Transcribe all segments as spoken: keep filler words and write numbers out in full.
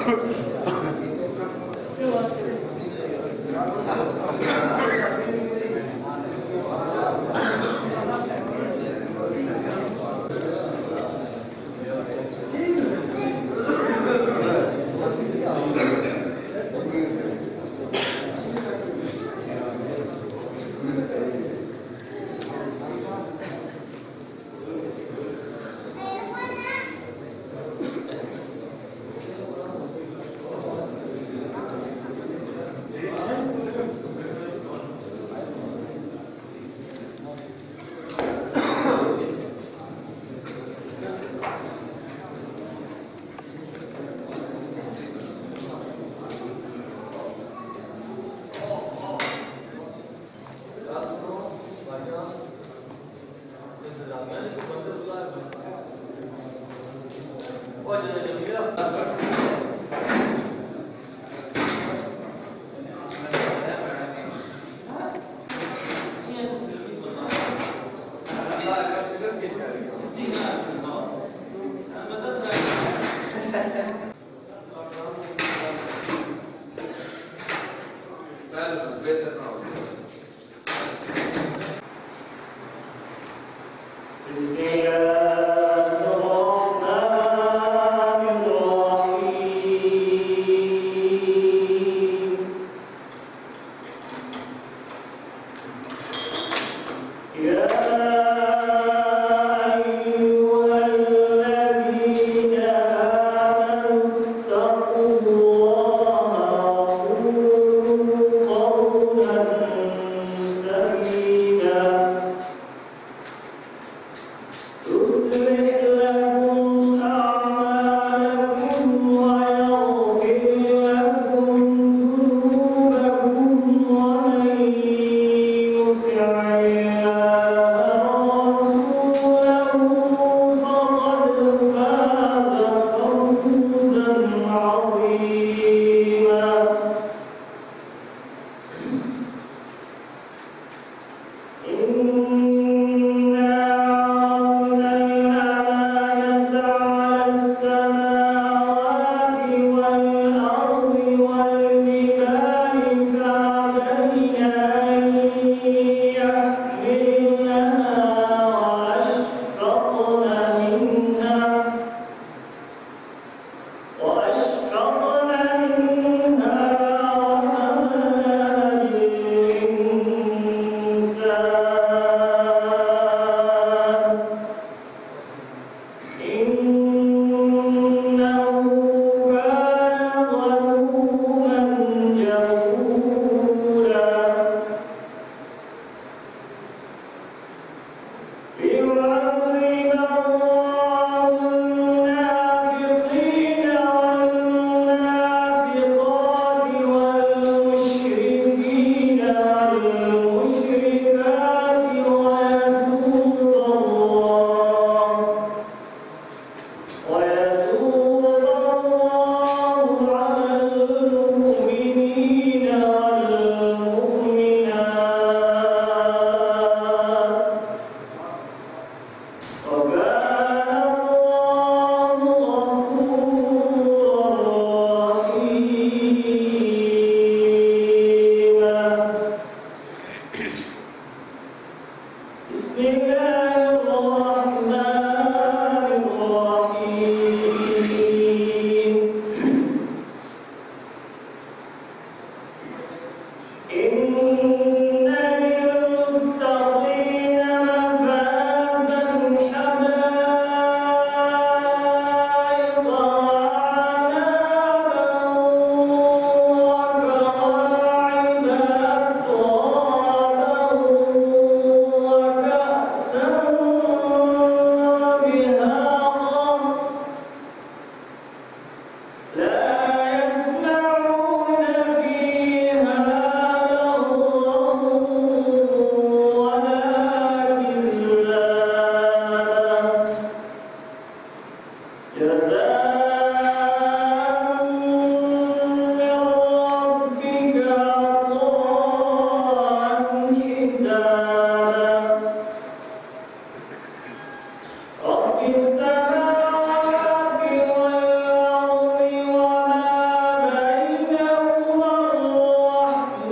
لا يسمعون فيها لغوا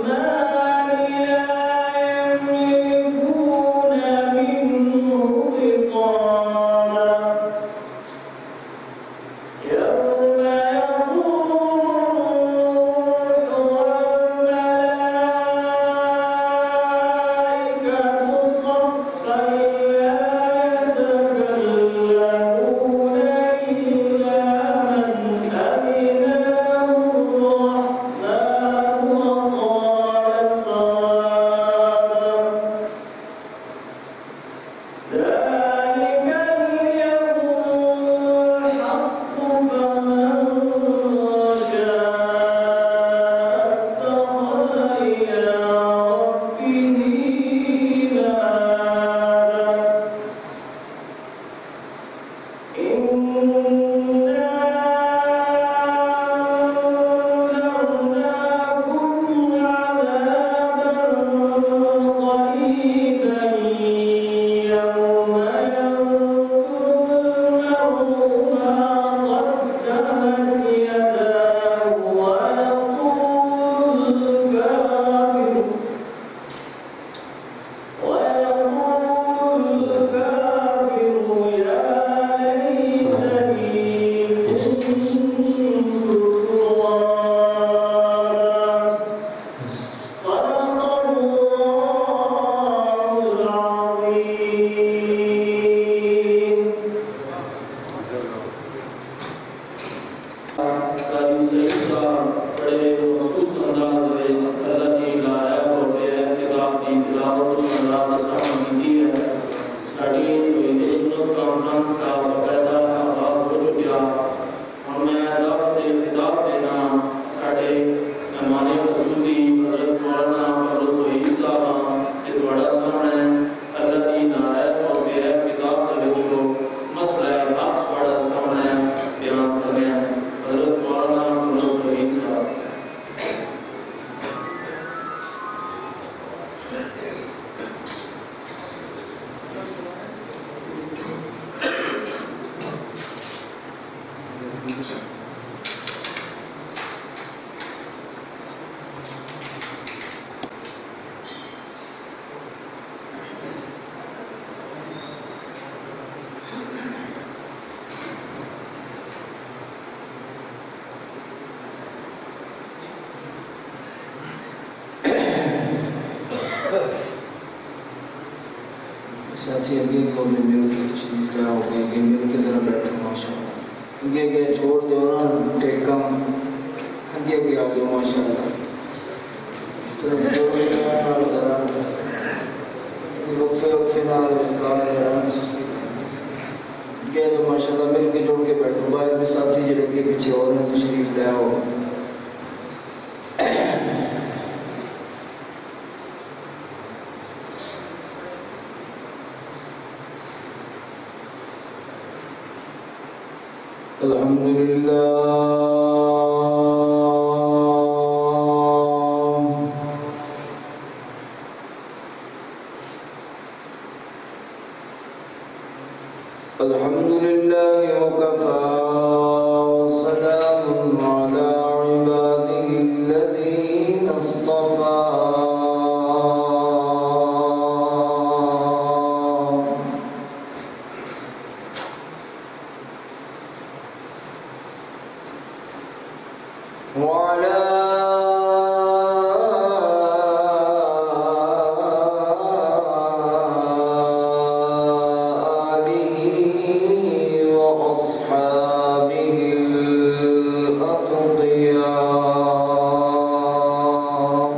साथी अगे को मिल के तशरीफ लाया हो गए कि मिल के ज़रा बैठो माशाल्लाह अगे अगे छोड़ दो ना टेका अगे अगे आ जाओ माशाल्लाह तो जोड़े का ज़रा वक्फे वक्फे ना कार रहना सुस्ती ये तो माशाल्लाह मिल के जोड़ के बैठो बाहर में साथी जड़े के पीछे और ना तशरीफ लाया हो अल्हम्दुलिल्लाह अल्हम्दुलिल्लाह वकफा सलामुन अला इबादिहि अल्लज़ीना इस्तफ़ा وعلى آله وأصحابه الأتقياء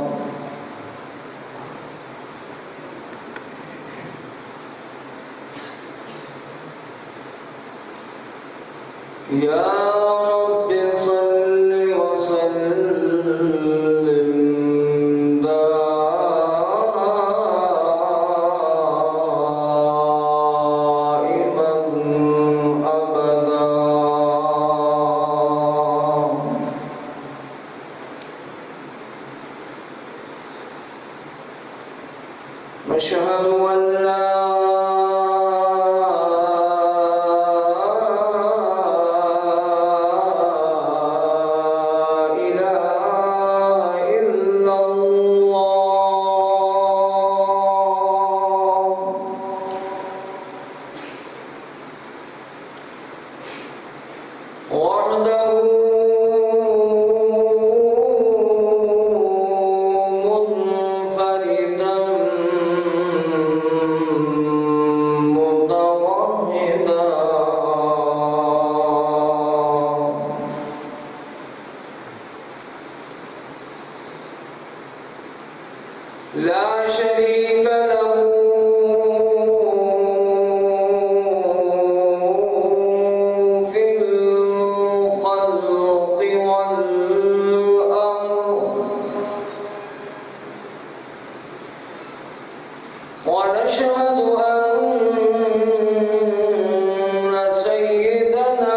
يا رب صل وسلم دائما أبدا نشهد أن لا إله إلا الله لا شريك له في الخلق والأمر ونشهد أن سيدنا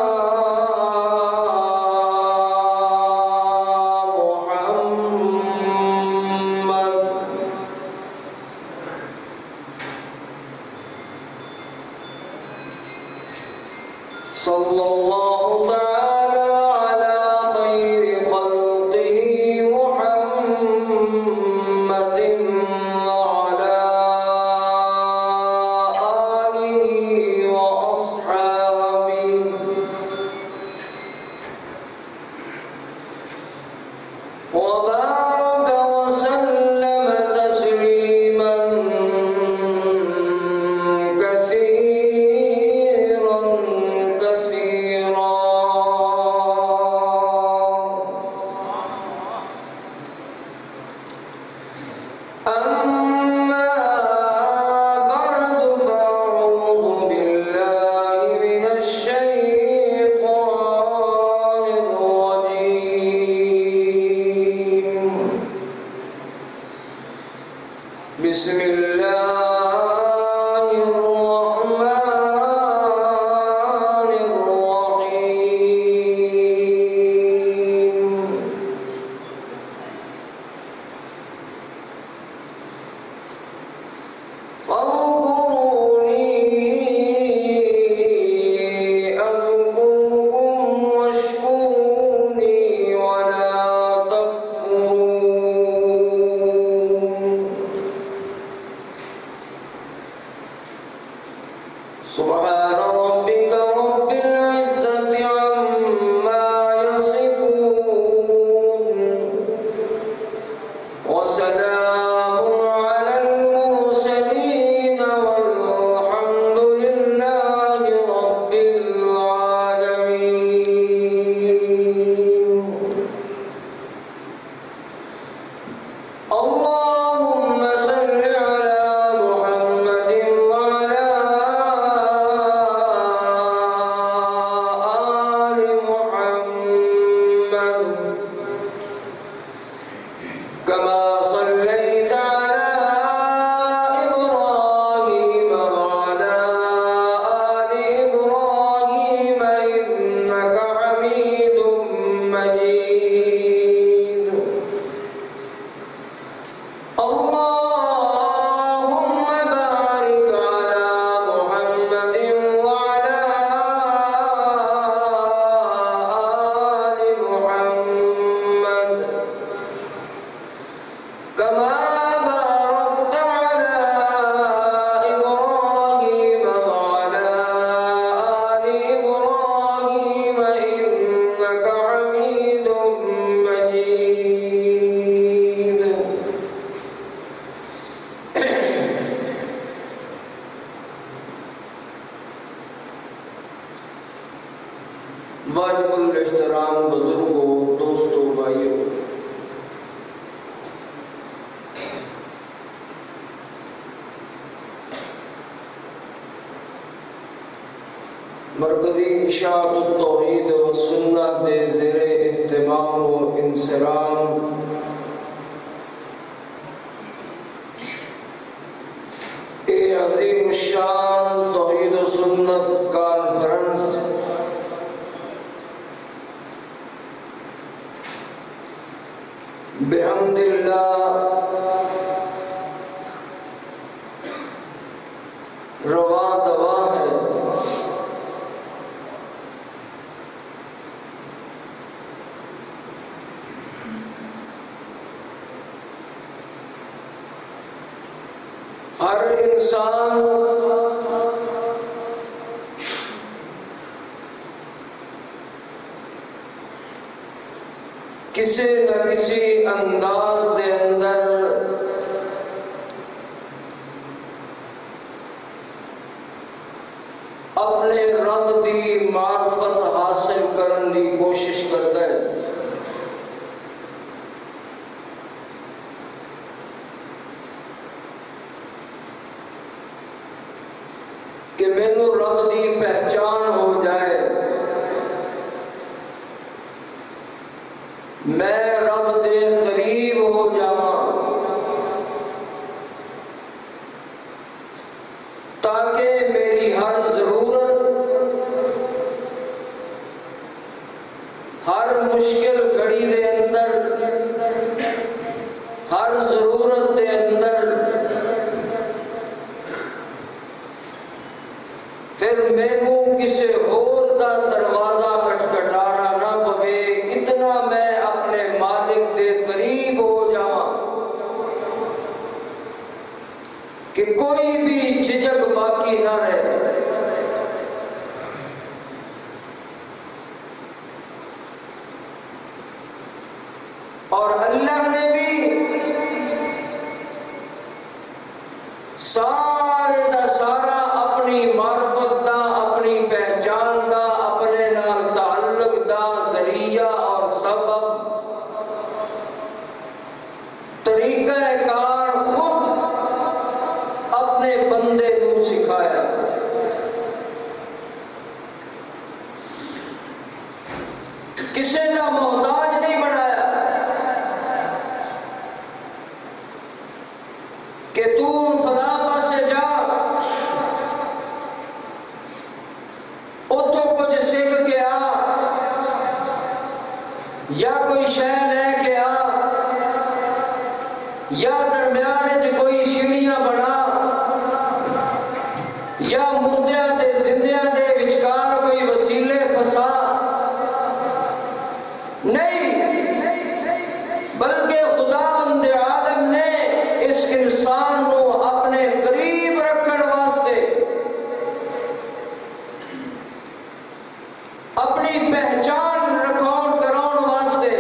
صلى الله تعالى على خير خلقه محمد وعلى آله وأصحابه وبارك وسلم تسليما كثيرا كثيرا. أما بعد فأعوذ بالله من الشيطان الرجيم. بسم الله الرحمن الرحيم. فاذكروني أذكركم واشكروني ولا تكفرون. سبحان ربك رب العزة عما يصفون وسلام على المرسلين والحمد لله رب العالمين. اللهم صل على محمد وعلى آل محمد كما صليت على إبراهيم وعلى آل إبراهيم إنك حميد مجيد. اللهم بارك على محمد وعلى آل محمد كما باركت على إبراهيم وعلى آل إبراهيم إنك حميد مجيد. واجب الاحترام بزرگوں، دوستوں، بھائیوں، مرکزی اشاعت التوحید و سنت دے زیر اہتمام و انصرام اے عظیم الشان توحید و سنت کانفرنس بحمد اللہ رواں دوا ہے۔ ہر انسان کسی نہ کسی انداز دے اندر اپنے رب دی معرفت حاصل کرن دی کوشش کرتا ہے۔ مینوں رب دی پہچان ہو جائے، میں رب دے قریب ہو جاواں، تاکہ میری ہر ضرورت، ہر مشکل گھڑی دے اندر، ہر ضرورت دے اندر پھر مینوں کسے اور دا دروازہ کھٹکھٹانا نہ پوے، اتنا میں اپنے مالک دے قریب ہو جاواں کہ کوئی بھی جھجک باقی نہ رہے۔ اور اللہ نے بھی سارے دا سارا اپنی معرفت دا، اپنی پہچان دا، اپنے نال تعلق دا ذریعہ اور سبب، طریقہ کار خود اپنے بندے کو سکھایا۔ کسے دا محتاج نہیں بنایا کہ تو فلاں پاسے جا، اتوں کچھ سیکھ کے آ، یا کوئی شے لے کے آ، یا درمیان وچ کوئی سیڑھیاں بنا، یا مردیاں دے زندیاں دے وچکار کوئی وسیلے پھسا، نہیں، بلکہ خداوند عالم نے اس انسان کو اپنے قریب رکھن واسطے، اپنی پہچان رکھاؤ کراؤ واسطے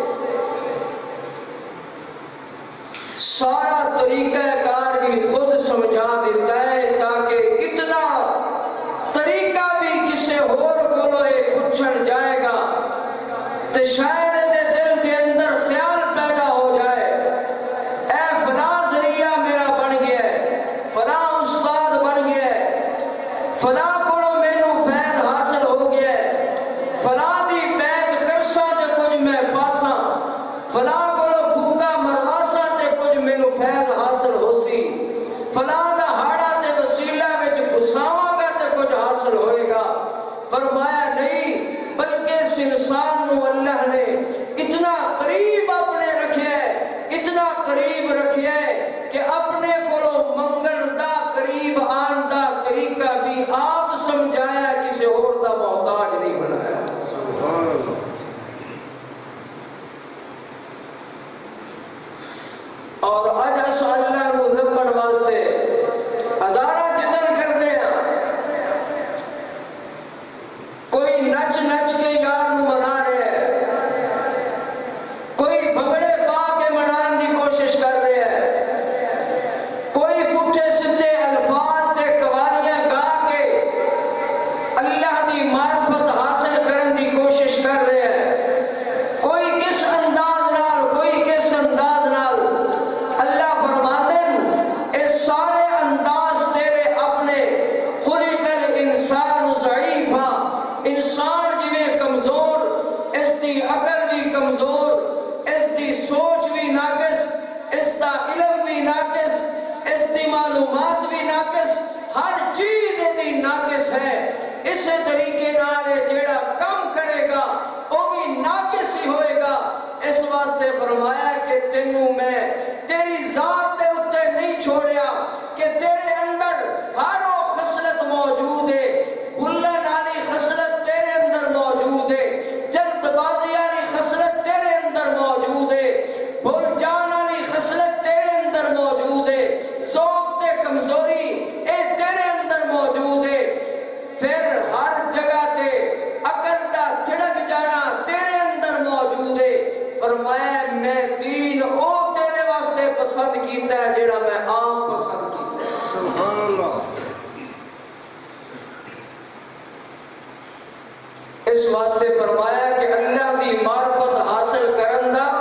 سارا طریقہ کار بھی خود سمجھا دیتا ہے، تاکہ اتنا طریقہ بھی کسے اور کو پوچھن جائے گا تو شاید دے دل کے اندر خیال پیدا ہو جائے، اے فلاں ذریعہ میرا بن گیا ہے، فلاں استاد بن گیا ہے، فلاں کو مینوں فیض حاصل ہو گیا ہے، فلاں دی بیعت کرساں تے کچھ میں پاساں، فلاں کو بھوکا مرواساں تے کچھ مینوں فیض حاصل ہو سی، فلاں دا ہاڑا تے وسیلہ وچ گھساواں گا تے کچھ حاصل ہوئے گا۔ فرمایا نہیں، بلکہ اس انسان کو اللہ نے اتنا قریب اپنے رکھیا ہے، اتنا قریب رکھیا ہے کہ اپنے کو منگن دا قریب آن دا طریقہ بھی آپ سمجھایا، کسی اور دا محتاج نہیں بنایا۔ اور اج اس اللہ کو لبن واسطے ہزارہ جتن کر دیا، کوئی نچ نچ کے یار نو منا رہے ہیں، کوئی بھگڑے پا کے منان کی کوشش کر رہے ہیں، کوئی پٹھے سدھے الفاظ تے قوالیاں گا کے اللہ دی معرفت حاصل کرن دی کوشش کر رہے ہیں، کوئی کس انداز نال، کوئی کس انداز نال۔ اللہ فرماتے ہیں اس سارے انداز تیرے اپنے، خلق الانسان ضعیفا، انسان جویں کمزور، اس دی عقل بھی کمزور، اس دی سوچ بھی ناقص، اس دا علم بھی ناقص، اس دی معلومات بھی ناقص، ہر چیز دی ناقص ہے۔ اس طریقے نال جیڑا کم کرے گا وہ بھی ناقص ہی ہوئے گا۔ اس واسطے فرمایا کہ تینوں میں تیری ذات دے اتے نہیں چھوڑیا کہ تیرے اندر ہر وہ خصلت موجود ہے، بھولن والی خصلت تیرے اندر موجود ہے، جلد بازی والی خصلت تیرے اندر موجود ہے، بھول جان والی خصلت تیرے اندر موجود ہے، ضعف تے کمزوری اے تیرے اندر موجود ہے، پھر ہر جگہ تے عقل دا جھڑک جانا تیرے اندر موجود ہے۔ فرمایا میں دین او تیرے واسطے پسند کیتا ہے جیڑا میں عام پسند کیتا ہے۔ سبحان اللہ۔ اس واسطے فرمایا کہ اللہ دی معرفت حاصل کرن دا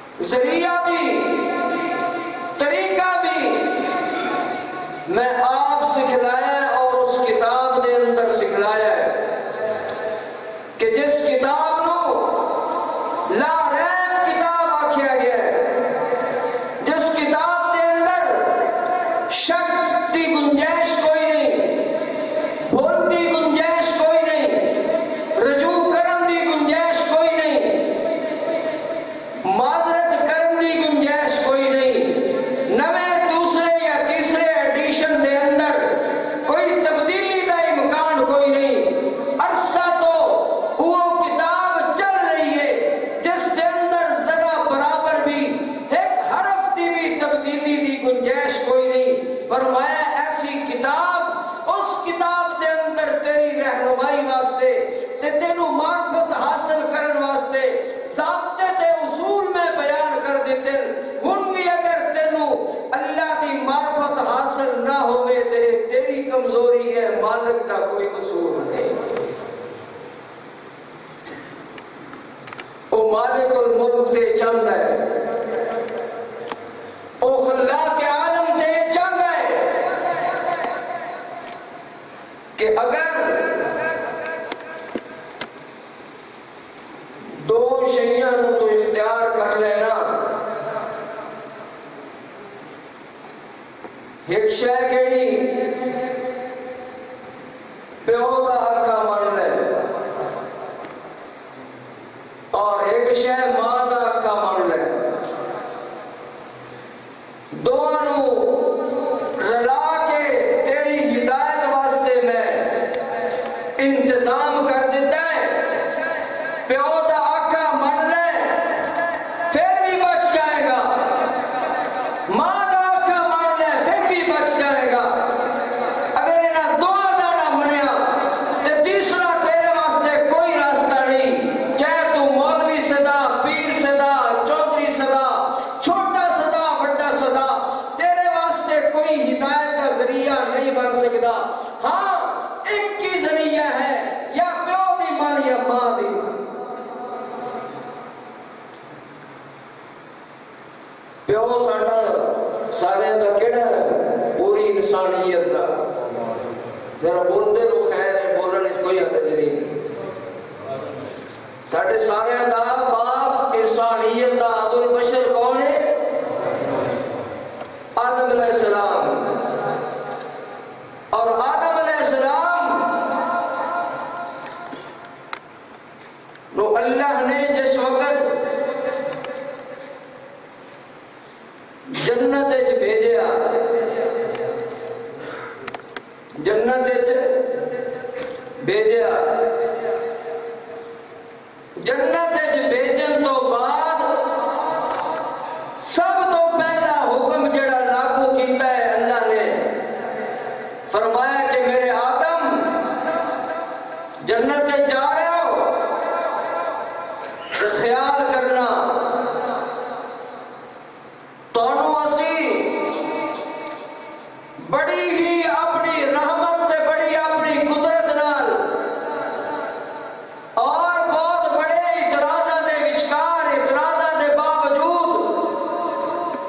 ذریعہ بھی، طریقہ بھی میں آپ سکھلایا ہے اور اس کتاب دے اندر سکھلایا ہے کہ جس کتاب نو لا ریب کتاب آکھیا گیا ہے، جس کتاب دے اندر شک دی گنجائش کوئی نہیں، بھول دی گنجائش کوئی نہیں، رجوع کرن دی گنجائش کوئی نہیں، معذرت کرن دی گنجائش کوئی نہیں، نویں دوسرے یا تیسرے ایڈیشن دے اندر کوئی تبدیلی دا امکان کوئی نہیں۔ عرصہ تو وہ کتاب چل رہی ہے جس دے اندر ذرا برابر بھی ایک حرف دی بھی تبدیلی دی گنجائش کوئی نہیں۔ فرمایا ایسی کتاب، اس کتاب دے اندر تیری رہنمائی واسطے تے تینوں معرفت حاصل کرن واسطے ضابطے تے اصول میں بیان کر دیتے، ہن بھی اگر تینوں اللہ دی معرفت حاصل نہ ہوئے تے تیری کمزوری ہے، مالک دا کوئی قصور نہیں۔ او مالک الملک تے چند ہے، او خلاق عالم تے چند ہے کہ اگر دو شیئاں نو تو اختیار کر لینا، ایک شے کیڑی پیو دا آکھا من لے اور ایک شے ماں دا آکھا من لے، دونوں رلا کے تیری ہدایت واسطے میں انتظام کر دیتا ہے۔ پیو دا آکھا من لے پھر بھی بچ جائے گا، ماں دا آکھا من لے پھر بھی بچ جائے گا۔ اگر انہاں دو دا نہ منیا تے تیسرا تیرے واسطے کوئی راستہ نہیں، چاہے تو مولوی صدا، پیر صدا، چودھری صدا، چھوٹا صدا، بڑا صدا، تیرے واسطے کوئی ہدایت کا ذریعہ نہیں بن سکتا۔ ہاں ایک کی ذریعہ ہے، یا پیو دی من یا ماں دی من۔ پیو ساڈا سارے دا کیڑا ہے؟ پوری انسانیت دا۔ ذرا بولدے رو خیر ہے، بولنے سے کوئی حرج نہیں۔ ساڈے سارے دا باپ انسانیت دا ابو البشر کون ہے؟ آدم علیہ السلام۔ اور آدم علیہ السلام نو اللہ نے جس وقت جنت وچ بھیجیا، جنت وچ بھیجیا، جنت وچ بھیجن تو بعد سب تو پہلا حکم جڑا لاگو کیتا ہے اللہ نے، فرمایا کہ میرے آدم جنت وچ جا رہے ہو تو خیال کرنا تانوں اسی بڑی ہی اپنی رحمت تے بڑی اپنی قدرت نال اور بہت بڑے اعتراضاں دے وچکار اعتراضاں دے باوجود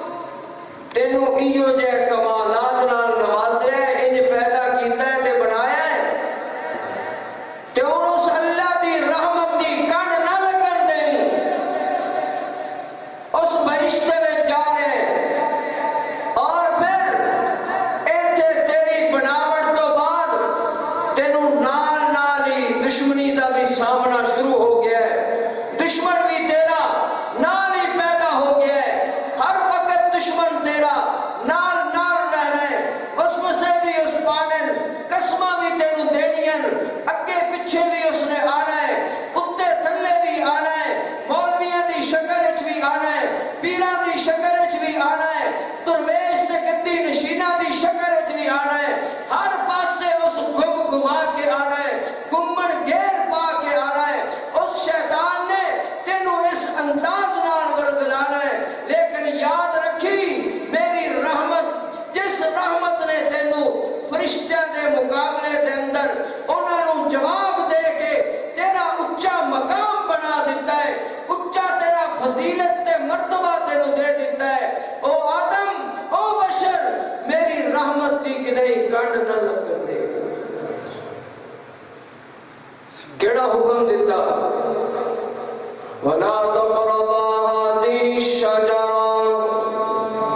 نہ لگن دے کیڑا حکم دیتا وَلَا تَقْرَبَا هَذِهِ الشَّجَرَةَ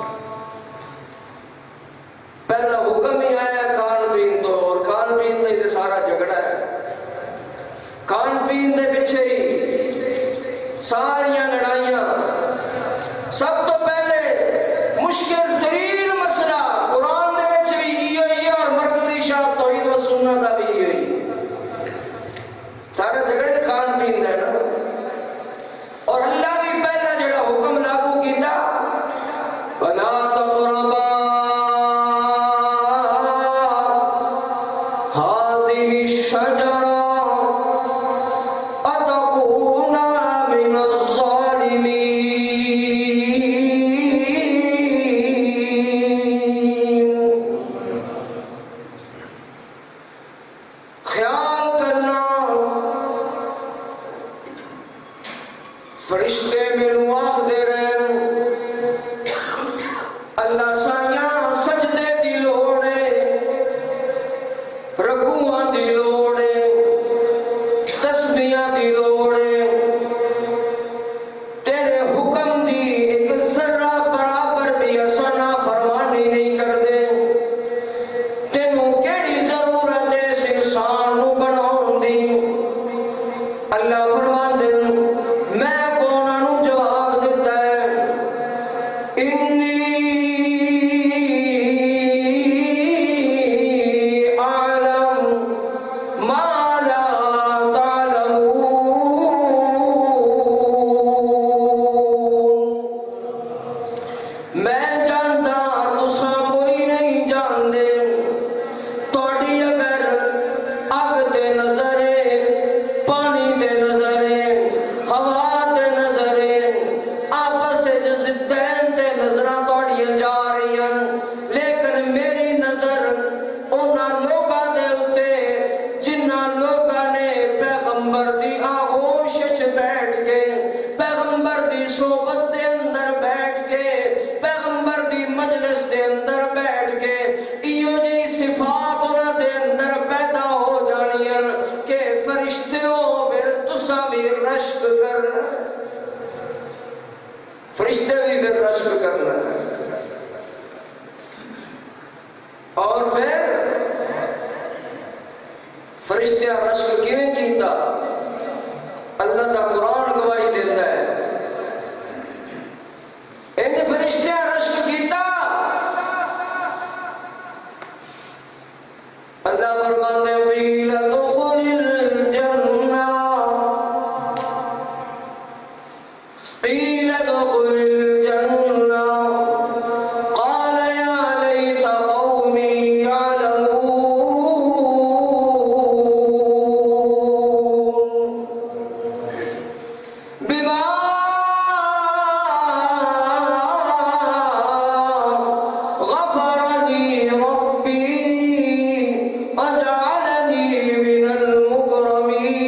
پہلا حکم ہی آیا کھان پین تو اور کھان پین دے سارا جھگڑا ہے کھان پین دے پیچھے ہی ساریاں لڑائیاں سب تو پہلے مشکل ترین مسئلہ قرآن دے وچ بھی ایو ہی اور مرکزی شاہ توحید و سنت دا بھی ایو ہی سارے جھگڑے کھان پین دے نا اور اللہ بھی پہلا جڑا حکم لاگو کیتا وَلَا تَقْرَبَا هَذِهِ الشَّجَرَةَ فَتَكُونَا مِنَ الظَّالِمِينَ خیال کرنا فرشتے میرے آخ دے رہے اللہ سائیاں سجدے دی لوڑے رکوعاں دی لوڑے تسبیحاں دی لوڑے تیرے حکم دی ایک ذرہ برابر بھی اساں فرمانی نہیں کردے تینوں کیڑی ضرورت ہے اس انسان نو بناؤن دی اللہ فرمان دے میں فرشتے بھی پھر رشک کرنا ہے اور پھر فرشتے رشک کیوں کیتا اللہ کا قرآن گواہی دیتا ہے ان فرشتے رشک کیتا اللہ فرماتے ہیں قیل ادخل الجنہ قیل ادخل الجنہ قال یا لیت قومی یعلمون بما غفر لی ربی وجعلنی من المکرمین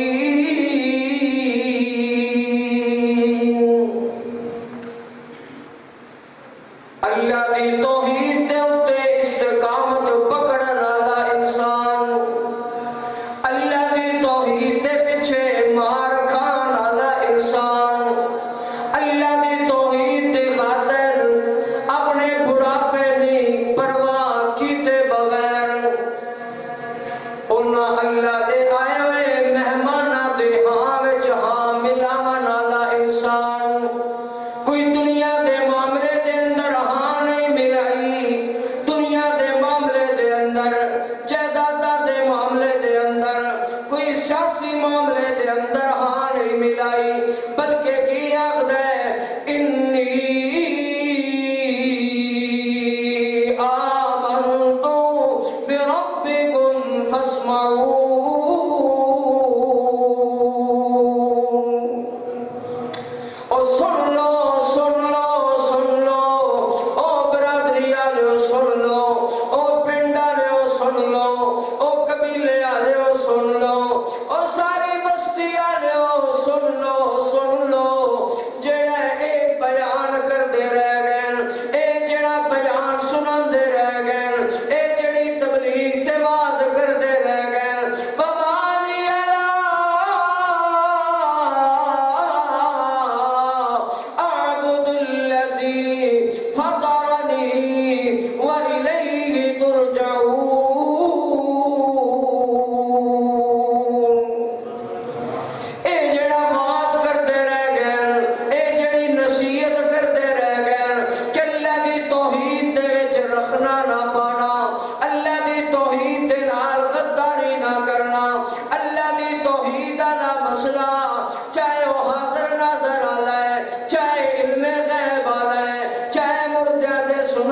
اللہ دی توحید دے اتے استقامت پکڑن والا انسان اللہ دی توحید دے پیچھے مار کھان والا انسان اللہ دی توحید دے خاطر اپنے بڑھاپے دی پرواہ کیتے بغیر انہاں اللہ دے آئے ہوئے مہماناں دے ہاں وچ ہاں ملاون والا انسان کوئی دنیا دے معاملے دے اندر ہاں نہیں ملائی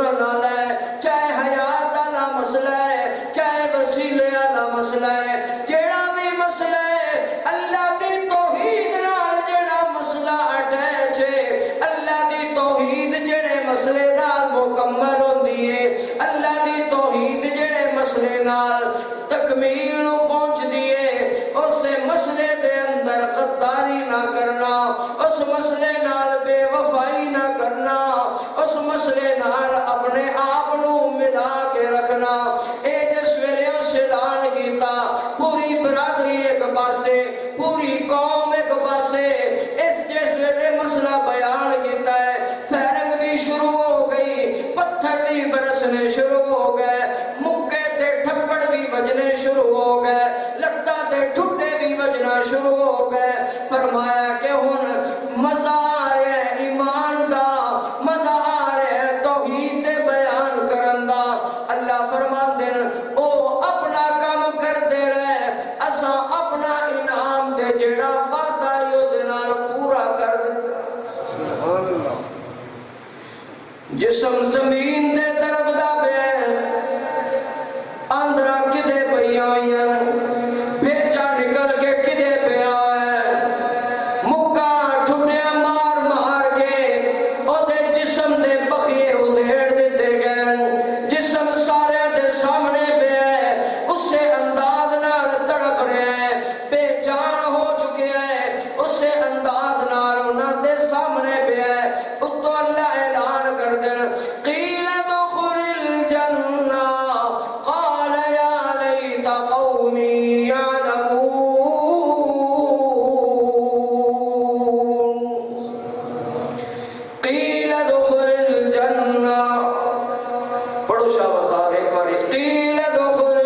سنن والا ہے، چاہے حیات والا مسئلہ ہے، چاہے وسیلے والا مسئلہ ہے، جیڑا بھی مسئلہ ہے اللہ دی توحید نال جیڑا مسئلہ اٹیچ ہے، اللہ دی توحید جیڑے مسئلے نال مکمل ہوندی ہے، اللہ دی توحید جیڑے مسئلے نال تکمیل نو پہنچ دیے، اس مسئلے دے اندر غداری نہ کرنا، اس مسئلے نال بے وفائی نہ کرنا، اس مسئلے نال اپنے آپ نو ملا کے رکھنا۔ اے جس ویلے اس اعلان کیتا، پوری برادری ایک پاسے، پوری قوم ایک پاسے، اس جس ویلے مسئلہ بیان کیتا ہے، فیرنگ بھی شروع ہو گئی، پتھر بھی برسنے شروع ہو گئے، مکے تے ٹھپڑ بھی بجنے شروع ہو گئے، لتا تے ٹھٹے بھی بجنا شروع ہو گئے۔ فرمایا کہ ہن مزہ آ رہا ہے ایمان دا، مزہ آ رہا ہے توحید دے بیان کرن دا۔ اللہ فرماندے او اپنا کام کردے رہے، اساں اپنا انعام دے جیڑا وعدہ یود نال پورا کر دے۔ سبحان اللہ۔ جسم زمین دے طرف دا پیا اندرا کدے پیا ہوئیاں، بھیجا نکل کے کدے پیا ہے، مکہ ٹھٹیاں مار مار کے او دے جسم دے بخیے ادھیڑ دیتے گئے، جسم سارے دے سامنے پہ ہے، اسے انداز نال تڑپ رہے ہیں، بے جان ہو چکے ہیں، اسے انداز نال انہاں دے سامنے پہ ہے۔ اتو اللہ اعلان کر دیں، قیل دخل الجنہ قال یا لیت قومی یعلمون، قیل دخل الجنہ، پڑھو شاہ صاحب ایک باری، قیل دخل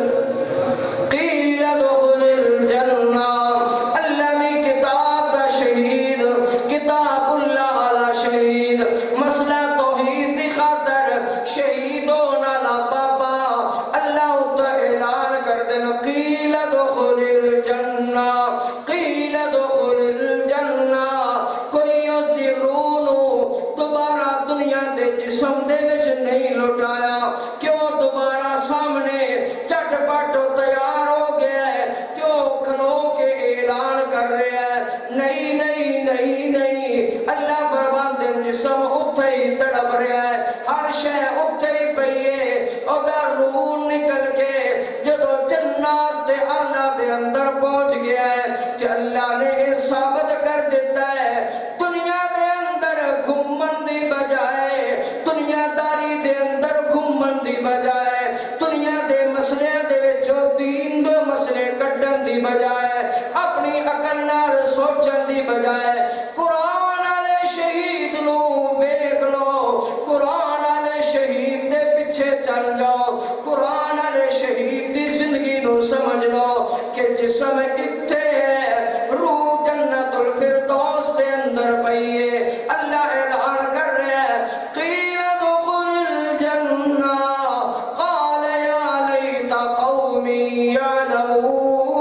قیل دخل الجنہ، اللہ دی کتاب دا شہید، کتاب اللہ علی شہید، مسئلہ توحید دی خاطر شہید ہونا لا بابا، اللہ تا اعلان کر دینا، قیل دخل الجنہ، قیل دخل الجنہ، کوئی ادھی رونو دوبارہ دنیا دے جسم دے وچ نہیں لٹایا، کیوں دوبارہ سامنے چٹ پٹ تیار ہو گیا ہے، کیوں کھلو کے اعلان کر رہے ہیں، نہیں نہیں نہیں نہیں، اللہ فرمان دے جسم اتھے ہی تڑپ رہا ہے، ہر شے اتھے ہی پئیے، اگر روح نکل کے جدو جنات دے آلہ دے اندر پہنچ گیا ہے کہ اللہ نے یہ ثابت کر دیتا ہے، دنیا دے اندر گھومن دی بجائے، دنیا داری دے اندر گھومن دی بجائے، دنیا دے مسئلے دے وچوں دین دے مسئلے کڈن دی بجائے، اپنی عقل نال سوچن دی بجائے، قرآن والے شہید نو ویکھ لو، قرآن والے شہید دے پیچھے چل جاؤ، قرآن والے شہید دی زندگی نو سمجھ لو کہ جسم اتھے ہے، روح جنت الفردوس دے اندر پئی ہے۔ اللہ اعلان کر رہا ہے، قیل دخل الجنہ قال یا لیت قومی یعلمون،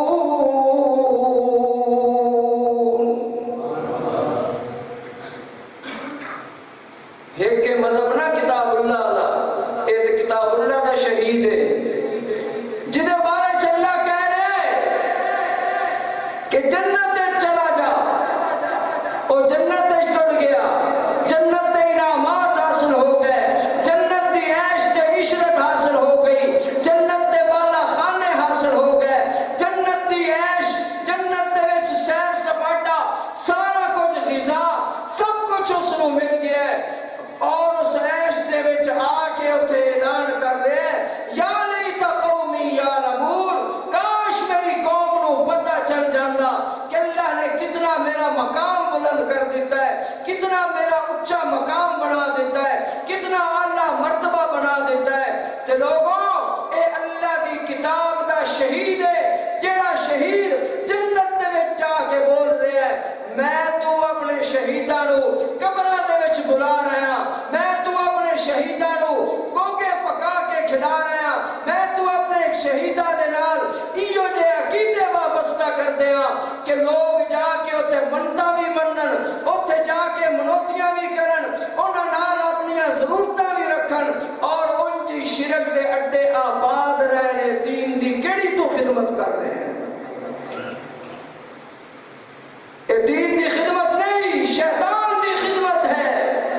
ایک کے مذہب نہ کتاب اللہ اللہ، ایک کتاب اللہ دا شہید ہے، جنہیں بارے چلا کہہ رہے کہ جنت چلا جا، اور جنت ٹر گیا، جنت دے انعامات حاصل ہو گئے، جنت دی عیش تے عشرت حاصل ہو گئی، جنت دے بالا خانے حاصل ہو گئے، جنت دی عیش، جنت دے وچ سیر سپاٹا، سارا کچھ غذا، سب کچھ اس نو مل گیا ہے، اور اس عیش دے وچ آ کے اتھے اعلان کر رہے ہیں، یا لیت قومی یعلمون، کاش میری قوم نو پتہ چل جاندہ کہ اللہ نے کتنا میرا مقام بلند کر دیتا ہے، کتنا میرا اچھا مقام بنا دیتا ہے، کتنا اعلیٰ مرتبہ بنا دیتا ہے۔ تے لوگوں، اے اللہ دی کتاب دا شہید ہے، جیڑا شہید جنت دے وچ جا کے بول رہے ہیں، میں تو اپنے شہیداں نو قبراں دے وچ بلا رہا ہاں، میں تو اپنے شہیداں نو گوگے پکا کے کھلا رہا ہاں، میں تو اپنے شہیداں دے نال ایو جے عقیدے وابستہ کر دیا کہ لوگ جا کے اتھے منتا بھی منن، اتھے جا کے منوتیاں بھی کرن، انہاں نال اپنی ضرورتاں بھی رکھن، خدمت کر رہے ہیں. یہ دین کی خدمت نہیں، شیطان کی خدمت ہے،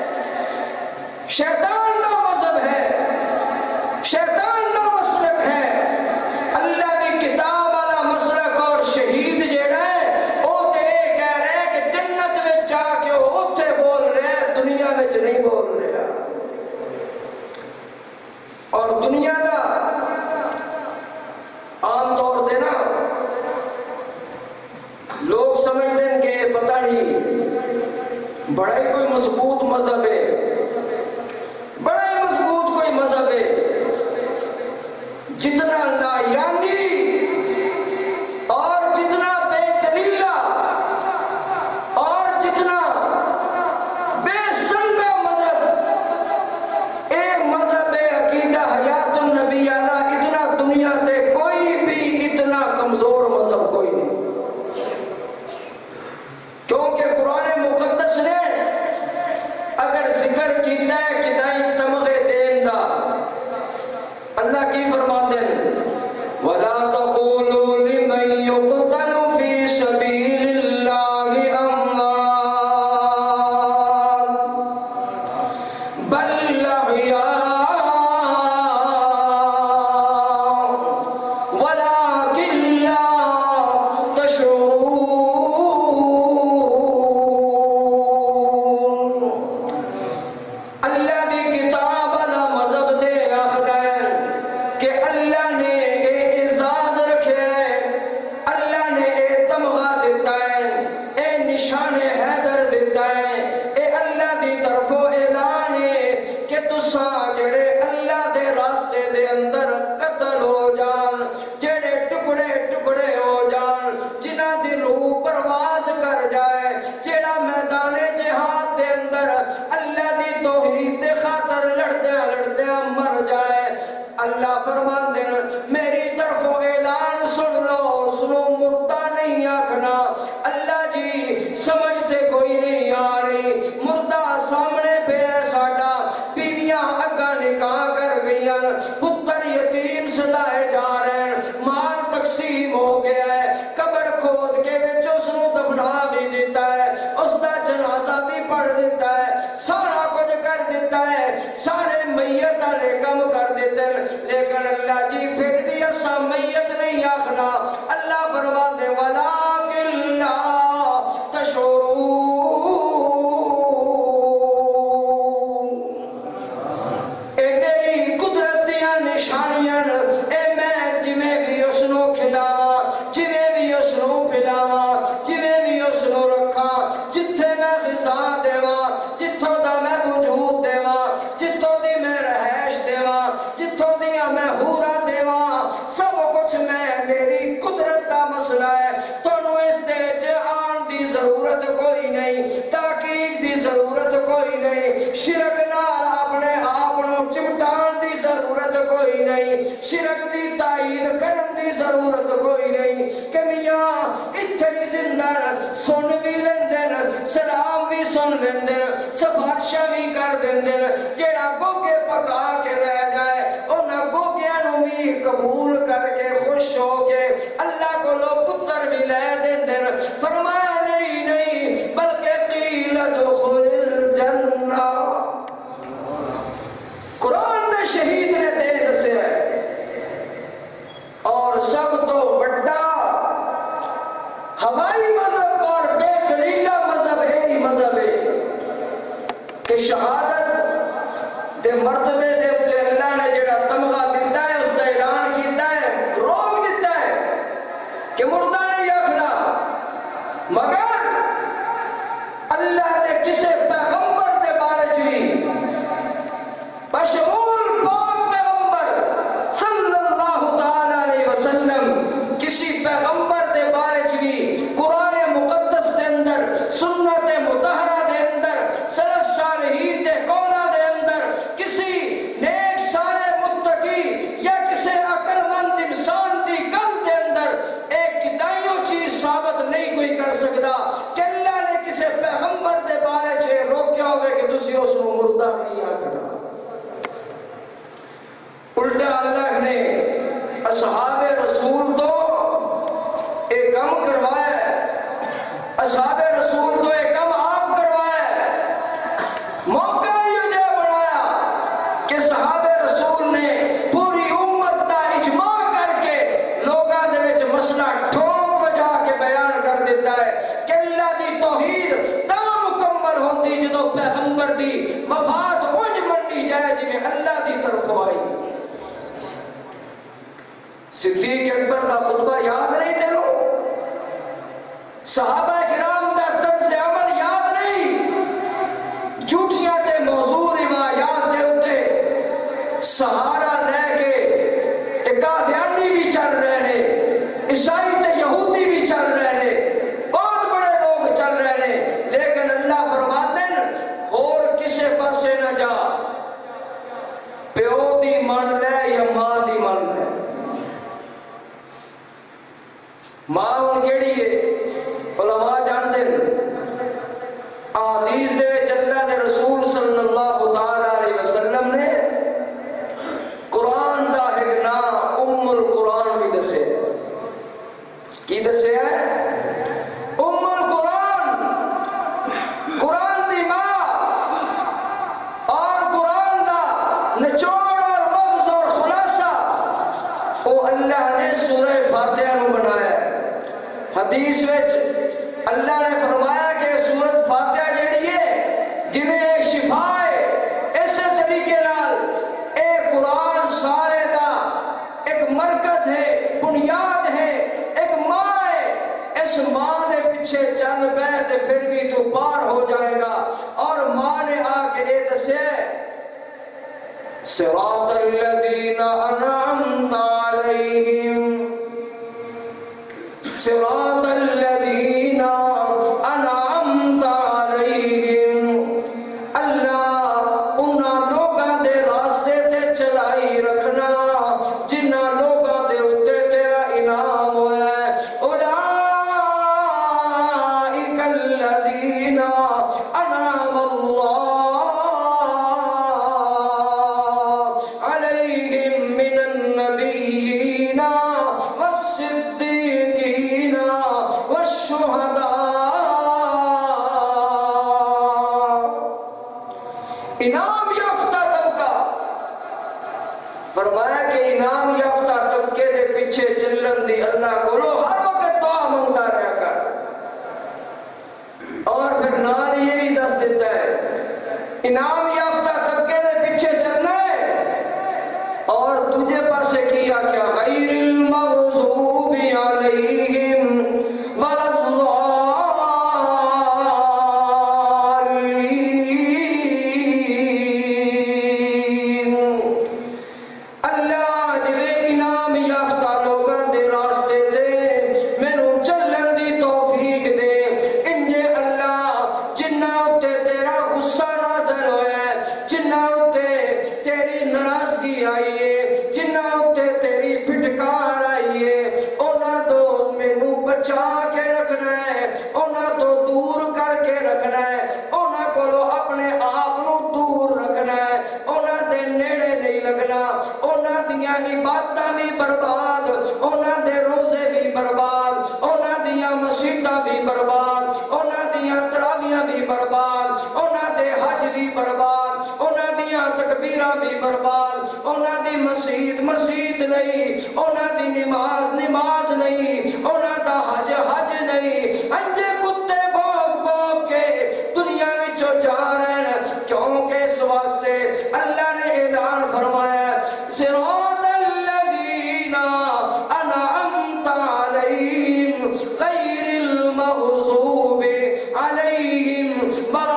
شیطان کا مذہب ہے، شیطان کا مسلک ہے. اللہ کی کتاب والا مسلک اور شہید جیڑا ہے وہ تے کہہ رہے ہیں کہ جنت میں جا کے وہ اتھے بول رہے ہیں، دنیا میں نہیں بول رہے. اور دنیا دا عام طور دے نا لوگ سمجھتے ہیں کہ پتہ نہیں بڑا ہی کوئی مضبوط مذہب ہے، بڑا ہی مضبوط کوئی مذہب ہے، جتنا نایانی اور جتنا بے دلیلہ اور جتنا بے سنگا مذہب اے مذہب عقیدہ حیات النبی علیہ، اتنا دنیا تے کوئی بھی اتنا کمزور مذہب کوئی نہیں. کیونکہ قرآن مقدس نے اگر ذکر کیتا ہے کتائی تمغے دین دا، اللہ کی فرماتے ہیں وَلَا تَقُولُوا لِمَنْ يُقْتَلُ فِي سَبِيلِ اللَّهِ أَمْوَاتٌ بَلْ أَحْيَاءٌ وَلَكِنْ لَا تَشْعُرُونَ. اللہ دی کتاب والا مذہب دے آخدا ہے کہ اللہ نے اے اعزاز رکھے ہے، اللہ نے اے تمغہ دیتا ہے، اے نشان حیدر دیتا ہے، اے اللہ دی طرفوں اعلان ہے کہ تساں جڑے اللہ دے راستے دے اندر قتل ہو جان، جڑے ٹکڑے ٹکڑے ہو جان، جنہ دی روح پرواز کر جائے، جڑا میدان جہاد دے اندر اللہ دی توحید دے خاطر لڑدے لڑدے مر جائے، اللہ فرمان دے میری طرفوں اعلان سن لو، سنو مردہ نہیں آکھنا. اللہ جی سمجھتے کوئی نہیں آ رہی، مردہ سامنے پہ ہے ساڈا، بیویاں اگا نکاح کر گئیاں، پتر یتیم سدائے جا رہے ہیں، مال تقسیم ہو گیا ہے، قبر کھود کے بچ اس نو دفنا بھی دیتا ہے، اس دا جنازہ بھی پڑھ دیتا ہے، سارا کچھ کر دیتا ہے، سارے میت والے کم کر دیتے ہیں، لیکن اللہ جی پھر بھی ایسا میت نہیں آخنا. اللہ فرما دے وَلَٰكِن لَا تَشْعُرُونَ. اے میری قدرت دیاں نشانیاں، اے میں جویں بھی اس نو کھلاواں، جویں بھی اس نو پلاواں، جویں بھی اس نو رکھاں، جتھے میں غذا دیواں، جتھوں دا میں وجود دیواں، جتھوں دی میں رہائش دیواں، جتھوں دیاں میں حوراں دیواں، سب کچھ میں میری قدرت دا مسئلہ ہے. تانوں اس دے وچ آن دی ضرورت کوئی نہیں، تحقیق دی ضرورت کوئی نہیں، شرک نال اپنے آپ نو چمٹان دی ضرورت کوئی نہیں، شرک دی تائید کرن دی ضرورت کوئی نہیں. کہ میاں اتھے ہی زندہ سن بھی لیندن، سلام بھی سن لیندن، سفارشاں بھی کر دیندن، جیڑا گوگے پکا کے رہ جائے انہاں گوگیاں نو بھی قبول کر کے خوش ہو کے اللہ کو لو پتر بھی لے دیندن. فرمایا نہیں نہیں بلکہ قیل ادخل الجنہ. قرآن نے شہید نے دے دسے ہے. اور سب تو بڑا ہماری مذہب اور بے دلیلہ مذہب ہے ہی مذہب ہے کہ شہادت دے مرتبے دے اتے اللہ نے جڑا تمغہ دیتا ہے اس کا اعلان کیتا ہے، روک دیتا ہے کہ مردہ نہیں آکھنا، مگر اللہ نے کسے پیغمبر دے بارے چلی بشمول پاک پیغمبر صلی اللہ تعالیٰ علیہ وسلم کسی پیغمبر دے بارے چلی قرآن مقدس دے اندر، سنت مطہرہ دے اندر، سلف صالحین دے قولہ دے اندر کسی نیک سارے متقی یا کسی عقل مند انسان دی گل دے اندر ایک کدائیوں چیز ثابت نہیں کوئی کر سکتا کہ اللہ نے کسی پیغمبر دے بارے چھے روکیا ہوئے کہ تسی اس کو مردہ نہیں آکھنا. الٹا اللہ نے اصحاب رسول تو صحابہ کرام دا طرز عمل یاد نہیں، جھوٹیاں تے موضوع روایات دے اتے سہارا لے کے تے قادیانی بھی چل رہے نے، عیسائی تے یہودی بھی چل رہے نے، بہت بڑے لوگ چل رہے نے، لیکن اللہ فرماتے ہیں اور کسے پاسے نہ جا، پیو دی من لے یا ماں دی من لے۔ ماں ان کیڑی ہے علماء جانتے ہیں، حدیث دے وچ اللہ دے رسول صلی اللہ تعالی علیہ وسلم نے قرآن دا ایک نام ام القرآن بھی دسے، کی دسے ہے؟ ام القرآن، قرآن دی ماں، اور قرآن دا نچوڑ اور مغز اور خلاصہ وہ اللہ نے سورہ فاتحہ میں بنایا ہے۔ حدیث وچ اللہ نے فرمایا کہ سورۃ فاتحہ جیڑی ہے جنہیں ایک شفا ہے، اسی طریقے نال اے قرآن سارے دا ایک مرکز ہے، بنیاد ہے، ایک ماں ہے، اس ماں نے پیچھے چل پے تے پھر بھی تو پار ہو جائے گا۔ اور ماں نے آ کے اے دسے صراط الذین انعمت علیہم، صراط الذین انعمت علیہم، اللہ انہاں لوگاں دے راستے تے چلائی رکھنا جنہاں لوگاں دے اتے تیرا انعام ہوا ہے، اولئک الذین انعم اللہ علیہم من النبیین والصدیقین والشہداء۔ انعام یافتہ طبقہ، فرمایا کہ انعام یافتہ طبقے دے پیچھے چلن دی اللہ کو لو ہر وقت دعا مانگتا رہا کر۔ اور پھر نال یہ بھی دس دیتا ہے انعام یافتہ طبقے دے پیچھے چلنا ہے، اور تجھے پاسے کیا کیا غیر المغضوب علیہم ولا عبادتاں بھی برباد، انہاں دے روزے بھی برباد، انہاں دیاں مسجداں بھی برباد، انہاں دیاں تراویحاں بھی برباد، انہاں دے حج بھی برباد، انہاں دیاں تکبیراں بھی برباد، انہاں دی مسجد مسجد نہیں، انہاں دی نماز نماز نہیں، انہاں دا حج حج نہیں، انجے کتے بھوک بھوک کے دنیا وچوں جا رہے ہیں، کیونکہ اس واسطے اللہ نے اعلان فرمایا صراط غیر المغضوب علیہم ولا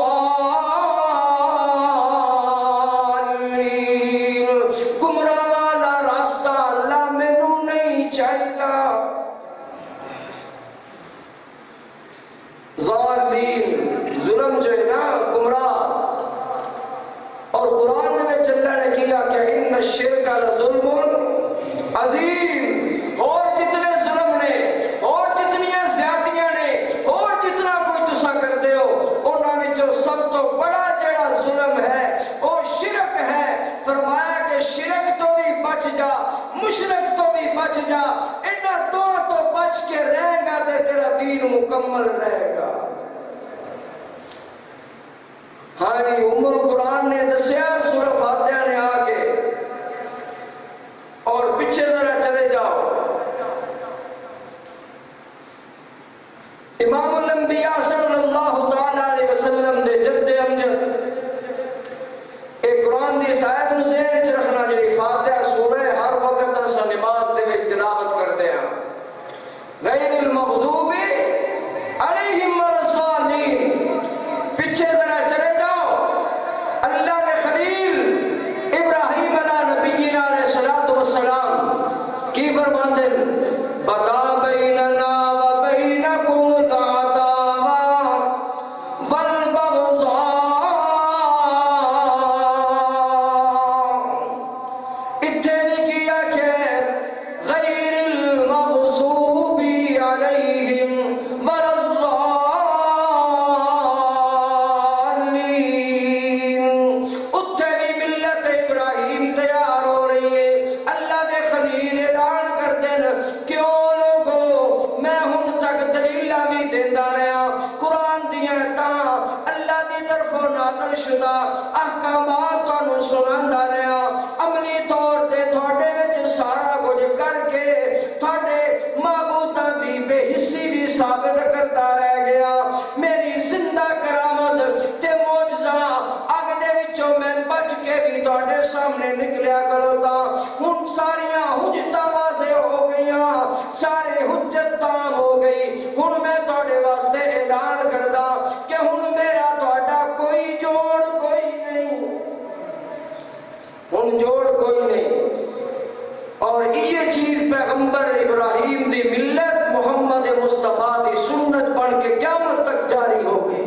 الضالین۔ گمراہ والا راستہ اللہ مینوں نہیں چاہیے۔ ضالین ظلم جو ہے نا گمراہ، اور قرآن میں اللہ نے کیا کہ ان الشرک لظلم عظیم، اور جتنے ظلم نے اور جتنیاں زیادتیاں نے اور جتنا کوئی تسا کرتے ہو، انہاں وچوں سب تو بڑا جڑا ظلم ہے وہ شرک ہے۔ فرمایا کہ شرک تو بھی بچ جا، مشرک تو بھی بچ جا، انہاں دو تو بچ کے رہے گا تے تیرا دین مکمل رہے گا۔ ہاں جی، ام القرآن نے دسیا سورہ فاتحہ نے آ کے، اور پیچھے ذرا چلے جاؤ، امام الانبیاء صلی اللہ تعالی علیہ وسلم دے جد امجد ایک قرآن دی اس آیت نو ذہن وچ رکھنا جڑی فاتحہ سورہ ہر وقت اساں نماز دے وچ تلاوت کرتے ہیں، غیر المغضوب بھی تواڈے سامنے نکلیا کرو تا ہن ساریاں حجتاں واضح ہو گئیاں سارے حجت تام ہو گئی ہن میں تواڈے واسطے اعلان کردا کہ ہن میرا تواڈا کوئی جوڑ کوئی نہیں ہن جوڑ کوئی نہیں اور یہ چیز پیغمبر ابراہیم دی ملت محمد مصطفیٰ دی سنت بن کے قیامت تک جاری ہو گئی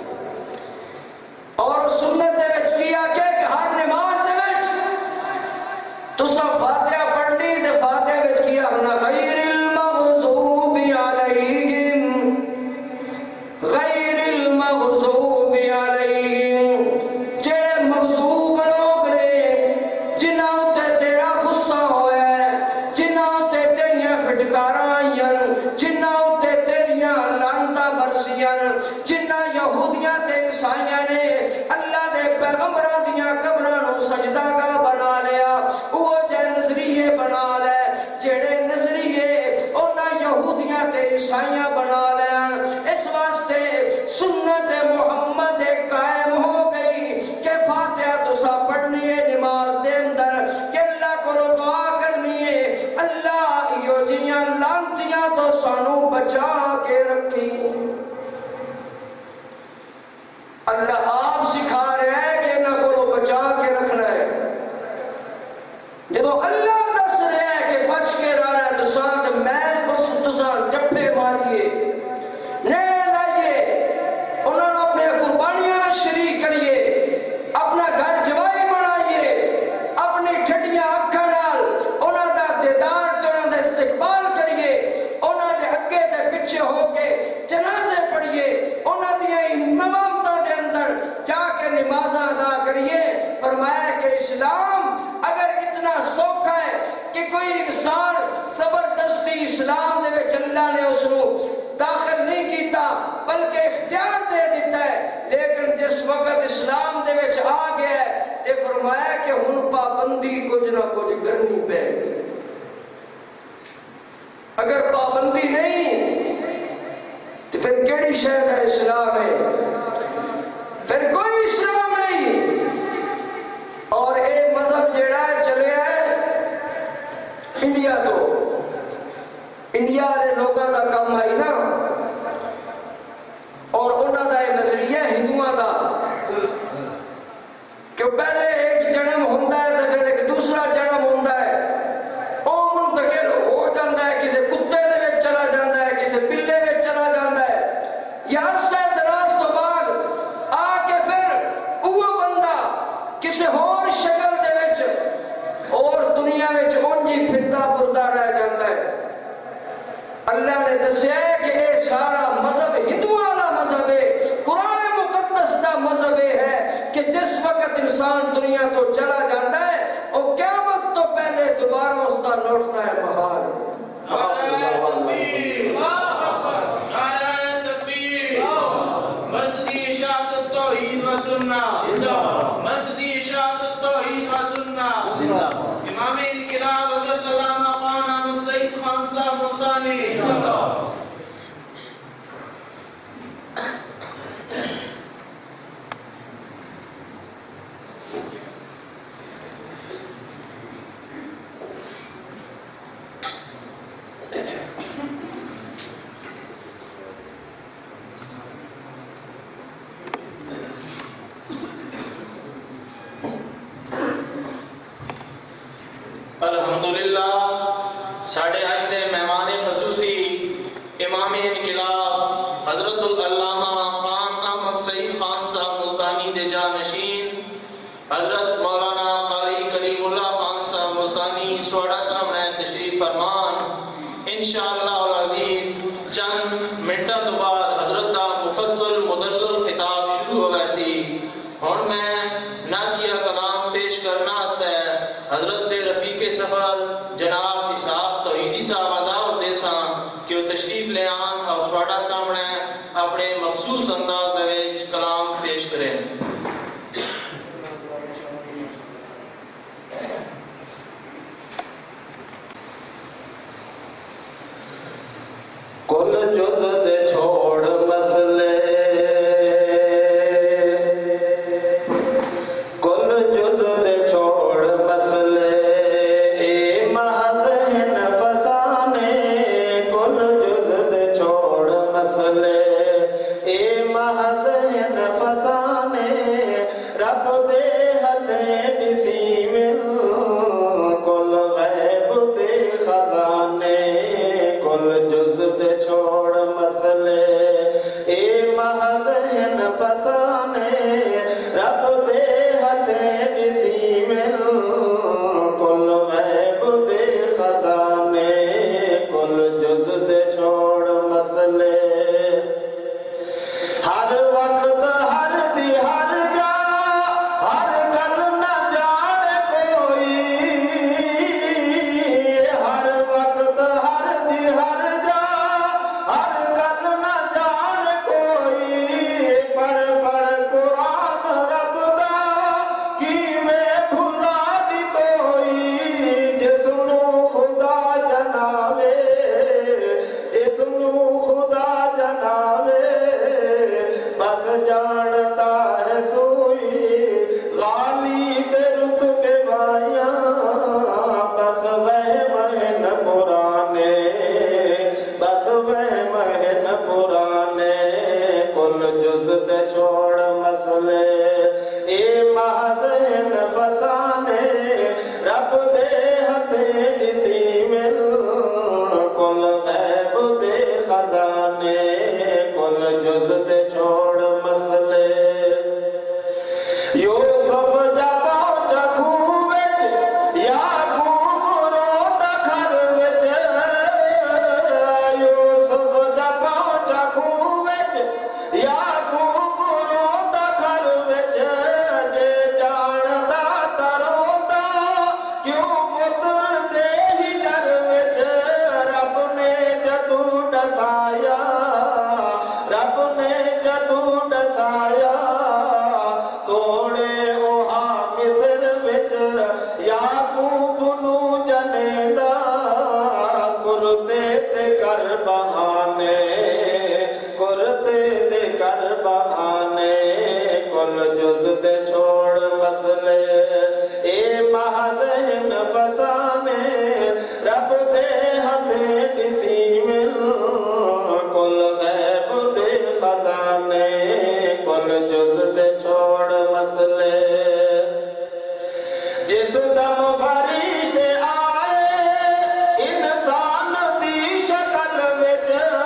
اور سنت دے وچ کیا کہ ہر نماز دے وچ تساں فاتحہ پڑھنی تے فاتحہ وچ کیا ہونا غیر المغضوب علیہم غیر المغضوب علیہم جڑے مغضوب لوگ نے جنہاں تے تیرا غصہ ہویا ہے جنہاں تے تیریاں پھٹکاراں آئیاں جنہاں تے تیریاں لعنتاں برسیاں جنہاں یہودیاں تے عیسائیاں نے اللہ دے پیغمبراں دیاں قبراں نو سجدہ گاہ بنا لیا وہ جے نظریے بنا لے جڑے نظریے انہاں یہودیاں تے عیسائیاں بنا لین اس واسطے سنت محمد قائم ہو گئی کہ فاتحہ تسا پڑھنی ہے نماز دے اندر کہ اللہ کو دعا کرنی ہے اللہ ایو جیاں لعنتیاں تو سانو بچا کے رکھی اللہ آپ سکھا رہے ہیں کہ انہاں کو بچا کے رکھنا ہے جدو اللہ دس رہے ہیں کہ بچ کے رہنا ہے تو ساتھ میں اس تسان جپے ماریے نیل آئیے انہوں نے اپنے قربانیاں شریک کریے اپنا گھر جوائی بنائیے اپنی ٹھڈیاں اکھاں نال انہوں دا دیدار تے انہوں دا استقبال کریے انہوں دے اگے تے پیچھے ہو کے جنازے پڑھیے انہوں دیا امامتاں دے اندر جا کے نمازاں ادا کریے فرمایا کہ اسلام اگر اتنا سوکھا ہے کہ کوئی انسان زبردستی اسلام دے وچ اللہ نے اس کو داخل نہیں کیتا بلکہ اختیار دے دیتا ہے لیکن جس وقت اسلام دے وچ آ گیا ہے تے فرمایا کہ ہن پابندی کچھ نہ کچھ کرنی پے اگر پابندی نہیں تو پھر کیڑی شاید ہے اسلام ہے پھر کوئی اسلام نہیں اور اے مذہب جڑا ہے چلے ہے انڈیا تو انڈیا دے لوگاں دا کم آئی نا اور انہاں دا یہ نظریہ ہندوؤں دا کہ پہلے ایک جنم ہوندا ہے تے پھر ایک دوسرا جنم ہوندا ہے او منتقل ہو جاندا ہے کسے کتے دے وچ چلا جاندا ہے کسے بلے وچ چلا جاندا ہے یا عرصہ دراز تو بعد آ کے پھر وہ بندہ کسے اور شکل دے وچ اور دنیا وچ اونجی پھردا پھردا رہ جاندا ہے اللہ نے دسیا ہے کہ یہ سارا مذہب ہندوؤں والا مذہب ہے قرآن مقدس کا مذہب ہے کہ جس وقت انسان دنیا تو چلا جاتا ہے اور قیامت تو پہلے دوبارہ اس کا لوٹنا ہے محال مرکزی اشاعت التوحید و سنت مرکزی اشاعت التوحید و سنت امام انقلاب حضرت علامہ خان احمد سعید خان صاحب ملتانی الحمدللہ ساڑھے آئندے مہمان خصوصی امام انقلاب حضرت العلامہ خان احمد سعید خان صاحب ملتانی دے جانشین حضرت مولانا قاری کلیم اللہ خان صاحب ملتانی سوڑا صاحب میں تشریف فرمان انشاءاللہ العزیز چند منٹہ تو بعد حضرت دا مفصل مدلل خطاب شروع ہو ویسی ہون میں ناتیہ کلام پیش کرنا ہستا ہے حضرت دے رفیق سفر جناب اسحاق توحیدی صاحب عداوت دیساں کہ وہ تشریف لے آن اور سواڑا سامنے اپنے مخصوص انداز دویج کلام پیش کریں کل جز دے چھوڑ مسئلے کل جز دے فسانے رب دے ہتھے ڈسی مل کل غیب دے خزانے کل جز دے چھوڑ مسئلے جس دم فرشتے آئے انسان دی شکل وچ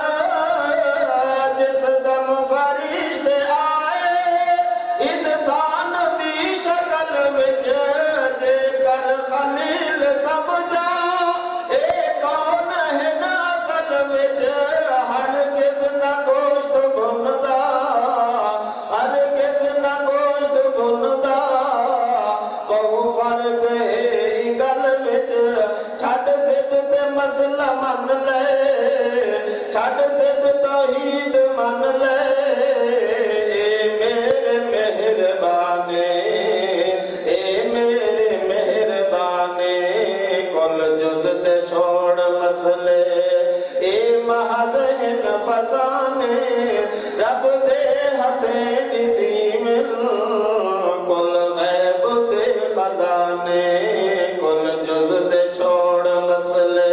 جس دم فرشتے آئے انسان دی شکل وچ جے کر خلیل سمجھا اے کون ہے نسل وچ ہرگز نہ گوشت بھندا ہرگز نہ گوشت بھندا بہو فرق ہے گل وچ چھڈ ضد تے مسئلہ من لے چھڈ ضد توحید من لے اے میرے مہربانے اے میرے مہربانے کل جز تے چھوڑ مسئلے اے محض ہن فسانے رب دے ہتھے ڈسی مل کل غیب دے خزانے کل جز دے چھوڑ مسئلے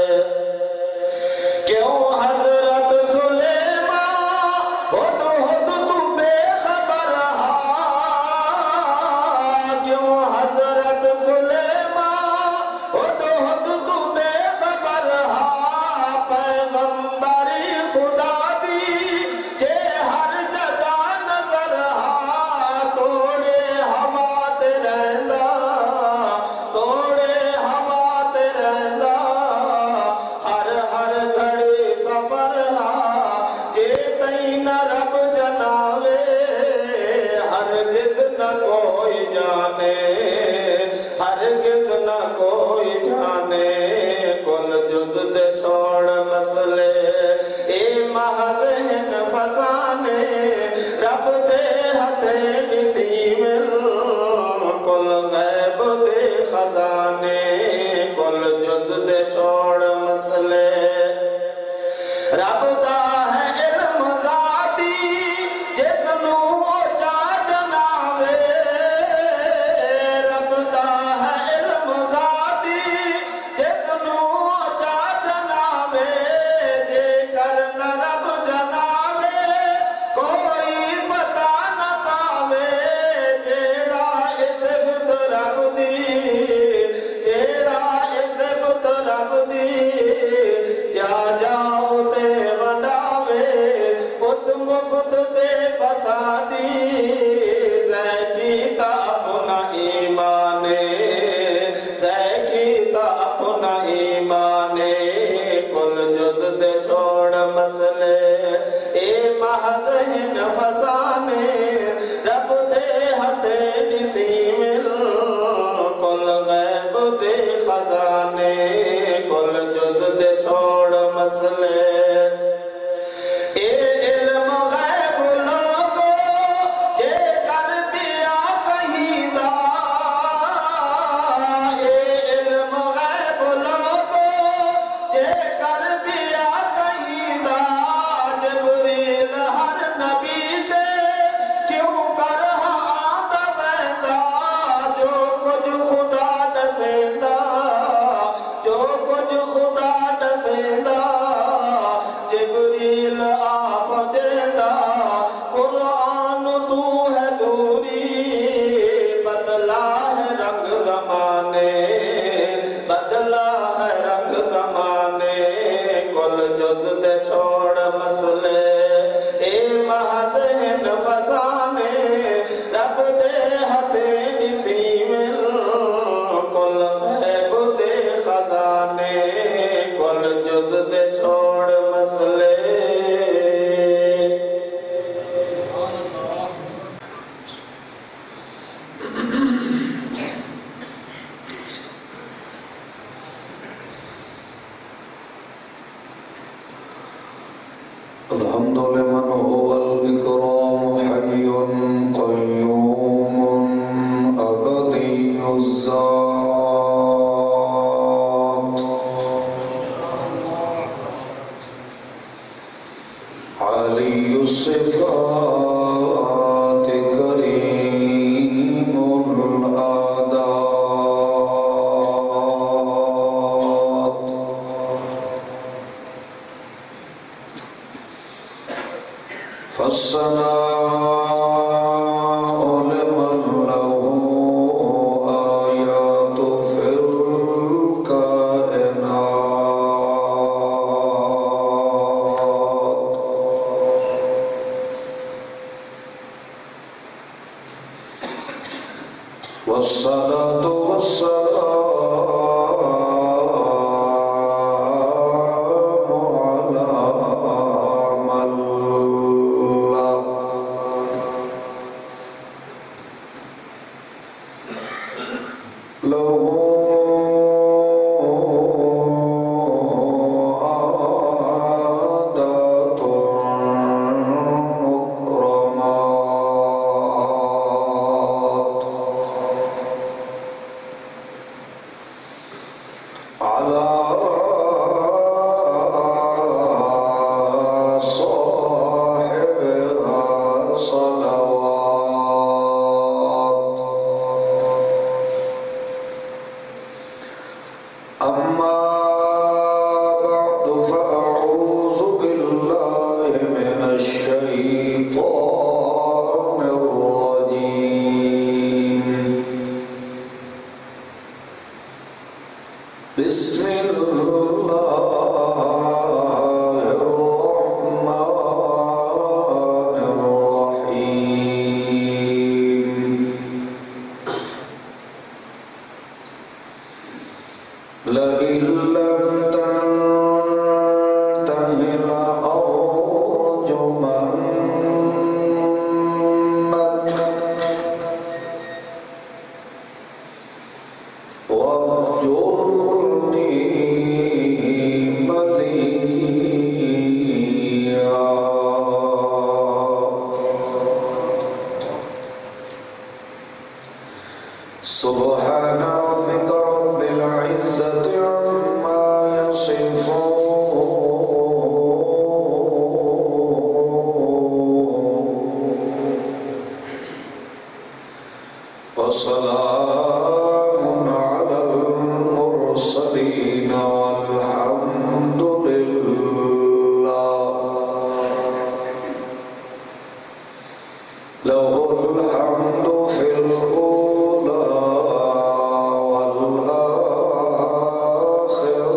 کیوں حضرت سلیمان ہد ہد تو بے خبر ہاں کیوں حضرت سلیمان ہد ہد تو بے خبر ہاں پیغمبری خدا دی جے ہر جگہ نظر ہاں توڑے ہوا تے رہندا توڑے ہوا تے رہندا ہر ہر گھڑی سفر ہاں جے تئیں نہ رب جناوے ہرگز نہ کوئی جانے ہرگز نہ کوئی جانے کل جز دے چھوڑ مسئلے اے محض ہن فسانے رب دے ہتھے ڈسی مل کل غیب دے خزانے کل جز دے چھوڑ مسئلے رب دا ہے علم ذاتی جس نو اونچا جناوے رب دا ہے علم ذاتی جس نو اونچا جناوے جے کر نہ رب جناوے کوئی پتا نہ پاوے جیڑا اس بت رب دی جیڑا اس بت رب دی جا جاؤ تے ونڈاوے اس مفت دے فسادی زیکی تا اپنا ایمانے زیکی تا اپنا ایمانے کل جز دے چھوڑ مسئلے اے محض ہن فسانے رب دے ہتھے ڈسی مل کل غیب دے خزانے کل جز دے چھوڑ مسئلے اے علم غیب لوگو جے کر بیا کہیں دا اے علم غیب لوگو جے کر بیا کہیں دا جبریل ہر نبی دے کیوں کر آندا ویندا جو کچھ خدا دسیندا جو کچھ خدا دسیندا جبریل آپ جیندہ قرآن تو ہے دوری بدلا ہے رنگ زمانے بدلا ہے رنگ زمانے کل جز دے چھوڑ مسئلے اے محض ہن فسانے رب دے ہتھے ڈسی مل کل غیب دے خزانے کل جز دے چھوڑ مسئلے الحمد لمن هو الإكرام حي قيوم أبدي الذات عالي الصفات كريم الأداء والصلاة والسلام على من له عادات مكرمات على صاحبها صلوات. أما بعد فأعوذ بالله من الشيطان الرجيم. بسم الله الرحمن الرحيم. لئن لم تنته لأرجمنك واهجرني مليا. سبحان ربك رب العزة عما يصفون وسلام على المرسلين والحمد لله. له الحمد في الأولى والآخرة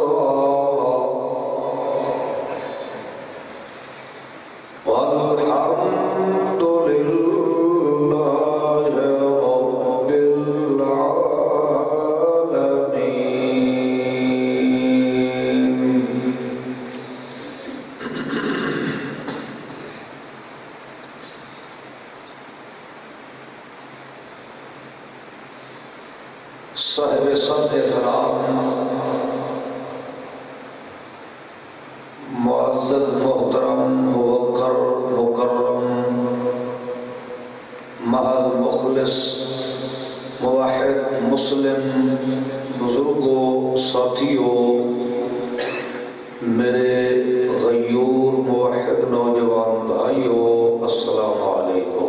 والحمد لله رب العالمين. صاحب صد احترام معزز محترم موقر مکرم محض مخلص موحد مسلم بزرگوں ساتھیوں، میرے غیور موحد نوجوان بھائیوں، السلام علیکم۔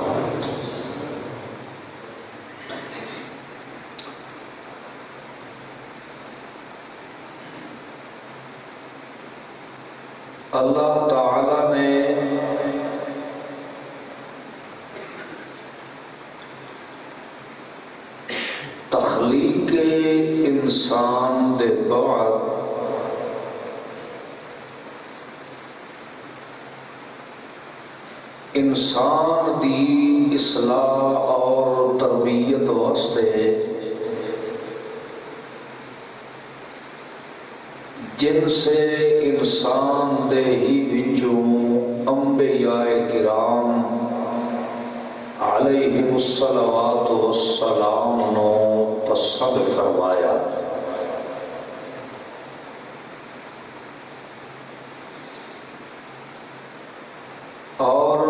اللہ تعالی نے تخلیق انسان دے بعد انسان دی اصلاح اور تربیت واسطے جن سے انسان دے ہی وچوں انبیاء کرام علیہم الصلوات والسلام نو پسند فرمایا۔ اور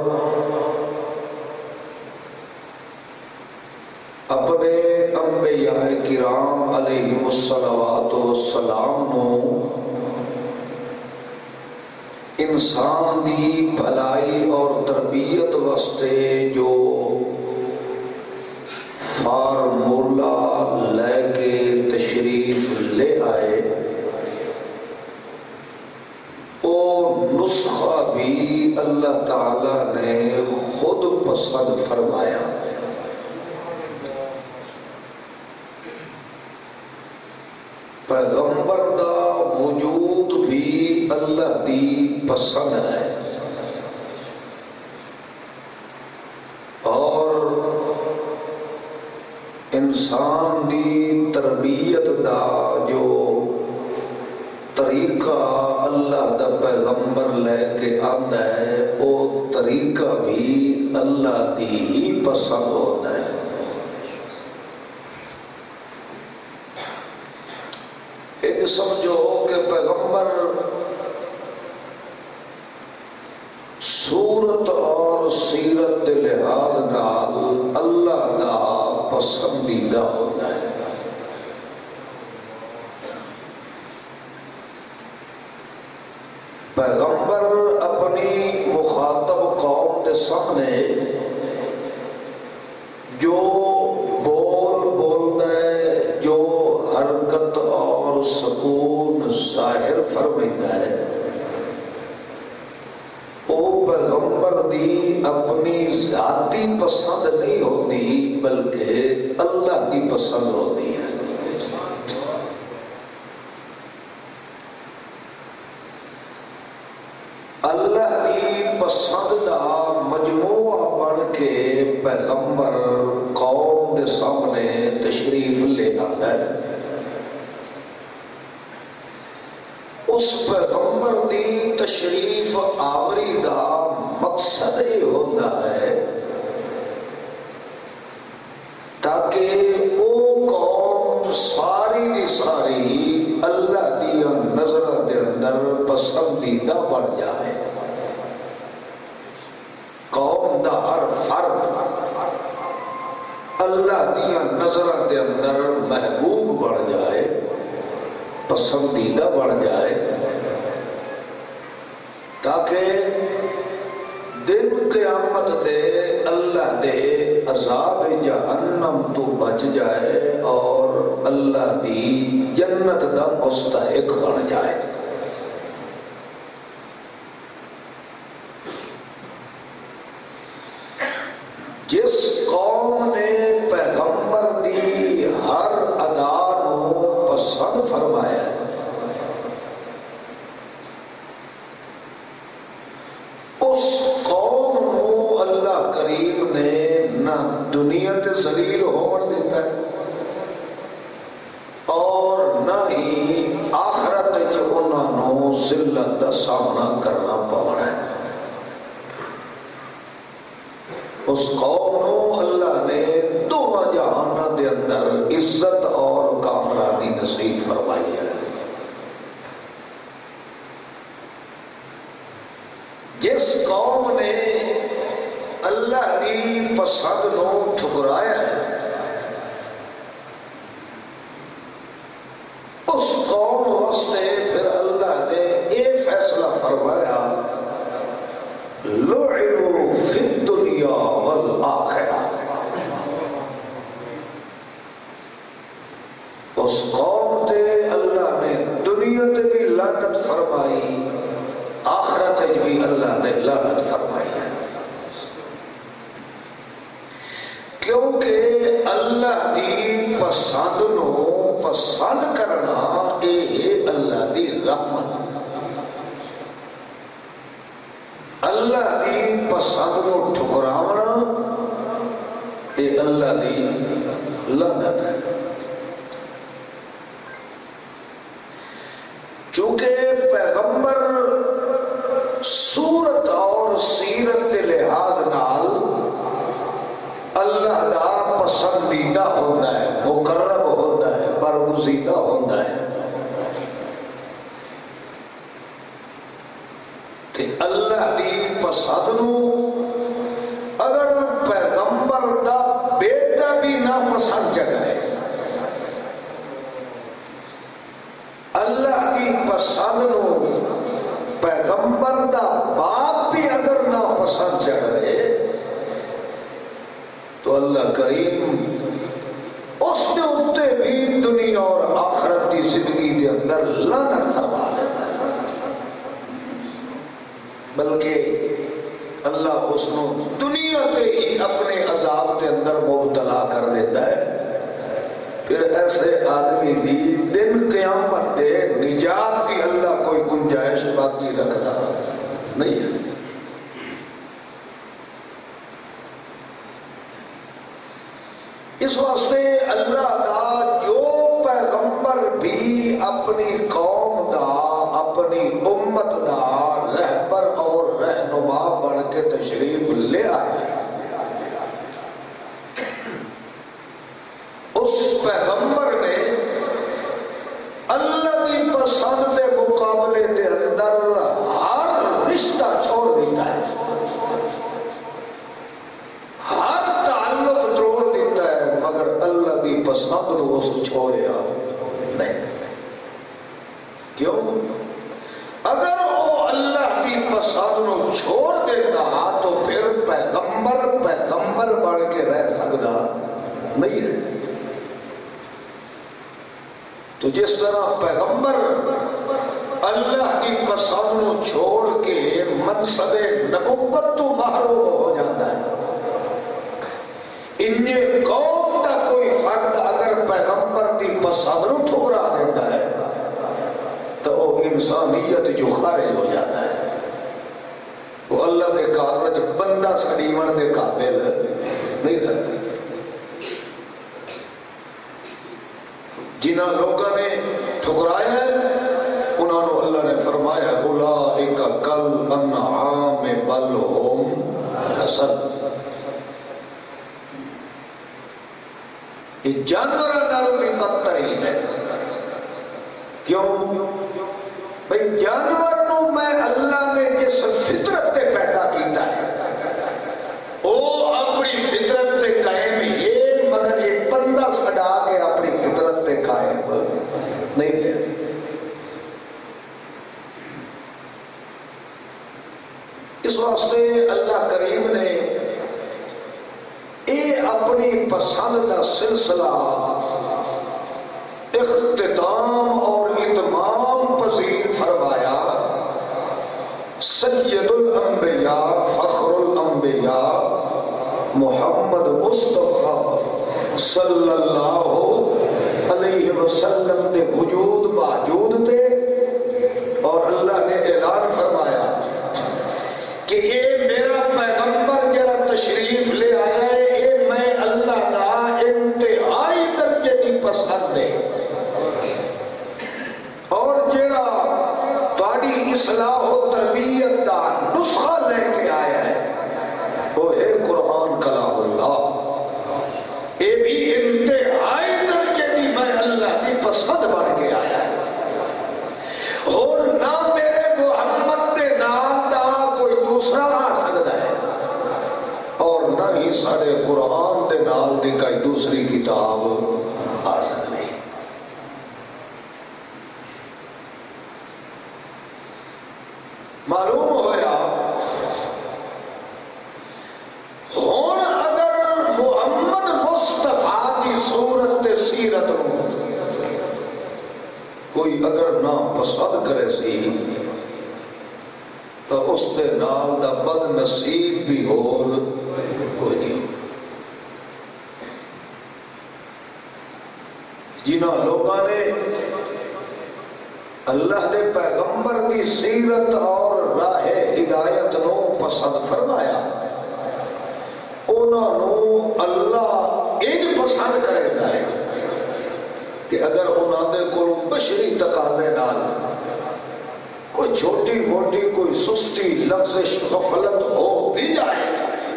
اپنے انبیاء کرام علیہم الصلوات والسلام نو انسان دی بھلائی اور تربیت واسطے جو فارمولا لے کے تشریف لے آئے، وہ نسخہ بھی اللہ تعالی نے خود پسند فرمایا۔ پیغمبر دا وجود بھی اللہ دی پسند ہے، اور انسان دی تربیت دا جو طریقہ اللہ دا پیغمبر لے کے آندا ہے او طریقہ بھی اللہ دی ہی پسند ہوتا ہے. ایک سمجھو کہ پیغمبر صورت اور سیرت دے لحاظ نال اللہ دا پسندیدہ ہوتا ہے. پیغمبر اپنی مخاطب قوم کے سامنے جو بول بولتا ہے، جو حرکت اور سکون ظاہر فرمائتا ہے، وہ پیغمبر دی اپنی ذاتی پسند نہیں ہوتی بلکہ اللہ کی پسند ہوتی ہے. اللہ کی پسند دا مجموعہ بن کے پیغمبر قوم دے سامنے تشریف لے آتا ہے. اس پیغمبر دی تشریف آوری دا مقصد یہ ہوتا ہے تاکہ او قوم ساری دی ساری اللہ دیا نظر دے اندر پسندیدہ بن جائے. قوم دا ہر فرد اللہ دیا نظر دے اندر محبوب بن جائے، پسندیدہ بن جائے، تاکہ دن قیامت دے اللہ دے عذاب جہنم تو بچ جائے اور اللہ دی جنت دا مستحق بن جائے. جس قوم نے پیغمبر دی ہر ادا نو پسند فرمایا اس قوم نو اللہ کریم نے نہ دنیا تے ذلیل ہون دیتا ہے اور نہ ہی آخرت وچ انہاں نو ذلت دا سامنا کرنا پونا ہے. اس قوم نو اللہ نے دونوں جہان دے اندر عزت اور کامرانی نصیب فرمائی ہے. جس قوم نے اللہ کی پسند نو ٹھکرایا ہے اس قوم واسطے پھر اللہ نے یہ فیصلہ فرمایا لعنوا فی الدنیا والآخرہ. اس قوم تے اللہ نے دنیا تے بھی لعنت فرمائی، آخرت تے بھی اللہ نے لعنت فرمائی ہے. کیونکہ اللہ دی پسند نو پسند کرنا اے اللہ دی رحمت، اللہ دی پسند نو ٹھکراونا اے اللہ دی لعنت ہے. چونکہ پیغمبر صورت اور سیرت کے لحاظ نال اللہ دا پسندیدہ ہوتا ہے، مقرب ہوتا ہے، برگزیدہ ہوتا ہے. کہ اللہ دی پسند نو اگر پیغمبر دا بیٹا بھی نہ پسند چکے، اللہ کی پسند نو پیغمبر دا باپ بھی اگر نہ پسند چکے تو اللہ کریم اس نے اتے بھی دنیا اور آخرت کی زندگی کے اندر لعنت فرما دیتا ہے. بلکہ اللہ اس کو دنیا تے ہی اپنے عذاب کے اندر مبتلا کر دیتا ہے. پھر ایسے آدمی بھی دن قیامت دے نجات کی اللہ کوئی گنجائش باقی رکھتا نہیں ہے. اس واسطے اللہ دا جو پیغمبر بھی اپنی قوم دا اپنی امت دا رہبر اور رہنما بن کے تشریف لے آئے، اس پیغمبر نے اللہ کی پسند کے مقابلے کے اندر ہر رشتہ چھوڑ دیتا ہے، ہر تعلق توڑ دیتا ہے، مگر اللہ کی پسند کو اس چھوڑیا نہیں۔ کیوں؟ اگر وہ اللہ کی پسند کو چھوڑ دیتا تو پھر پیغمبر پیغمبر بن کے رہ سکتا نہیں ہے۔ تو جس طرح پیغمبر اللہ کی پسند کو چھوڑ کے منصب نبوت تو محروم ہو جاتا ہے، ان قوم کا کوئی فرد اگر پیغمبر کی پسند کو ٹھکرا دیتا ہے تو وہ انسانیت جو خارج ہو جاتا ہے، وہ اللہ کے کاغذ بندہ سلیمن کے قابل نہیں رہتا۔ جنہاں لوگوں نے ٹھکرایا ہے انہوں نے اللہ نے فرمایا اولئک کالانعام بل ھم اضل، یہ جانوروں نالوں بھی بدترین ہے۔ کیوں؟ بھئی جانور نو میں اللہ نے جس فطرت تے پیدا کیتا ہے وہ اپنی فطرت تے قائم ہے، مگر یہ بندہ سڑا کے اپنی فطرت تے قائم نہیں ہے۔ اس واسطے اللہ کریم نے اے اپنی پسند کا سلسلہ اختتام اور اتمام پذیر فرمایا۔ سید الانبیاء فخر الانبیاء محمد مصطفیٰ صلی اللہ علیہ وسلم کے وجود باوجود تھے، اور اللہ نے اعلان فرمایا کہ اے میرا پیغمبر جڑا تشریف لے آیا ہے اے میں اللہ دا انتہائی درجے کی پسند ہے، اور جڑا تہاڈی اصلاح و تربیت دا نسخہ لے کے آیا ہے وہ ہے قرآن کلام اللہ، اے بھی انتہائی درجے کی میں اللہ کی پسند بن کے آیا ہے، اور نہ میرے محمد دے نال دا کوئی دوسرا آ سکتا ہے، اور نہ ہی سارے قرآن دے نال دی کوئی دوسری کتاب آ سکتی ہے۔ معلوم ہویا ہون اگر محمد مصطفیٰ کی صورت سیرت نو کوئی اگر نہ پسند کرے سی تو اس دے نال دا بد نصیب بھی ہور کوئی نہیں۔ جنہاں لوگاں نے اللہ دے پیغمبر کی سیرت اور راہ ہدایت نو پسند فرمایا، انہوں نو اللہ ایک پسند کرے گا کہ اگر انہوں نے کوئی بشری تقاضے نال کوئی چھوٹی موٹی کوئی سستی لفظش غفلت ہو بھی جائے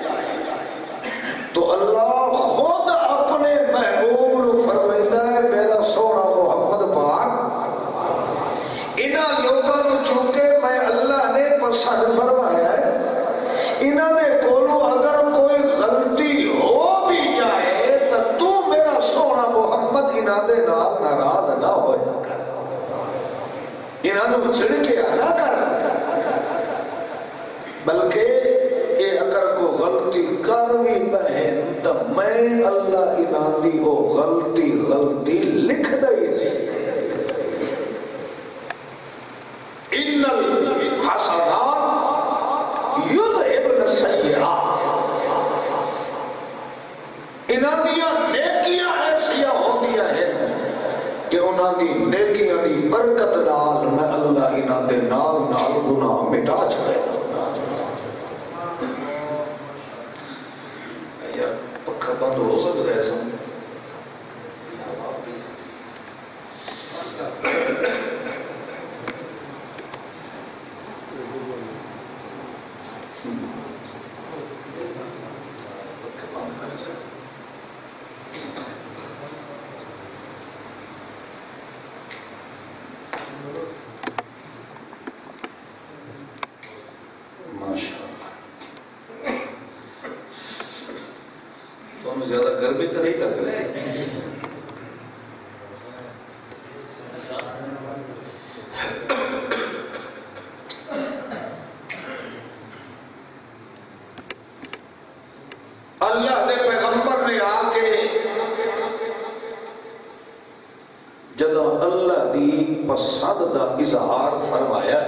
تو اللہ خود اپنے محبوب نو فرمائندا ہے میرا سونا محمد پاک انہاں لوگوں نو چونکہ میں اللہ نے پسند فرمایا ہے، انہاں نے کولو اگر کوئی غلطی ہو بھی جائے تو تو میرا سونا محمد انہاں دے نال ناراض نہ ہو جا، انہاں نو چھڑکیا نہ کر، بلکہ اے اگر کوئی غلطی کر بھی بہن تو میں اللہ انہاں دی وہ غلطی غلطی لکھ دئی نہیں۔ ان الحسنات یذہبن السیئات، انہاں دیاں نیکیاں ایسیاں ہوندیاں ہیں کہ انہاں دی نیکیاں دی برکت نال میں اللہ انہاں دے نال نال گناہ مٹا چھڑے۔ یار پکا بند ہو سکتا ہے سن بھی تو نہیں لگ رہے. اللہ نے پیغمبر نے آ کے جدو اللہ دی پسند دا اظہار فرمایا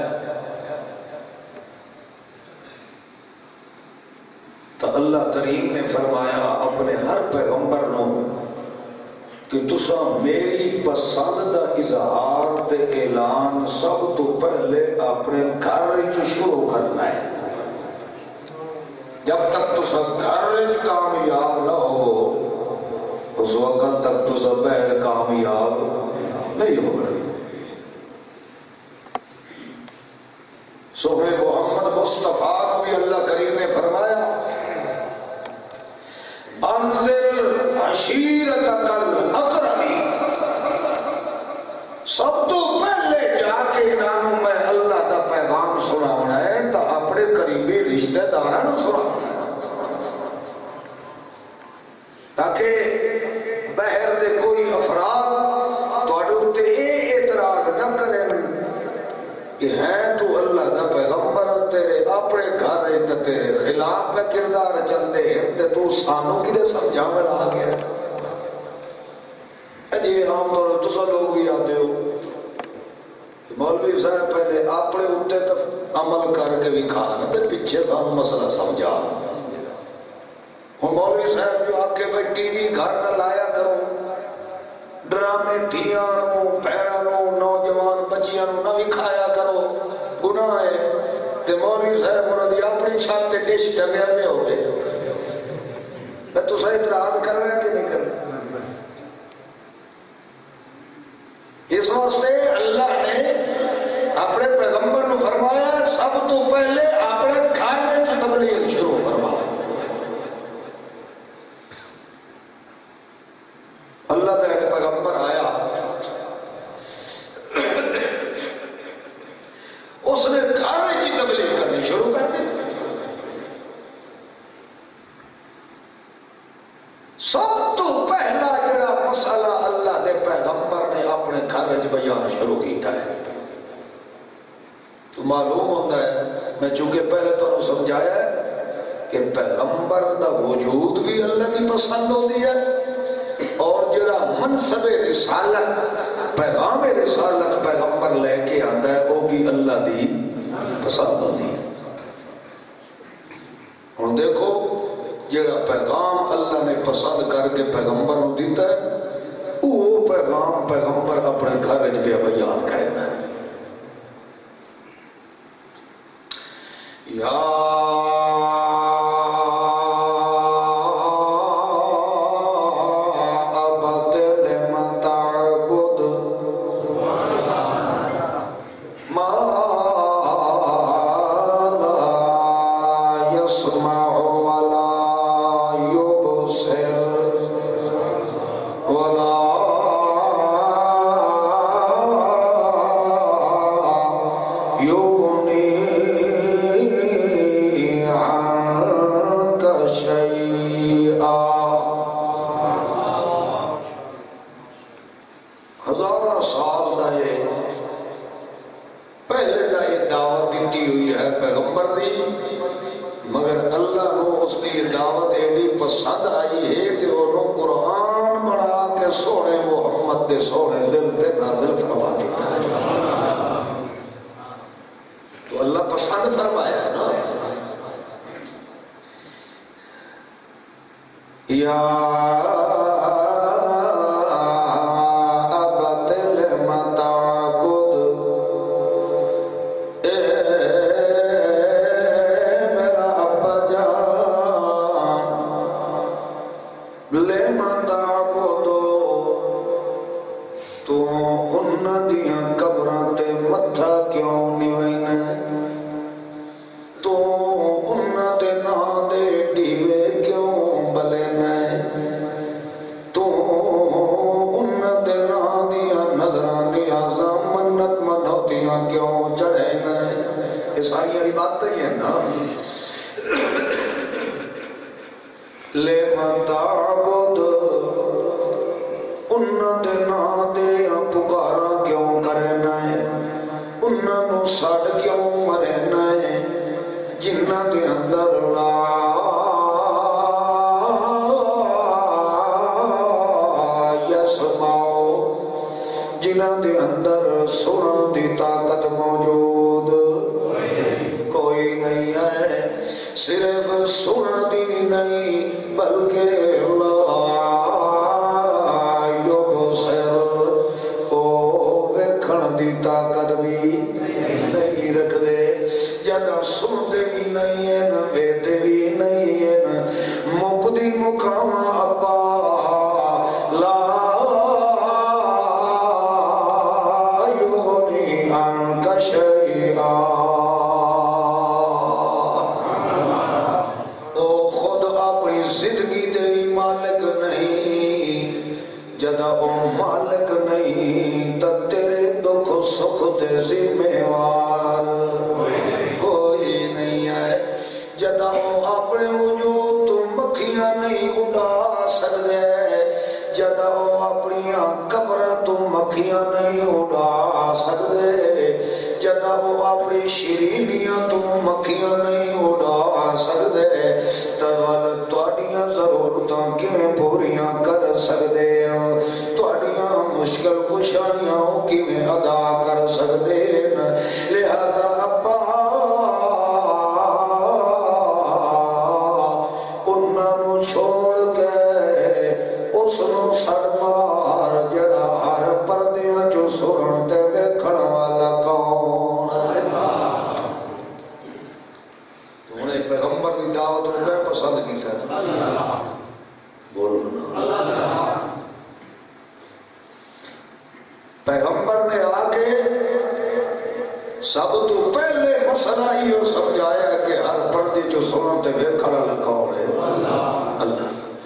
تو اللہ کریم نے فرمایا اپنے ہر پیغمبر نو کہ تسا میری پسند دا اظہار تے اعلان سب تو پہلے اپنے گھر وچ شروع کرنا ہے. جب تک تو سب گھر وچ کامیاب نہ ہو اس وقت تک تو سب باہر کامیاب نہیں ہو رہے. سونے محمد مصطفیٰ کو بھی اللہ کریم نے فرمایا انذر عشیرتک الاقربین. سب تو پہلے جا کے انہوں میں اللہ دا پیغام سناونا ہے تو اپنے قریبی رشتہ داراں سناونا تاکہ بہر دے کوئی افراد توڑے ہوتے اے اعتراض نہ کریں کہ ہیں تو اللہ دا پیغمبر تیرے اپنے گھر ہے تیرے خلاف پہ کردار چل دے تے تو سانوں کی دے سمجھا میں لا گیا. جی عام طور تو سا لوگ بھی آتے ہو مولوی صاحب پہلے اپنے اتے تف عمل کر کے بھی کھانا تے پیچھے سانوں مسئلہ سمجھا. ہوں مولوی صاحب جو آپ کے بھائی ٹی وی گھر نہ لایا کرو ڈرامے دھیاں نو پیرا نو نوجوان بچیاں نو نہ بھی کھایا کرو گناہ ہے. تے مولوی صاحب انہوں نے اپنی چھت تے ڈش ٹنگیا میں ہو گئے میں تو صحیح اعتراض کر رہے ہیں کہ نہیں کر رہے. اس واسطے اللہ نے اپنے پیغمبر نے فرمایا سب تو پہلے اپنے گھر میں تو تبلیغ شروع فرمایا. اللہ کا ایک پیغمبر آیا اس نے گھر کی تبلیغ کرنی شروع کر دی. سب تو پہلا جڑا مسئلہ اللہ دے پیغمبر نے اپنے گھر وچ بیان شروع کیتا ہے. تو معلوم ہوتا ہے میں چونکہ پہلے تو سمجھایا ہے کہ پیغمبر دا وجود بھی اللہ کی پسند ہوتی ہے اور جڑا منصب رسالت پیغام رسالت پیغمبر لے کے آتا ہے وہ بھی اللہ دی پسند ہوتی ہے. ہوں دیکھو جڑا پیغام اللہ نے پسند کر کے پیغمبر کو دیتا ہے وہ پیغام پیغمبر اپنے گھر وچ پہ بیان کرنا ہے. یا لِمَ تَعْبُدُ دے نا دے پکارا کیوں کرنا ہے انہاں نو سڑ کیوں مرنا ہے جنہاں دے اندر لا یسماؤ جنہاں دے اندر سنن دی طاقت موجود کوئی نہیں ہے صرف سنن دی نہیں بلکہ اللہ یبصر او ویکھن دی طاقت بھی نہیں رکھ دے جدہ سنتے بھی نہیں ہیں ویتے بھی نہیں ہیں مقدی مقام ابا لا یغنی عنک شیئا زندگی تیری مالک نہیں جدہ او مالک نہیں تا تیرے دکھ سکھ تے ذمہ وار کوئی نہیں ہے جدہ او اپنے وجود تو مکھیاں نہیں اڑا سکتے جدہ او اپنی قبرہ تو مکھیاں نہیں اڑا سکتے جدہ وہ اپنی شیرینیاں تو مکھیاں نہیں اڑا سکتے تول تواڈیاں ضرورتاں کیویں پوریاں کر سکتے ہو تواڈیاں مشکل کشائیاں کیویں ادا کر سکتے لہذا ابا انہاں نو چھوڑ کے اس نو سڑ مار جڑا ہر پردیاں جو سنن تے ویکھن والا کون ہے تو نے پیغمبر دی دعوت کو کیا پسند کیتا ہے بولو نا پیغمبر نے آ کے سب تو پہلے مسئلہ ہی وہ سمجھایا کہ ہر پردے جو سنن تے ویکھن والا کون ہے اللہ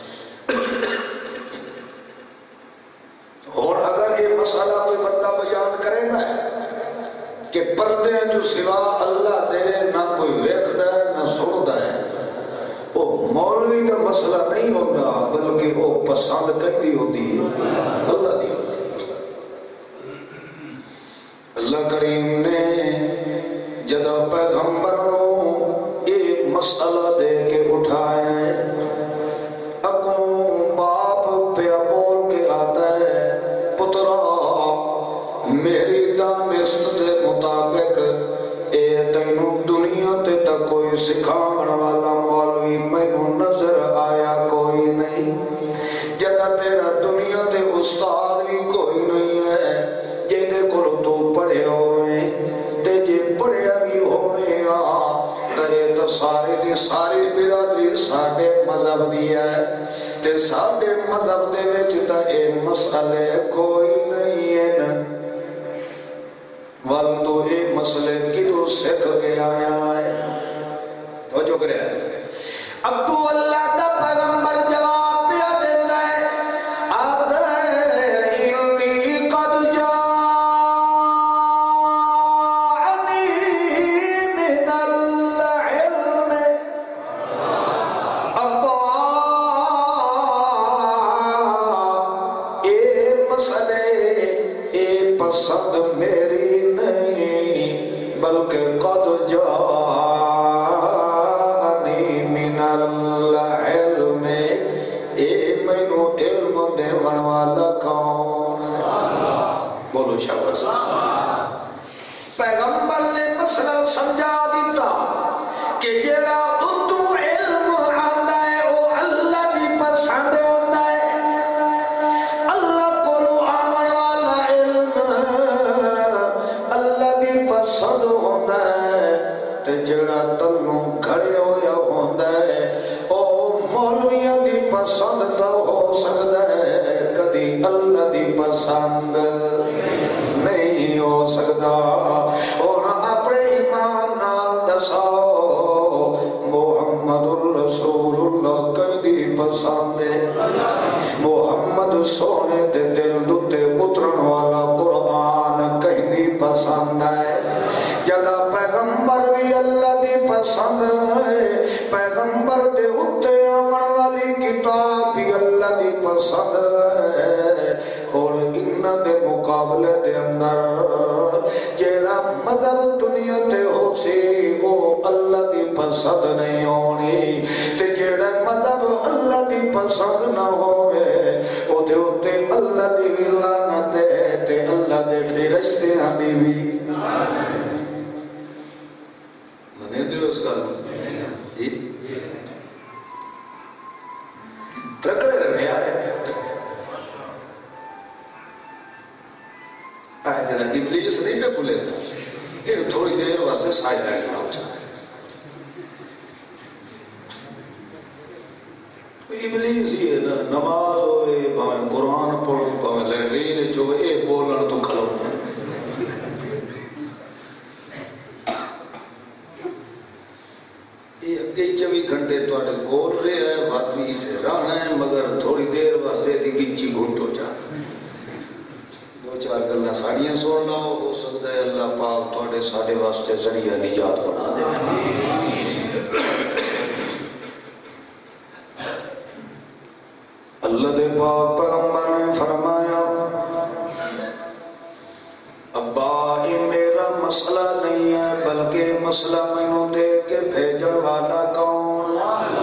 اور اگر یہ مسئلہ کوئی بندہ بیان کرے نا کہ پردے جو سوا اللہ دے نہ کوئی ویکھدا ہے نہ سندا ہے وہ مولوی کا مسئلہ نہیں ہوتا بلکہ وہ پسند کہتی ہوتی ہے اللہ دی اللہ کریم نے جدہ پیغمبر نو ایک مسئلہ دے کے اٹھایا ہے اگوں باپ پیا بول کے آتا ہے پترا میری دانست دے مطابق اے تینوں دنیا تے تا کوئی سکھاون والا مولوی مینوں نظر آیا کوئی نہیں جدہ تیرا دنیا تے استاد بھی کوئی نہیں ہے جیدے کل تو پڑھے ہوئے تے جے پڑھیا بھی ہوئے آ تے تا سارے دے ساری برادری ساڑھے مذہب دیا ہے تے ساڑھے مذہب دے وچ تا اے مسئلے کوئی نہیں ہے نا وال تو اے مسئلے کدو سکھ کے آیا ہے توجہ کرے ہے اب تو اللہ کا پیغمبر جواب پیا دیتا ہے آدھے انی قد جاءنی من العلم ابا اے مسئلے اے پسند میری نہیں بلکہ قد جاءنی من العلم اے مینوں علم دیون والا کون ہے بولو شاباش پیغمبر نے مسئلہ سمجھا دیتا کہ جیڑا اتو علم آندا ہے وہ اللہ دی پسند ہوندا ہے اللہ کو آمن والا علم اللہ دی پسند ہوندا ہے تے جڑا تلوں کھڑے ہویا ہوندا ہے او مولویاں دی پسند تو ہو سکدا ہے کدی اللہ دی پسند نہیں ہو سکدا اور اپنے ایمان نال دساؤ محمد الرسول اللہ کدی پسند ہے محمد سونے دے دل دوتے اترن والا قرآن کدی پسند ہے جدا پیغمبر بھی اللہ دی پسند ہے پیغمبر دے اتے آمن والی کتاب بھی اللہ دی پسند ہے اور ان دے مقابلے دے اندر جیڑا مذہب دنیا تے ہو سی وہ اللہ دی پسند نہیں ہونی تے جیڑا مذہب اللہ دی پسند نہ ہوئے او دے اتے اللہ دی بھی لعنت ہے تے اللہ دے فرشتیاں دی بھی منے دے اس کا جی تکڑے رہنے آئے آئے جنہ ابلیس نہیں پہ بھولے تھا یہ تھوڑی دیر واسطے سائے رہنے نہ چاہے ابلیس ہی ہے نا نماز ہوئے بھاویں قرآن پڑھو بھاویں لیٹرین جو اے بولن تو کھلو یہ چوی گھنٹے تو آٹے بول رہے ہیں بات بھی سے رہنا ہے مگر تھوڑی دیر واسطے دی گنچی گھنٹ ہو جائے دو چار گلنا ساڑیاں سوڑ لاؤ ہو سکتا ہے اللہ پاک تھوڑے ساڑے واسطے ذریعہ نجات بنا دے اللہ دے پاک پیغمبر نے فرمایا ابا یہ میرا مسئلہ نہیں ہے بلکہ مسئلہ میں دے کے بھیجن والا کون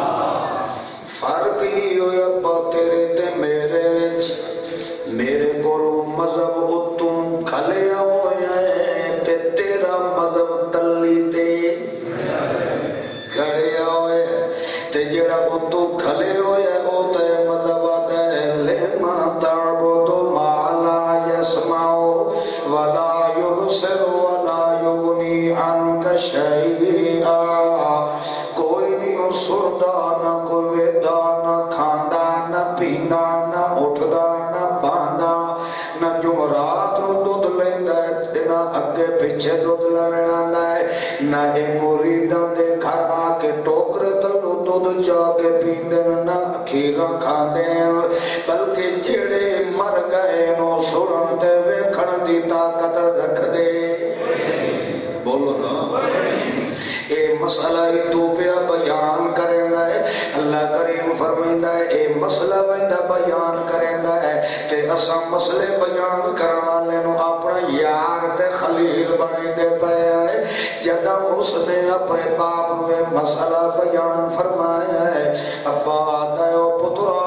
فرق ہی ہویا ابا تیرے تے میرے وچ میرے کو مذہب اتوں کھلیا ہویا ہے تے تیرا مذہب تلی تے کھڑیا ہوئے تے جڑا اتوں کھلے ہویا ہے او تے مذہب آتا ہے لما تعبدو ما لا يسمعو ولا يبصر ولا يغني عنك شيئا کوئی نہیں سردا نہ کوئی ویدا نہ کھاندا نہ پیندا نہ اٹھدا نہ باندا نہ جمعرات نو دودھ لیندا ہے نہ اگے پیچھے دودھ لینا آندا ہے نہ اے مریداں دے گھر آ کے ٹوکرے تلو دودھ چا کے پیندے نہ کھیراں کھاندے بلکہ جڑے مر گئے نو سنن تے ویکھن دی طاقت رکھ دے بولو نا اے مسئلہ ہی تو پیا بیان کریں ہے اللہ کریم فرمائندہ ہے اے مسئلہ ویندہ بیان کریں ہے تے اسا مسئلے بیان کروانے نو اپنا یار تے خلیل بنے دے پائے ہے جدہ اس نے اپنے باپ نو اے مسئلہ بیان فرمایا ہے ابا دیو پترا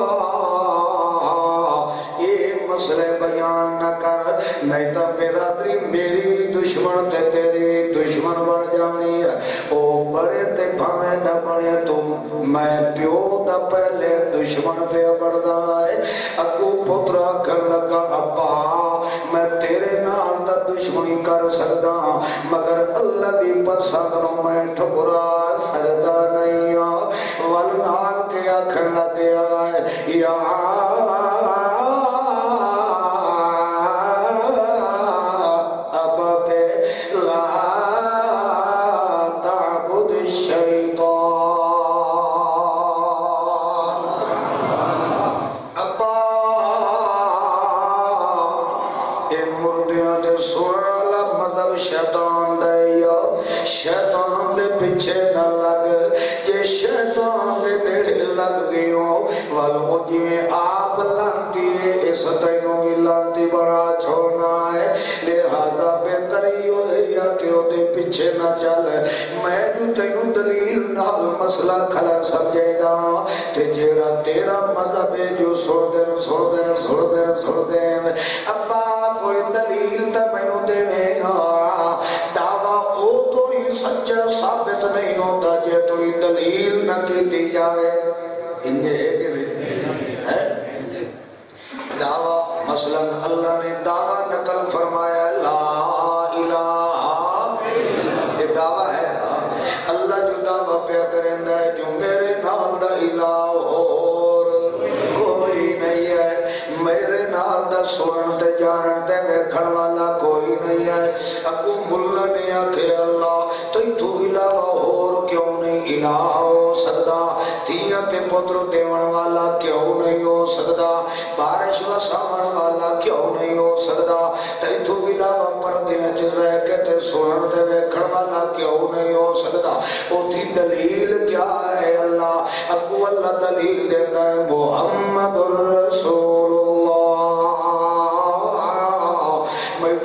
اے مسئلے بیان نہ کر نہیں تا برادری میری بھی دشمن تے تیری دشمن بڑھ جانی ہے او بڑے تے بھامے نہ بڑے تم میں پیو دا پہلے دشمن پہ بڑھدا ہے اگو پترا کر لگا ابا میں تیرے نال دا دشمنی کر سکدا مگر اللہ دی پسند نو میں ٹھکرا سکدا نہیں ول نال کے آکھن لگیا ہے یا شیطان دے یا شیطان دے پیچھے نہ لگ یہ شیطان دے نیڑے لگ گئیو والو جی میں آپ لانتی ہے اس تینوں بھی لانتی بڑا چھوڑنا ہے لہذا بہتری ہوئے یا کہ وہ دے پیچھے نہ چل میں جو تینوں دلیل نال مسئلہ کھلا سمجھے دا تے جیڑا تیرا مذہب ہے جو سڑ دین سڑ دین سڑ دین سڑ دین ابا کوئی دلیل تا میں نو دے دعویٰ او توڑی سچا ثابت نہیں ہوتا جے توڑی دلیل نہ کی دی جاوے انجھے ہے کہ نہیں دعویٰ مثلا اللہ نے دعویٰ نقل فرمایا لا الہ یہ دعویٰ ہے اللہ جو دعویٰ پہ کریں ہے جو میرے نال دا الہ اور کوئی نہیں ہے میرے نال دا سنن تے جانن تے ویکھن والا کوئی نہیں ہے ابو ملا نے آکھے اللہ تو تو علاوہ اور کیوں نہیں الہ ہو سکتا تیاں تے پتر دیون والا کیوں نہیں ہو سکتا بارش وساون والا کیوں نہیں ہو سکتا تے تو علاوہ پردیاں چ رہ کے تے سنن تے ویکھن والا کیوں نہیں ہو سکتا او دی دلیل کیا ہے اللہ ابو اللہ دلیل دیتا ہے محمد الرسول اللہ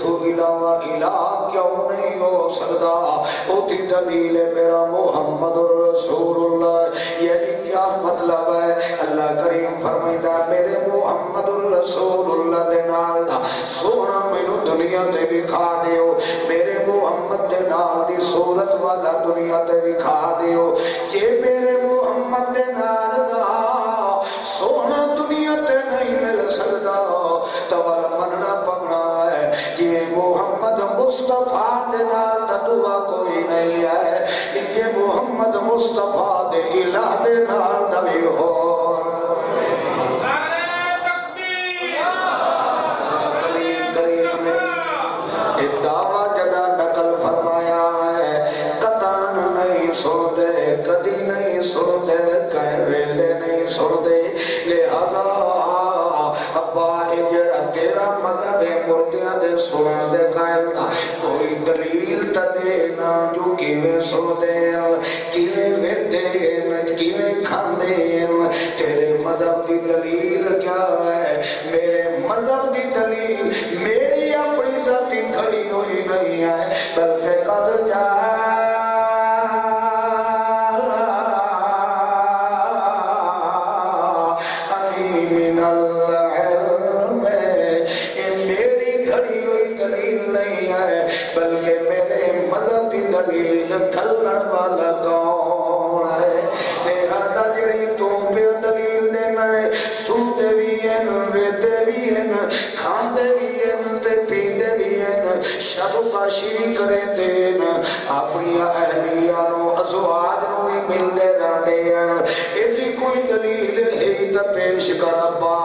تو علاوہ الہ کیوں نہیں ہو سکتا؟ اوتی دلیل میرا محمد رسول اللہ۔ یعنی کیا مطلب ہے؟ اللہ کریم فرمائیدہ میرے محمد رسول اللہ دے نال دا سونا مینو دنیا تے بھی کھا دیو، میرے محمد دے نال دی صورت والا دنیا تے بھی کھا دیو۔ جے میرے محمد دے نال دا سونا دنیا تے نہیں مل سکتا تول مننا پکنا ہے کہ محمد مصطفیٰ دے نال دا دعا کوئی نہیں ہے، کہ محمد مصطفیٰ دے الہ دے نال دا بھی ہو۔ کریم کریم نے ایک دعویٰ جگہ نقل فرمایا ہے، قطعاً نہیں سن دے، کدی نہیں سن دے، کہیں ویلے نہیں سن دے، لہذا ابا جڑا تیرا مذہب مردیاں دے سنن دے قائل دا کوئی دلیل تا دینا جو کیویں سن دے، کیویں ویندے، کیویں کھاندے، تیرے مذہب دی دلیل کیا ہے؟ میرے مذہب دی دلیل میری اپنی ذاتی کھڑی ہوئی نہیں ہے، بلکہ قد جا بلکہ میرے مذہب دی دلیل کھلن والا کون ہے؟ لہذا جری تو پہ دلیل دینا ہے، سنتے بھی ہیں، ویدے بھی ہیں، کھاندے بھی ہیں، تے پیندے بھی ہیں، شب پاشی کریں دینا، اپنی اہلیہ نو ازواج نو ہی ملتے رہتے ہیں، ایدی کوئی دلیل ہے تا پیش کر ابا۔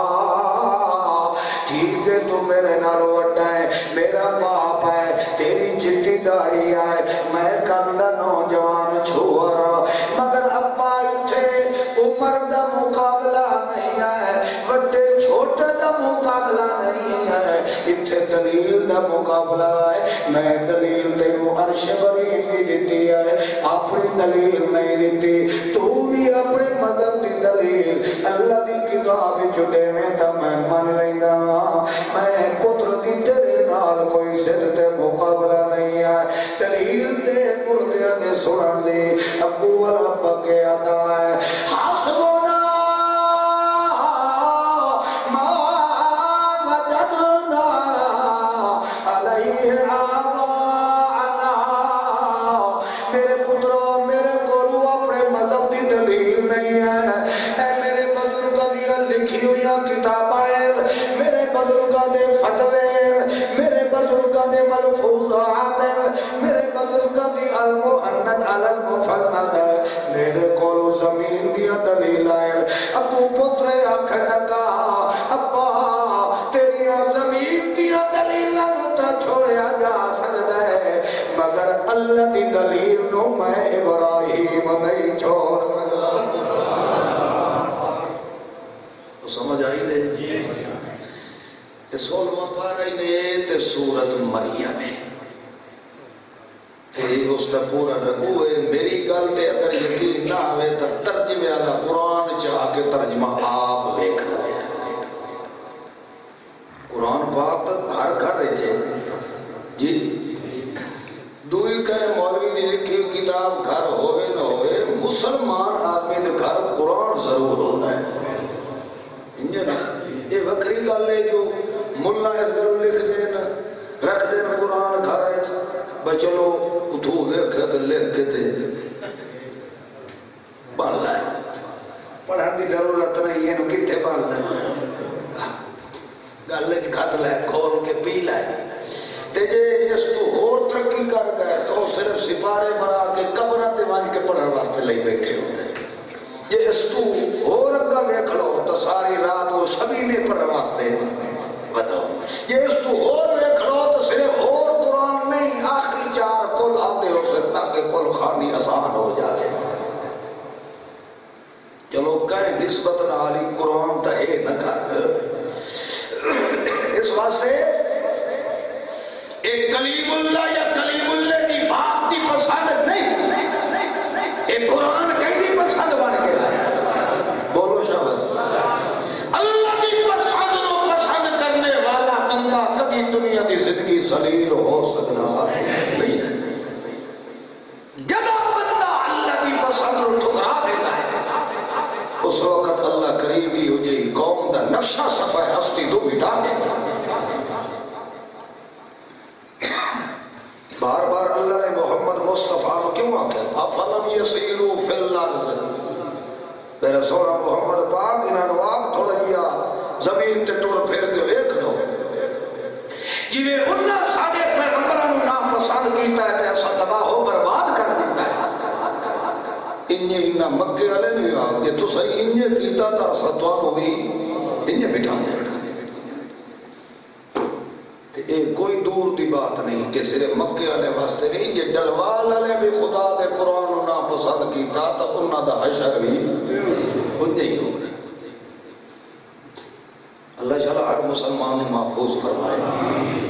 ٹھیک ہے تو میرے نالو وڈا ہے، میرا باپ ہے، تیری چٹی داڑھی آئے، میں کل دا نوجوان چھوڑا، مگر ابا اتھے عمر دا مقابلہ نہیں ہے، وڈے چھوٹے دا مقابلہ نہیں ہے، اتھے دلیل دا مقابلہ ہے۔ میں دلیل تیرو عرش بریم دی دیتی ہے، اپنی دلیل نہیں دیتی، تو بھی اپنے مذہب دی دلیل اللہ دی کتاب چلے میں تا میں من لینگا، میں پتر دی تیرے نال کوئی ضد تے مقابلہ نہیں ہے، دلیل دے مردیاں دے سنن دے ابو والا پکے آتا ہے۔ حسبنا ما وجدنا علیہ آباءنا، میرے پتروں میرے کولو اپنے مذہب دی دلیل نہیں ہے، اے میرے بزرگاں دیاں لکھی ہوئی کتابیں، میرے بزرگاں دے فتوے، میرے بزرگاں دے ملفوظات، میرے بزرگاں دی المؤنث علی المفرد، میرے کولو زمین دیا دلیل ہے۔ ابو پتر آنکھ لگا ابا تیریا زمین دیا دلیل تا چھوڑیا جا سکتا ہے، مگر اللہ دی دلیل نو میں ابراہیم نہیں چھوڑ سکتا۔ تو سمجھ آئی لے سولہواں پارہ نے تے سورت مریم ہے، تے اس کا پورا رکوع ہے۔ میری گل تے اگر یقین نہ ہوئے تو ترجمے والا قرآن چاہ کے ترجمہ آپ دیکھ رہے ہیں۔ قرآن پاک ہر گھر رہے جی دوئی کہیں مولوی نے لکھی کتاب گھر ہوئے نہ ہوئے، مسلمان آدمی دے گھر قرآن ضرور ہونا ہے۔ یہ وکری گل ہے جو ملہ اس گھر لکھ دینا رکھ دینا قرآن گھر ہے بچلو اتھو ویکھے تے لکھ کے تے پڑھ لائے، پڑھن دی ضرورت نہیں ہے، کتنے پڑھ لائے گل گھت لائے کھول کے پی لائے۔ تے جے اس تو اور ترقی کر گئے تو صرف سپارے بنا کے قبرہ تے وانج کے پڑھن واسطے لئی بیٹھے ہوتے ہیں۔ جے اس تو اور اگا ویکھ لو تو ساری رات وہ شبینے پڑھن واسطے بتاؤ، جے اس تو اور ویکھ لو تو صرف اور قرآن نہیں آخری چار کل آتے ہو سکتا کہ کل خانی آسان ہو جائے۔ چلو کہیں نسبت نالی قرآن تا ہے نہ کر، اس واسطے ایک کلیم اللہ یا کلیم اللہ کی بات کی پسند نہیں، ایک قرآن کہیں بھی پسند بن گیا۔ بولو شاباش، اللہ کی پسند کو پسند کرنے والا بندہ کبھی دنیا کی زندگی خلیل ہو سکتا نہیں ہے۔ جب بندہ اللہ کی پسند اور ٹھکرا دیتا ہے اس وقت اللہ کریم بھی ہو جائے قوم دا نقشہ صفحہ ہستی تو مٹا دے۔ بار بار اللہ نے محمد مصطفیٰ کو کیوں آکھا افلم یسیروا فی الارض، میرا سونا محمد پاک انہاں نو آپ تھوڑا جیا زمین تے ٹور پھیر کے ویکھ لو جویں انہاں ساڈے پیغمبراں نو ناپسند کیتا ہے تے اساں تباہ و برباد کر دیتا ہے۔ انہیں انہاں مکے والے نہیں آ کہ تو صحیح انہیں کیتا تا اساں تانوں بھی انہیں بٹھا دے۔ اے کوئی دور دی بات نہیں کہ صرف مکے والے واسطے نہیں، یہ ڈلوال والے بھی خدا دے قرآن نو ناپسند کیتا تو انہاں دا حشر بھی انہیں ہی ہوگا۔ اللہ تعالیٰ ہر مسلمان محفوظ فرمائے۔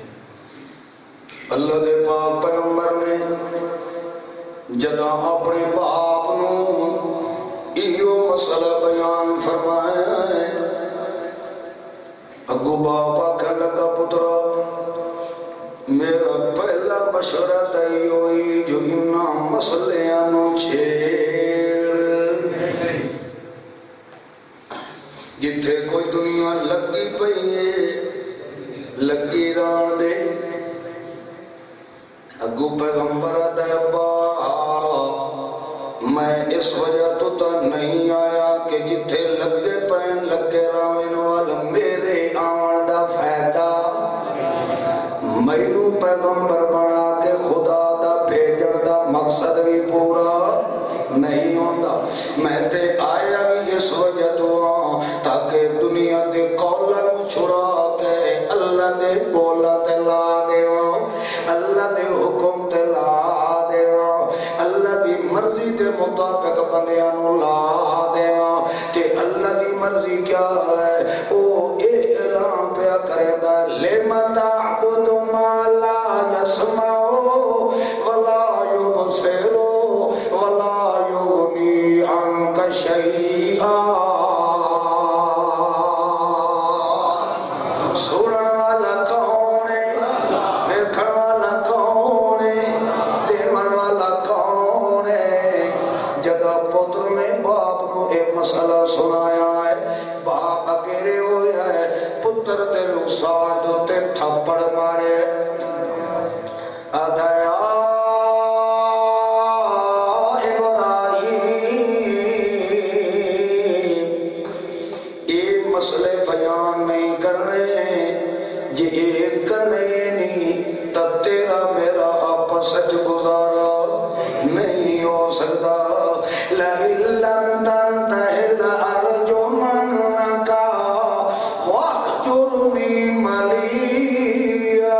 اللہ دے پاک پیغمبر نے جدا اپنے باپ نو ایو مسئلہ بیان فرمایا ہے۔ اگو باپا کہ لگا پترا میرا پہلا مشورہ دائی ہوئی جو انہا مسئلیاں نو چھیڑ، جتھے کوئی دنیا لگی پئیے لگی ران دے۔ اگو پیغمبر دے ابا میں اس وجہ تو تا نہیں آیا کہ جتھے لگے پین لگے راوین والا میرے آن دا فائدہ مینو پیغمبر بنا کے خدا دا بھیجن دا مقصد بھی پورا نہیں ہوندا۔ میں تے آیا بھی اس وجہ تو آن تاکہ دنیا دے قولن چھڑا کے اللہ دے بولا تے لا دیو، اللہ دے حکم تے لا دیو، اللہ دی مرضی کے مطابق بندیاں لا دیو کہ اللہ دی مرضی کیا ہے۔ او اے اعلان پیا کرے دا لِمَ تَعْبُدُ مَا لَا يَسْمَعُ وَلَا يُبْصِرُ وَلَا يُغْنِي عَنْكَ شَيْئًا۔ سنن والا کون ہے، دیکھن والا کون ہے، دیون والا کون ہے۔ جگہ پتر نے باپ نو ایک مسئلہ سنایا ہے، باپ اگیرے ہویا ہے، پتر تے رخسار دو تے تھپڑ مارے آدھایا مسئلے بیان نہیں کرنے جی ایک کرنے نہیں تا تیرا میرا آپس سچ گزارا نہیں ہو سکتا۔ لَإِن لَمْ تَنْتَهِ لَأَرْجُمَنَّكَ وَاهْجُرْنِي مَلِيًّا۔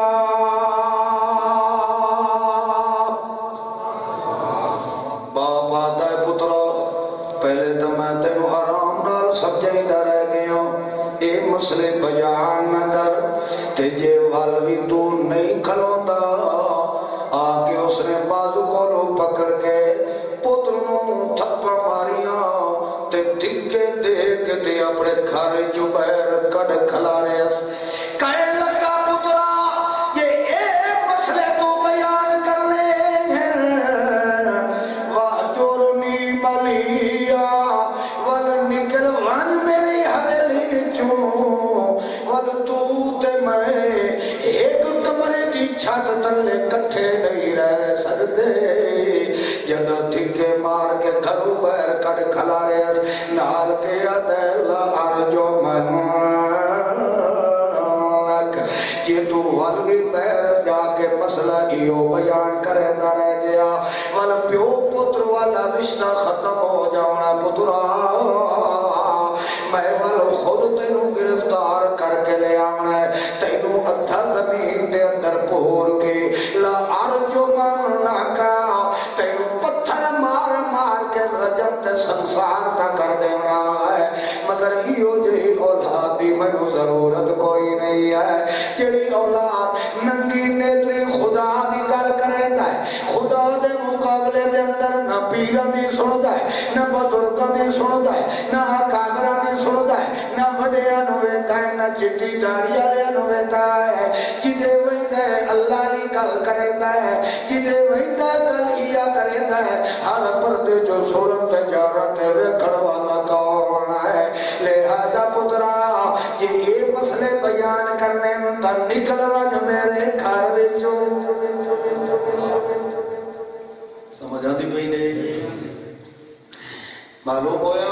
باپ آتا ہے پترا پہلے تو میں تینوں آرام نال سمجھائیدہ رہ گیا اے مسئلے بیان نہ کر تے جے والوی تو نہیں کھلوتا۔ آگے اس نے بازو کو لو پکڑ کے پتر نو تھپڑ ماریاں تے دھکے دے کے تے اپنے گھر جو بہر کڑ کھلا ریس کہے لگا پترا یہ اے مسئلے تو بیان کر لے ہیں وَاجُرْنِي مَلِيًّا ول نکل ون میری حویلی چوں ول تو تے میں ایک کمرے دی چھت تلے کٹھے نہیں رہ سکتے۔ جدو دھکے مار کے گھرو بہر کڑ کھلا ریس نال کے ادیل ارجو منک یہ تو والوی بہر جا کے مسئلہ ایو بیان کرے دا رہ گیا وال پیو پتر والا رشتہ ختم ہو جاؤنا پترا میں والو خود تینوں گرفتار کر کے لے آنا ہے تینوں ادھا زمین دے اندر پور کے لا ارجو منکا تینوں پتھر مار مار کے رجم تے سنسار تا کر دینا ہے مگر ہیو جہی اولاد دی منو ضرورت کوئی نہیں ہے جڑی اولاد ننگی نیتری خدا دی گل کرے دا ہے خدا دے مقابلے دے اندر نہ پیران دی سنو دا ہے نہ بزرگان دی سنو دا ہے نہ کامران دی سنو دا ہے نہ وڈیاں نویتا ہے نہ چٹی داڑی آلے نویتا ہے جدے ویدے جدے ویدہ کلیا کریں ہے ہر پردے جو سورت تجارت ہے ویکھڑ والا کون ہے لہذا پترا یہ یہ مسئلے بیان کرنے تا نکل رج میرے گھر وچوں سمجھ آتی پئی نہیں معلوم ہویا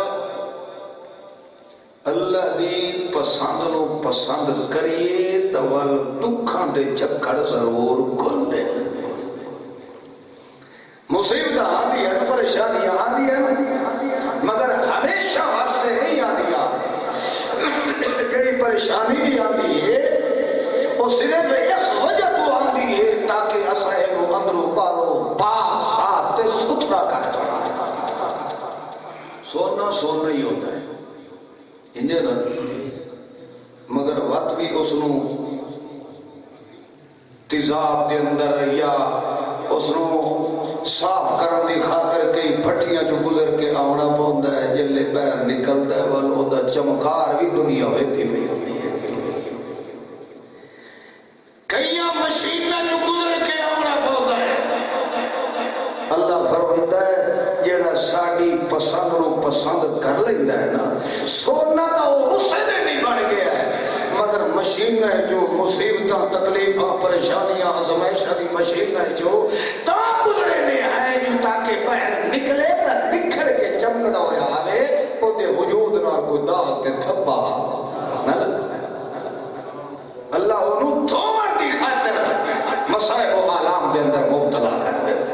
اللہ دی پسند نو پسند کریے توال دکھان دے چکڑ ضرور کھل دے مصیبت آدھی ہے پریشانی آدھی ہے مگر ہمیشہ واسطے نہیں آدھیا جڑی پریشانی بھی آدھی ہے وہ صرف اس وجہ تو آدھی ہے تاکہ اسائے کو اندرو پارو پاک صاف تے ستھرا کر چڑھا سونا سونا ہی ہوتا ہے انجھے نا مگر وقت بھی اس نو تیزاب دے اندر یا اس نو صاف کرن دی خاطر کئی پھٹیاں جو گزر کے آونا پوندا ہے جلے بیر نکل دے والو دا چمکار بھی دنیا ویتی بھی ہوتی ہے کئیاں مشینہ جو گزر کے آونا پوندا ہے اللہ فرمائندہ ہے جیڑا ساڑی پسند رو پسند کر لیندہ ہے نا سونا تا وہ اس سے نہیں بڑھ گیا ہے مگر مشین ہے جو مصیبتاں تکلیفاں پریشانیاں ازمائشاں دی مشین ہے جو تا گزرے نے آئے جو تاکہ باہر نکلے تا نکھر کے چمکدا ہویا آوے او دے وجود نہ کوئی داغ تے تھپا نہ لگا اللہ انہوں دھومر دی خاطر مصائب و آلام دے اندر مبتلا کر دے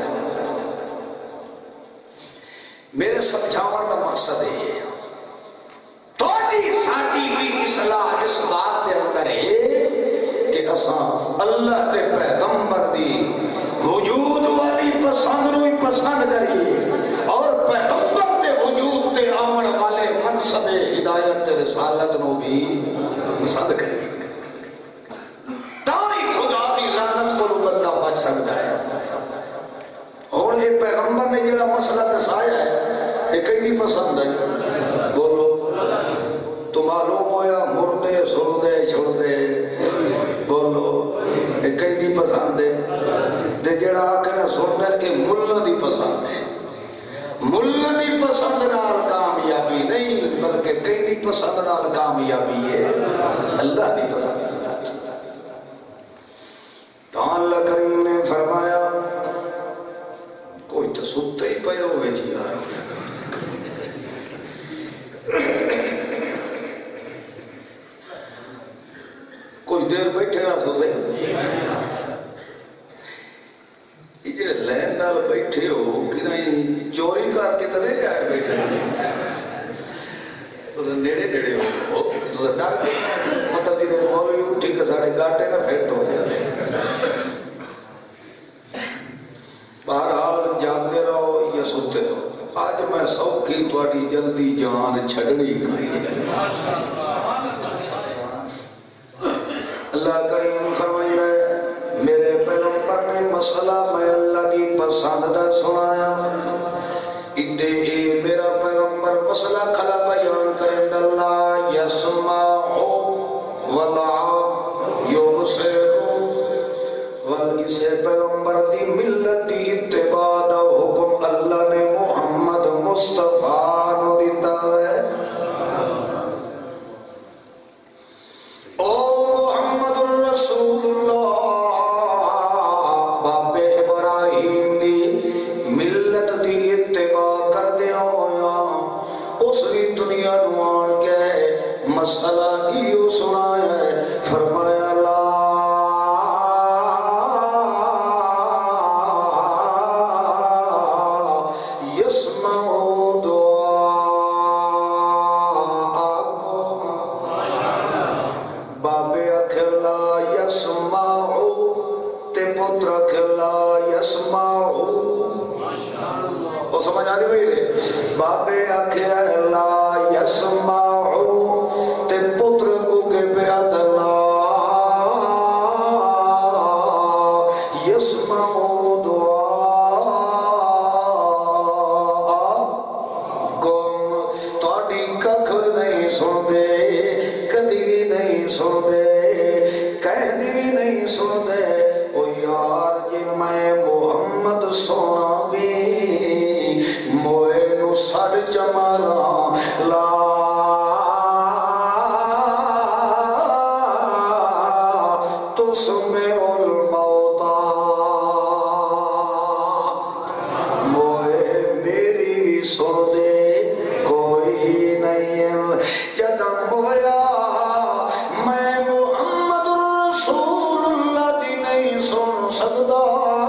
میرے سمجھاور دا مقصد ہے توڑی ساڑی بھی اصلاح اس بات دے اندر ہے کہ اساں اللہ دے پیغمبر دی وجود والی پسند روی پسند کری اور پیغمبر دے وجود تے آمن والے منصب ہدایت رسالت نو بھی پسند کری تائی خدا دی لعنت کو بندہ بچ سکتا ہے اور یہ پیغمبر نے جڑا مسئلہ دسایا ہے یہ کئی نہیں پسند ہے بولو تو معلوم ہویا مردے سردے چھوڑدے بولو یہ کئی نہیں پسند ہے دے جڑا آکے نہ سردے کہ ملہ دی پسند ہے ملہ دی پسند نال کامیابی نہیں بلکہ کئی نہیں پسند نال کامیابی ہے اللہ دی پسند تو اللہ کریم نے فرمایا کوئی تو ستے ہی پہ ہوئے جی آئے کوئی دیر بیٹھے نہ سو سے یہ لین نال بیٹھے ہو کہ نہیں چوری کر کے تو نہیں آئے بیٹھے تو نیڑے نیڑے ہو تو ڈر کے مطلب جی مولوی اٹھی کہ ساڑے گاٹے نہ فیٹ ہو جائے بہرحال جاگتے رہو یا سوتے رہو آج میں سوکھی تواڈی جلدی جان چھڑنی کھائی اللہ کریم فرمائندہ ہے میرے پیغمبر نے مسئلہ میں اللہ دی پسند دا سنایا ادھے اے میرا پیغمبر مسئلہ کھلا بیان کریں اللہ یسمعو ولا یبصرو ولی سے پیغمبر دی ملت دی اتباع دا حکم اللہ نے محمد مصطفیٰ نو دیتا ہے او محمد الرسول اللہ باب ابراہیم دی ملت دی اتباع کر دیا ہویا اس دی دنیا نوان کے مسئلہ ایو سنایا ہے فرمایا لا بابے آکھیا لا یسمعو تے پتر کو کے بیعت لا یسمعو دعا کم تاڑی ککھ نہیں سن دے کدی بھی نہیں سن دے کہہ دی بھی نہیں سن دے او یار جی میں محمد تسمع الموتى موئے میری بھی سن دے کوئی نہیں جدم ہویا میں محمد رسول اللہ دی نہیں سن سکتا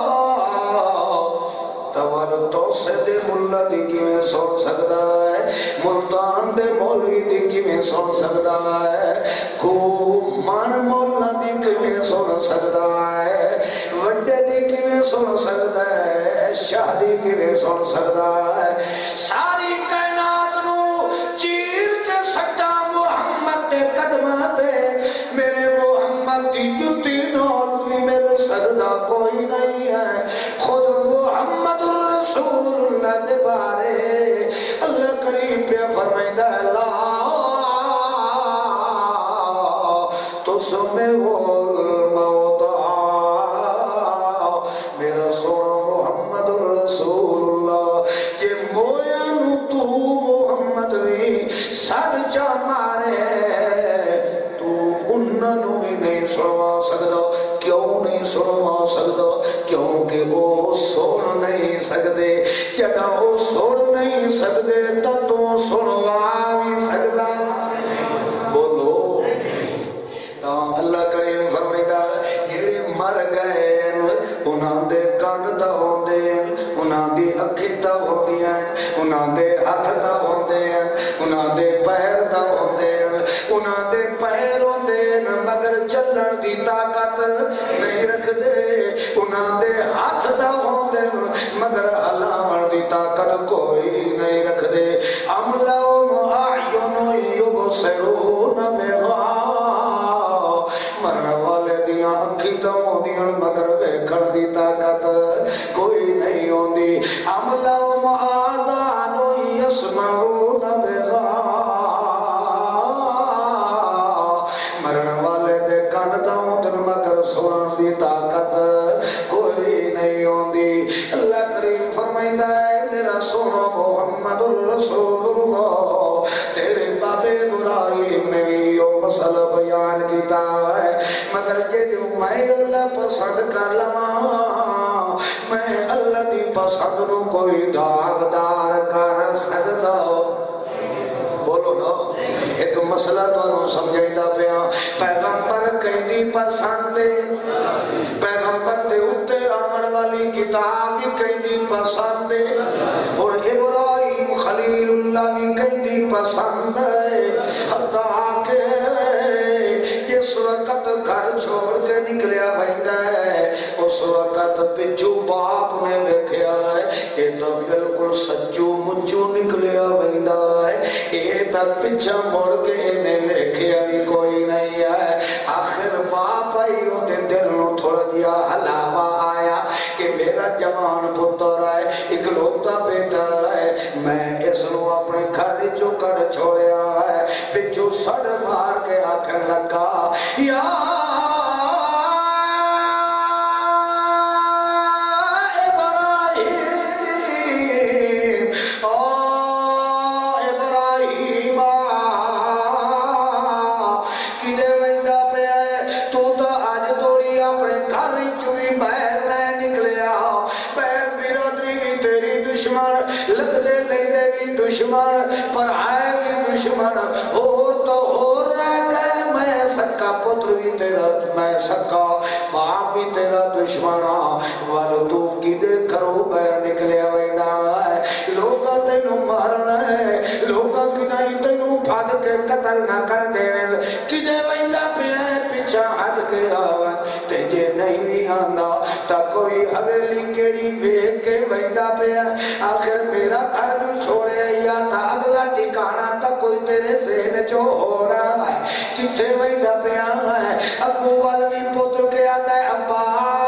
تو سے دے ملہ دی کی میں سن سکتا ہے ملتان دے مولوی دی کی میں سن سکتا ہے کو مان مولا دی کی میں سن سکتا ہے وڈے دی کی میں سن سکتا ہے شاہدی کی میں سن سکتا ہے ساری کائنات نو چیر کے سٹا محمد دے قدماتے میرے محمد دی جتی نول بھی مل سکتا کوئی نہیں ہے خود محمد رسول اللہ دے بارے اللہ کریم پہ فرمائدہ اللہ تسمع الموتى میرا سونا محمد رسول اللہ کہ مویا نو تو محمد بھی سڑ جا مارے تو انہوں ہی نہیں سنوا سکتا کیوں نہیں سنوا سکتا کیونکہ وہ سن نہیں سکتے جڑا وہ سن نہیں سکتے تو تو سنوا بھی سکتا بولو تا اللہ کریم فرمائدہ یہ مر گئے انہاں دے کان دا ہوندے انہاں دی اکھی دا ہوندی ہیں انہاں دے ہاتھ دا ہوندے ہیں انہاں دے پیر دا ہوندے ہیں انہاں دے پیر ہوندے مگر چلن دی طاقت نہیں رکھ دے انہاں دے ہاتھ دا ہوندے مگر ہلاون دی طاقت کوئی نہیں رکھ دے ام لہم اعین یبصرون بہا مرن والے دیاں اکھی دا ہوندیاں مگر ویکھن دی طاقت کوئی نہیں ہوندی ام لہم آذان یسمعون بہا مرن والے دے کان دا ہوندن مگر سنن دی طاقت کوئی نہیں ہوندی اللہ کریم فرمائندہ ہے میرا سونا محمد الرسول اللہ تیرے بابے ابراہیم نے بھی یہ مسئلہ بیان کیتا ہے مگر جیڑو میں اللہ پسند کر لما میں اللہ دی پسند نو کوئی داغدار کر سکتا بولو نا ایک مسئلہ تو سمجھائی دا پیا پیغمبر کہیں پسند دے پیغمبر دے اتے آمن والی کتاب بھی کہیں پسند دے اور ابراہیم خلیل اللہ بھی کہیں پسند ہے حتیٰ کہ جس وقت گھر چھوڑ کے نکلیا بہنگا ہے اس وقت پچھو باپ نے دیکھیا ہے یہ تو بالکل سچو مجھو نکلیا بہنگا ہے یہ تک پچھا مڑ کے انہیں دیکھیا بھی کوئی نہیں ہے آخر باپ آئی ہوتے دل نو تھوڑا دیا حلاوہ آیا کہ میرا جوان پتر ہے اکلوتا بیٹا ہے میں اس نو اپنے گھر جو کڑ چھوڑیا ہے پچھو سڑ مار کے آخر لگا یا دشمن پر آئے بھی دشمن اور تو اور رہ گئے میں سکا پتر بھی تیرا میں سکا باپ بھی تیرا دشمن والو تو کی دے کرو بیر نکلے ویدہ ہے لوگا تینو مارنا ہے لوگا کنائی تینو پھاد کے قتل نہ کر دے کی دے ویدہ پہ آئے پیچھا ہٹ کے آوان تجھے نہیں بھی آنا تا کوئی حویلی کیڑی بیک کے ویدہ پہ آئے آخر میرا گھر جو چھوڑے یا تا اگلا ٹھکانا تا کوئی تیرے ذہن جو ہو رہا ہے کتے ویدہ پہ آئے ابو والوی پتر کے آتا ہے ابا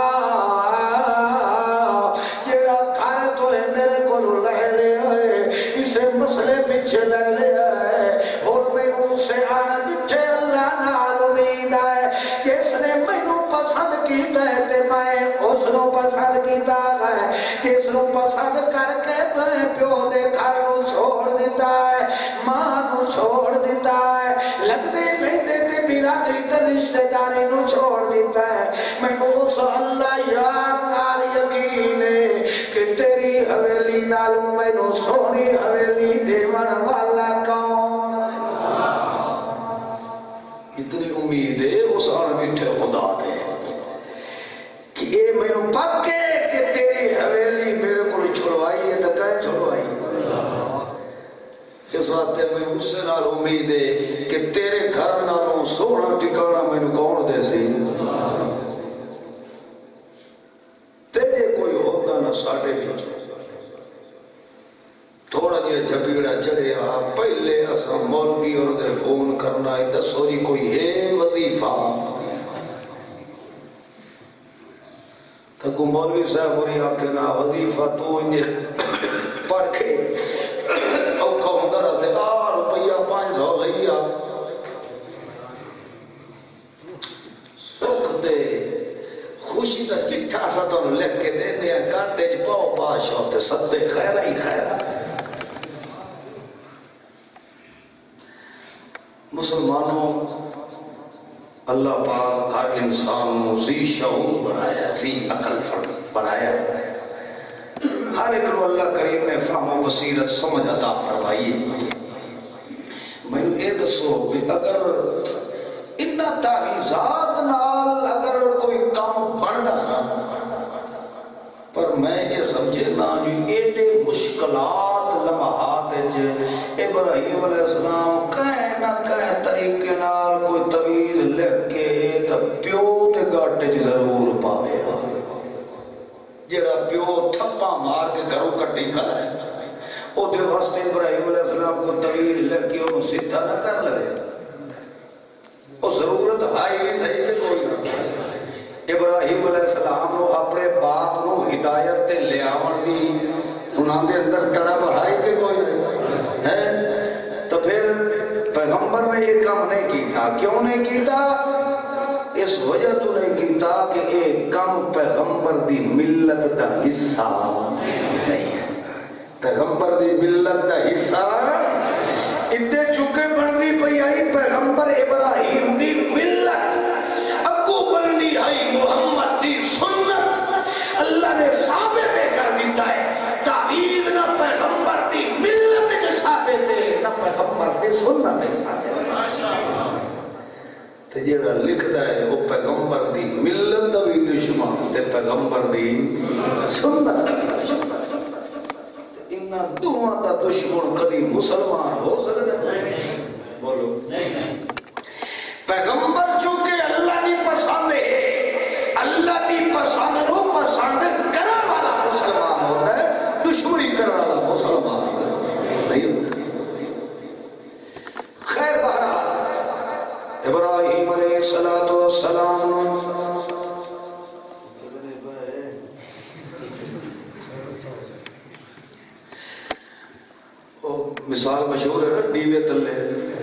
یہ گھر تو ہے میرے کو لے لے اسے مسئلے پیچھے لے لے اور میں اسے آنا نٹھے اللہ نال امید ہے جس نے مینو پسند کیتا ہے تے میں اس نو پسند کیتا ہے جس نو پسند کر کے تے پیو دے گھر نو چھوڑ دیتا ہے ماں نو چھوڑ دیتا ہے لگتے نہیں دیتے برادری تے رشتہ داری نو چھوڑ دیتا ہے کو مولوی صاحب ہوری آکے نا وظیفہ تو انہیں پڑھ کے اوکھا ہوندہ رہا سے آ روپیہ پانچ سو لئیا سکھ دے خوشی دا چٹھا سا تو لکھ کے دے دیا گھنٹے جی پاؤ باش ہوتے صدے خیرہ ہی خیرہ مسلمانوں اللہ پاک ہر انسان ذی شعور بنایا ذی عقل بنایا ہر ایک رو اللہ کریم نے فہم و بصیرت سمجھ عطا فرمائی میں نے یہ دسو کہ اگر انہا تعویذات نال اگر کوئی کام بڑھنا نا پر میں یہ سمجھے نا جو ایڈے مشکلات لمحات جو ابراہیم علیہ السلام کہیں نہ کہیں طریقے نال کوئی طویل لکھ کے تا پیو تے گاٹے جی ضرور پاوے جیڑا پیو تھپا مار کے گھروں کٹی کھلا ہے او دے واسطے ابراہیم علیہ السلام کو طویل لکھ کے انہوں سیدھا نہ کر لگے او ضرورت آئی نہیں صحیح کہ کوئی نہ ابراہیم علیہ السلام نو اپنے باپ نو ہدایت تے لے آون دی انہاں دے اندر تڑپ آئی کہ کوئی نہیں ہے تو پھر پیغمبر نے یہ کام نہیں کیتا کیوں نہیں کیتا اس وجہ تو نہیں کیتا کہ ایک کام پیغمبر دی ملت دا حصہ نہیں ہے پیغمبر دی ملت دا حصہ ادھے چکے بندی پہ آئی پیغمبر ابراہیم دی ملت اکو بندی آئی محمد دی سنت اللہ نے ثابت کر دیتا ہے تعبیر نہ پیغمبر دی ملت کے ثابت ہے نہ پیغمبر دی سنت کے ثابت ہے تے جیڑا لکھدا ہے وہ پیغمبر دی ملت دا بھی دشمن تے پیغمبر دی سنت انہاں دوواں دا دشمن کدی مسلمان ہو سکدا ہے بولو پیغمبر چونکہ اللہ دی پسند ہے اللہ دی پسند رو پسند کرنے والا مسلمان ہوتا ہے دشمنی کرنے والا مسلمان نہیں ہوتا خیر بہرحال ابراہیم علیہ السلام مثال مشہور ہے ڈیوے تلے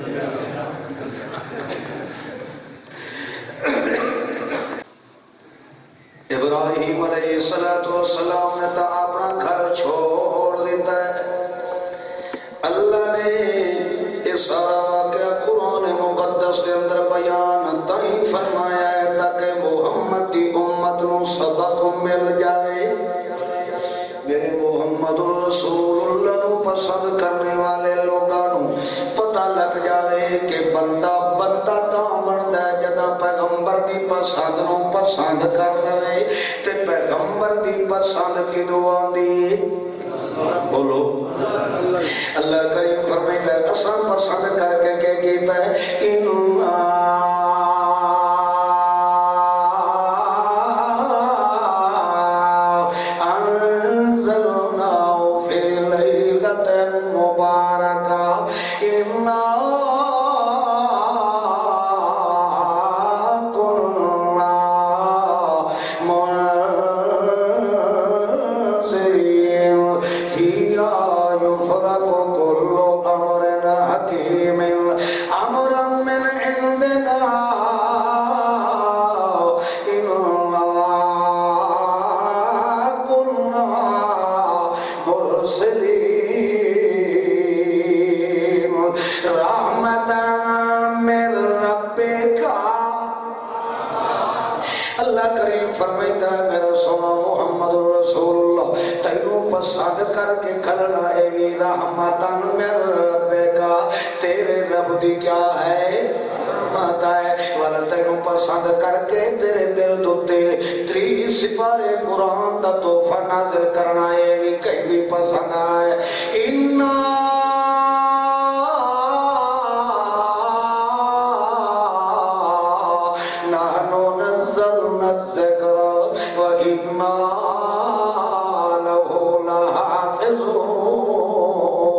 ابراہیم علیہ السلام نے تا اپنا گھر چھوڑ دیتا ہے اللہ نے اس سارا واقعہ قرآن مقدس کے اندر بیان تائیں فرمایا ہے تاکہ محمد کی امت نو سبق مل جائے میرے محمد رسول اللہ نو پسند کرنے والے لوگوں پتہ لگ جائے کہ بندہ بندہ تاں بندا ہے جدا پیغمبر دی پسند نو پسند کر لے تے پیغمبر دی پسند کدوں آندی بولو اللہ کریم فرمائتا ہے اساں پسند کر کے کہ کیتا ہے اننا پسند کر کے کھلنا ایوی رحمتاً من ربکا تیرے رب دی کیا ہے رحمت ہے والا تینوں پسند کر کے تیرے دل دوتے تری سپارے قرآن دا توفہ نازل کرنا ایوی کہیں بھی پسند آئے انہا نحنو نزلنا الذکر و انہا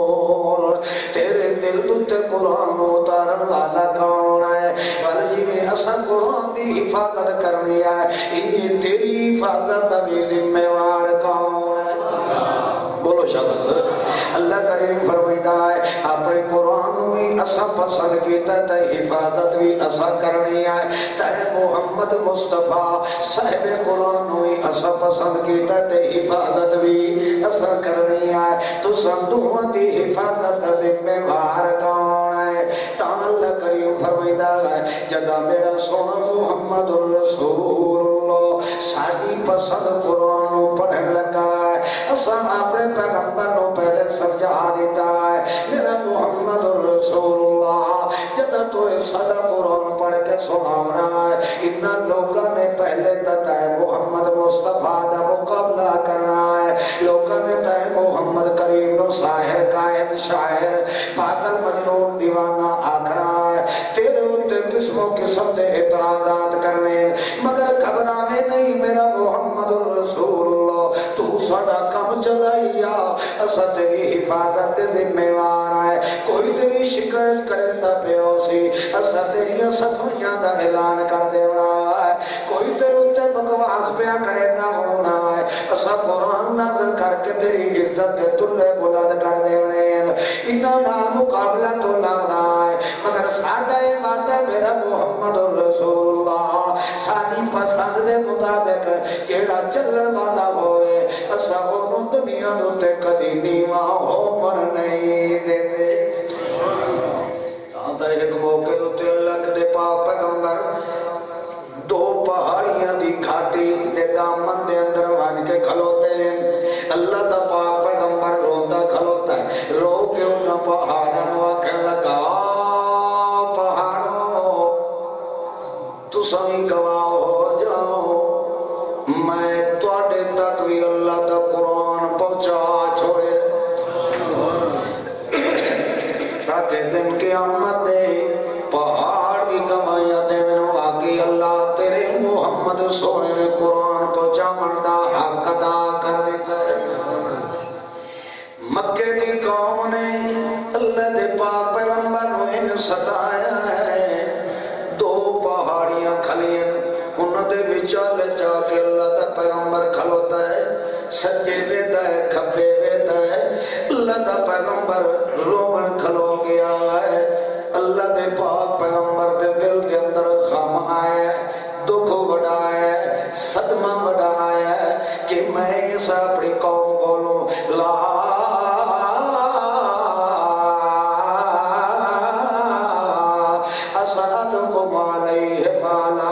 تیرے دل تے قرآن اتارن والا کون ہے بل جی میں اسا قرآن دی حفاظت کرنی ہے انہیں تیری حفاظت بھی ذمہ وار کون ہے؟ بولو شاباش اللہ کریم فرمائیدہ ہے اپنے قرآن بھی اسا پسند کیتا تے حفاظت بھی اسا کرنی ہے تے محمد مصطفیٰ صاحب قرآن بھی اسا پسند کیتا تے حفاظت بھی اسا کرنی ہے تو سندوہ دی حفاظت ذمہ وار کون ہے؟ تاں اللہ کریم فرمائیدہ ہے جگہ میرا سونا محمد الرسول اللہ ساڑی پسند قرآن پڑھن لگا ہے اسا اپنے پیغمبر نو پہلے سمجھا دیتا ہے میرا محمد الرسول اللہ جدہ تو صدا قرآن پڑھ کے سناونا ہے انہا لوگوں نے پہلے تتا ہے محمد مصطفیٰ دا مقابلہ کرنا ہے لوگوں نے تتا ہے محمد کریم نو ساہر قائم شاعر پاگل مجنون دیوانہ آکھنا ہے تیرے ہوتے قسموں قسم دے اعتراضات کرنے مگر گھبرانے نہیں میرا محمد الرسول اللہ تو سڑا کم چلائیا اسا تیری حفاظت ذمہ وار ہے کوئی تیری شکایت کرے تا پیو سی اسا تیری صفحیاں دا اعلان کر دیونا ہے کوئی تیرے تے بکواس پیا کرے تا ہونا ہے اسا قرآن نازل کر کے تیری عزت دے تلے بلند کر دیونے انہا نام مقابلہ تو لاؤنا ہے مگر ساڑھا وعدہ میرا محمد الرسول اللہ ساڑھی پسند دے مطابق جیڑا چلن والا ہوئے اسا انہوں دنیا دوتے کدی نیواں ہو من نہیں دیتے تاں ایک موقع دوتے اللہ کے دے پاک پیغمبر دو پہاڑیاں دی گھاٹی دے دامن دے اندر وان کے کھلوتے ہیں اللہ دا پاک پیغمبر روندہ کھلوتا ہے رو کے انہاں پہاڑاں واقع لگا پہاڑوں تو سمی گواہ ہو جاؤ میں توڑے تک بھی اللہ دا قرآن پہنچا چھوڑے تاکہ دن کے آمد دے پہاڑ بھی گواہیاں دے میں واقعی اللہ تیرے محمد سونے نے قرآن پہنچا مردہ حق ادا کر دیتا ہے مکہ دی قوم نے اللہ دے پاک پیغمبر نو ان ستایا ہے دو پہاڑیاں کھلیں انہوں دے وچالے جا کے اللہ دا پیغمبر کھلوتا ہے سجے ویدہ ہے کھپے ویدہ ہے اللہ دا پیغمبر رومن کھلو گیا ہے اللہ دے پاک پیغمبر دے دل کے اندر غم آیا دکھ بڑھایا صدمہ بڑھایا کہ میں اس اپنی قوم کو لوں لا اسألکم علیہ مالا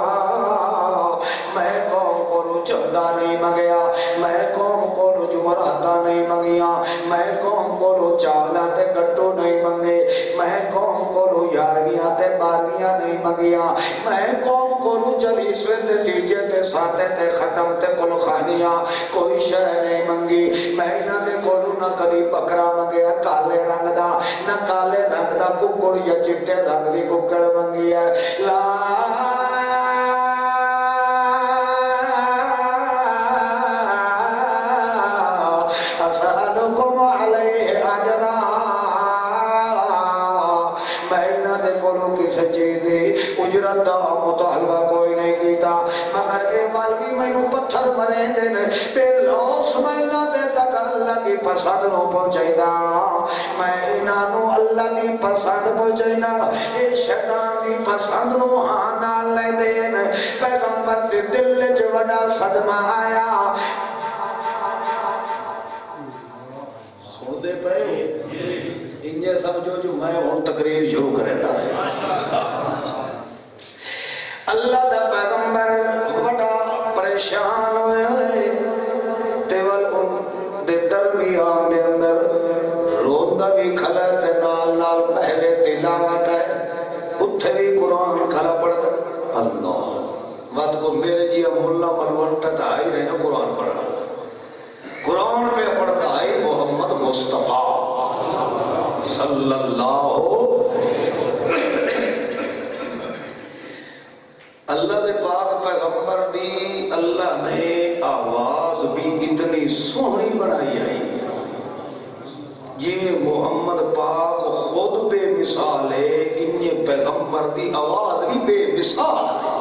میں قوم کو لوں چندہ نہیں مگیا میں قوم کو لوں جمراتا نہیں مگیا میں قوم کو لوں چاولا تے گٹو نہیں مگے میں قوم کو لوں یارویاں تے بارویاں نہیں مگیا میں قوم کو لوں جلیسوے تے تیجے تے ساتے تے ختم تے کل خانیاں کوئی شہ نہیں منگی میں نہ دے کو لوں نہ کدی بکرا مگیا کالے رنگ دا نہ کالے رنگ دا ککڑ یا چٹے رنگ دی ککڑ منگی ہے لا اسألکم علیہ اجرا میں نہ دے کولو کسی چیز دی اجرت دا مطالبہ کوئی نہیں کیتا مگر اے والوی میں نو پتھر مرے دن پہ لوس میں نہ دے تک اللہ کی پسند نو پہنچائیدا میں انہوں اللہ کی پسند پہنچائینا اے شیطان کی پسند نو آنا لے دین پیغمبر دے دل جو وڈا صدمہ آیا سن دے پہ انجھے سمجھو جو میں ہوں تقریر شروع کرے دا اللہ دا پیغمبر وڈا پریشان ہوئے تیول ان دے درمیان دے اندر روندہ بھی کھلا تے نال نال بہوے تلاوت ہے اتھے بھی قرآن کھلا پڑھتا اللہ وقت کو میرے جی ملا ملونٹا تا آئی رہنا قرآن پڑھا قرآن پہ پڑھتا ہے محمد مصطفیٰ صلی اللہ اللہ دے پاک پیغمبر دی اللہ نے آواز بھی اتنی سونی بڑھائی آئی یہ محمد پاک خود بے مثال ہے انہیں پیغمبر دی آواز بھی بے مثال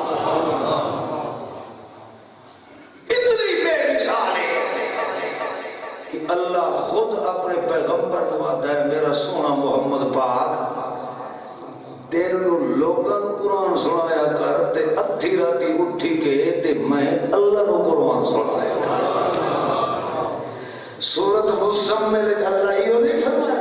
اتنی بے مثال ہے کہ اللہ خود اپنے پیغمبر کو آتا ہے میرا سونا محمد پاک تیرے لوگاں قرآن سنایا کر تے ادھی راتی اٹھی کے تے میں اللہ کو قرآن سنایا کر سورۃ مزمل اللہ ہی نہیں فرمایا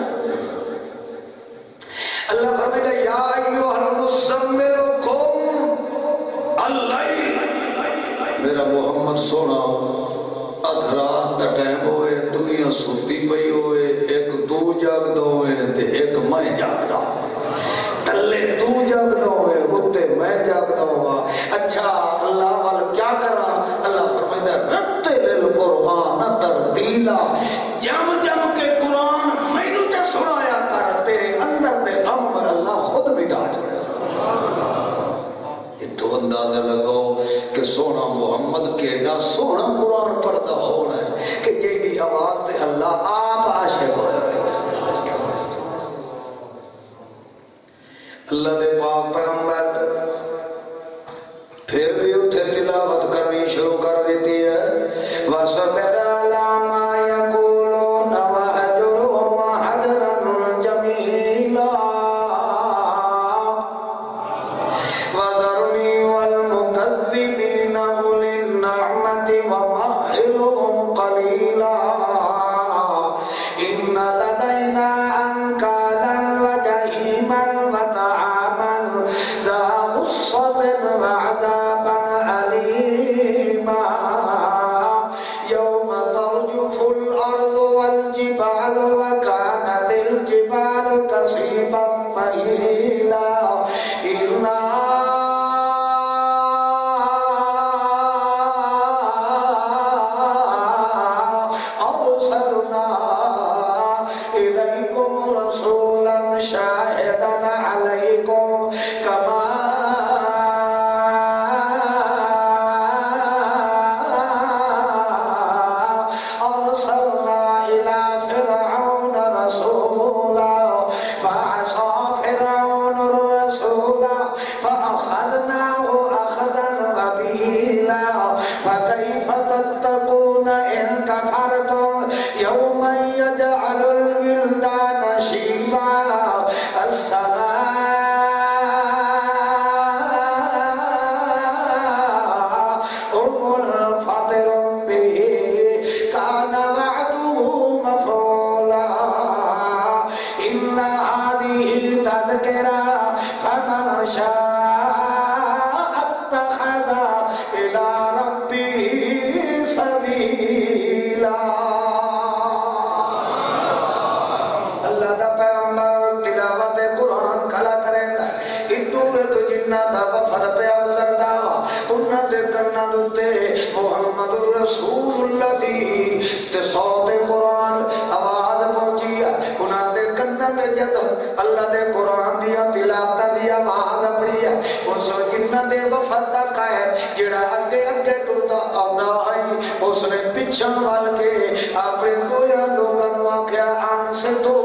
اللہ فرمائے گا یا ایھا المزمل قم اللیل میرا محمد سونا ادھ رات دا ٹائم ہوئے دنیا سوتی پئی ہوئے ایک تو جاگ دو ہوئے تے ایک میں جاگ دو تلے تو جاگ دو ہوئے اتے میں جاگ دو ہوا اچھا اللہ والا کیا کرا اللہ فرمائے گا رتل القرآن ترتیلا جم جم کے قرآن میں نو تے سنایا کر تیرے اندر دے غم اللہ خود مٹا چھوڑے یہ تو اندازہ لگاؤ کہ سونا محمد کے نہ سونا قرآن پڑھتا ہونا ہے کہ یہ دی آواز تے اللہ آپ عاشق ہو رہے اللہ نے پاک پیغمبر پھر بھی اتھے تلاوت کرنی شروع کر دیتی ہے وَصَبِرَ عَلَى مَا يَقُولُونَ وَهْجُرْهُمْ هَجْرًا جَمِيلًا وَذَرْنِي وَالْمُكَذِّبِينَ أُولِي النَّعْمَةِ وَمَهِّلْهُمْ قَلِيلًا إِنَّ لَدَيْنَا أَنكَالًا وَجَحِيمًا وَطَعَامًا ذَا غُصَّةٍ وَعَذَابًا أَلِيمًا يَوْمَ تَرْجُفُ الْأَرْضُ وَالْجِبَالُ وَكَانَتِ الْجِبَالُ كَثِيبًا مَهِيلًا إِلَّا أَرْسَلْنَا إِلَيْكُمْ رَسُولًا شَاهِدًا عَلَيْكُمْ كَمَا أَرْسَلْنَا إِلَى فِرْعَوْنَ رَسُولًا فَعَصَى فِرْعَوْنُ الرَّسُولَ فَأَخَذْنَاهُ أَخْذًا وَبِيلًا فَكَيْفَ تَتَّقُونَ إِن كَفَرْتُمْ يَوْمًا يَجْعَلُ الْوِلْدَانَ شِيبًا السَّمَاءُ مُنفَطِرٌ بِهِ كَانَ وَعْدُهُ مَفْعُولًا إِنَّ هَذِهِ تَذْكِرَةٌ فَمَنْ شَاءَ اتَّخَذَ إِلَى رَبِّهِ سَبِيلًا اللہ دا پیغمبر تلاوت قرآن کھلا کریں دا ادو ایک جنہ دا وفد پیا گزردا انہاں دے کرنا دوتے محمد الرسول اللہ دی تے صوت قرآن آواز پہنچی ہے انہاں دے کرنا تے جد اللہ دے قرآن دیا تلاوت دی آواز پڑی ہے اس جنہ دے وفد دا قائد جڑا اگے اگے ٹردا آندا ہے اس نے پیچھے وال کے اپنے دویا لوگاں نوں آکھیا ان سے تو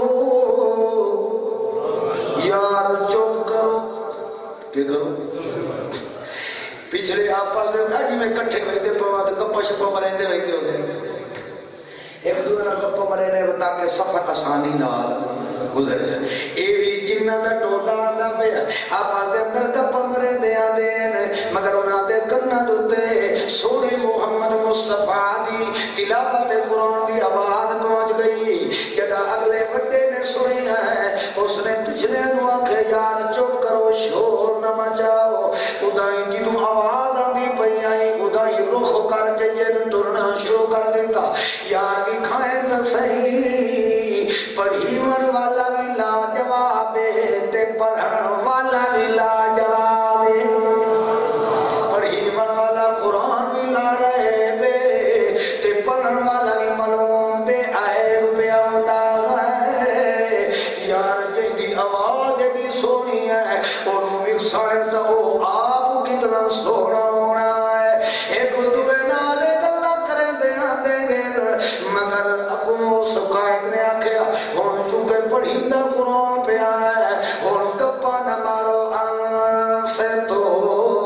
یار چپ کرو کہ کرو پچھلے آپس میں جی میں کٹھے ویندے پوا تے گپا شپا مرندے ویندے ہوندے ایک دوسرے نال گپا مرنے تاکہ سفر آسانی نال گزر جائے اے وی جنہ دا ٹولا آندا پیا آپس دے اندر گپا مرندے آندے مگر انہاں دے کناں دے سونے محمد مصطفیٰ دی تلاوت قرآن دی آواز پہنچ گئی جدا اگلے بڑے نے سنی ہے اس نے پچھلے نو آنکھے یار چپ کرو شور نہ مچاؤ ادائی جنو آواز آندی پئی آئی ادائی رخ کر کے جن ٹرنا شروع کر دیتا یار بھی کھائیں تا صحیح پڑھی من والا بھی لا جواب تے پڑھن والا بھی لا جواب پڑھی من والا قرآن بھی لا رہے بے تے پڑھن والا بھی ملوم بے عیب پہ آندا ہے یار جیدی آواز جیدی سونی ہے انہوں بھی سائن تا او آپ کتنا سونا ہونا ہے ایک دوے نالے گلہ کریں دے آندے گے مگر ابو اس قائد نے آکھیا ہون چونکہ پڑھی دا قرآن پہ آئے ہون گپا نہ مارو ان سے تو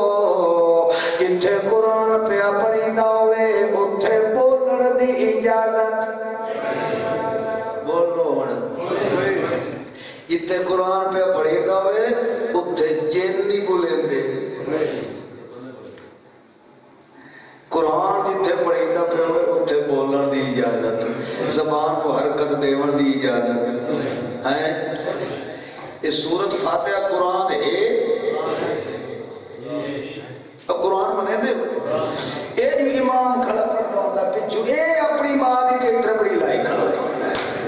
پہ پڑھی داوے اتھے بولن دی اجازت بولو اتھے قرآن پہ پڑھی داوے اتھے جن نہیں بولیں دے قرآن جتھے پڑھی دا پہ ہوئے اتھے بولن دی اجازت زبان کو حرکت دیون دی اجازت ہے اس سورت فاتحہ قرآن ہے اب قرآن منے دے اے جو امام کھلا پڑھتا ہوتا پچھو اے اپنی ماں دی کہ اتنا بڑی لائی کھلا ہوتا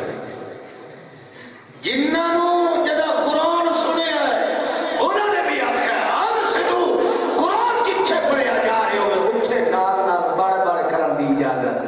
جنہوں جدہ قرآن سنے آئے انہوں نے بھی آکھا ہے آج سے تو قرآن کتھے پڑھے آ جا رہے ہوئے اتھے نال نال بڑھ بڑھ کرن دی اجازت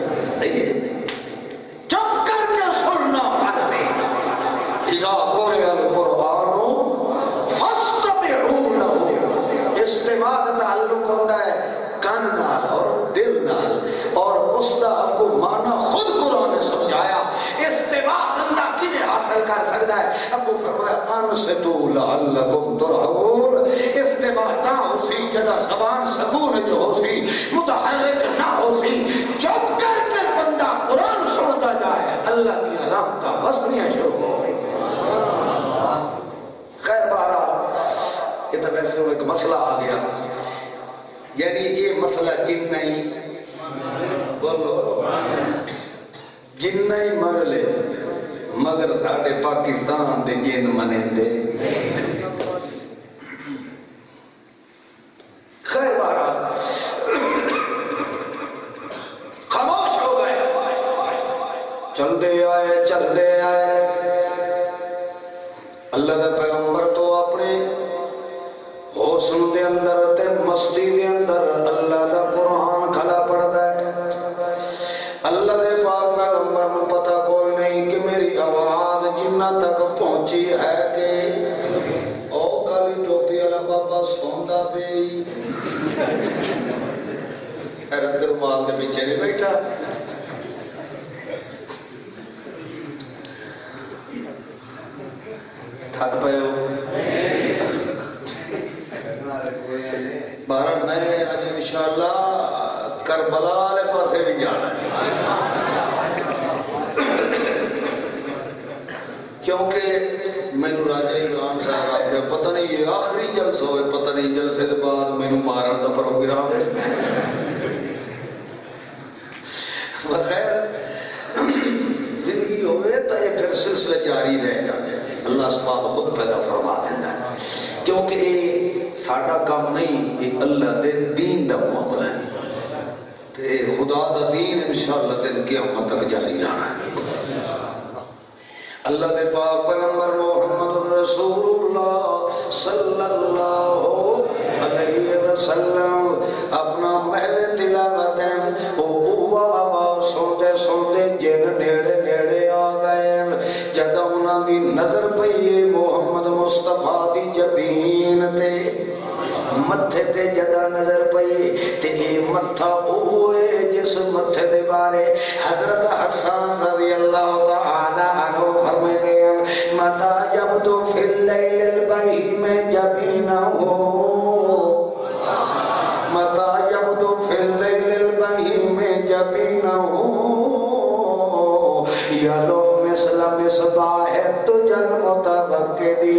چپ کر کے سننا فرض ہے اذا قرئ القرآن فاستمعوا له استماع تعلق ہوتا ہے کان نال اور دل نال اور اس دا کو معنی خود قرآن نے سمجھایا استماع بندہ کیویں حاصل کر سکتا ہے ابو فرمایا انصتوا لعلکم ترحمون استماع تا ہوسی جدا زبان سکون جو ہوسی متحرک نہ ہوسی چپ کر کے بندہ قرآن سنتا جائے اللہ کی رحمتاں وسنیاں شروع ہو خیر بہرحال یہ تو ویسے ایک مسئلہ آ گیا یعنی یہ مسئلہ جن نہیں بولو جن نہیں مغلے مگر ساڑھے پاکستان دے جن منے دے خیر بہرحال خاموش ہو گئے چل دے آئے چل دے آئے اللہ دے پیغمبر تو اپنے حسن دے اندر تے مستی دے اندر اللہ دا قرآن کھلا پڑتا ہے اللہ دے پاک پیغمبر میں پتہ کوئی نہیں کہ میری آواز جنہ تک پہنچی ہے کہ او کالی ٹوپی والا بابا سوندا پئی حیرت رومال دے پیچھے نہیں بیٹھا تھک پئے ہو بہرحال میں آج انشاءاللہ کربلا والے پاسے بھی جانا ہے کیونکہ میں نے راجہ عمران صاحب آپ نے پتہ نہیں یہ آخری جلسہ ہوئے پتہ نہیں جلسے کے بعد میں نے مارن دا پروگرام ہے بخیر زندگی ہوئے تو یہ پھر سلسلہ جاری رہ جاتے اللہ سبحانہ خود پیدا فرما دینا ہے کیونکہ یہ ساڑھا کام نہیں یہ اللہ دے دین دا معاملہ ہے تے خدا دا دین انشاءاللہ دن قیامت تک جاری رہنا ہے اللہ دے پاک پیغمبر محمد رسول اللہ صلی اللہ علیہ وسلم اپنا محو تلاوت او اوہ آواز سنتے سنتے جن نیڑے نیڑے آ گئے جدہ انہاں دی نظر پئیے محمد مصطفیٰ دی جبین تے متھے تے جدہ نظر پئی تے اے متھا ہوئے جس متھے دے بارے حضرت حسان رضی اللہ تعالی عنہ فرماتے ہیں متا یبدو فی اللیل البہی میں جبینہ ہو متا یبدو فی اللیل البہی میں جبینہ ہو یلو مثل مصباح تجل متوقدی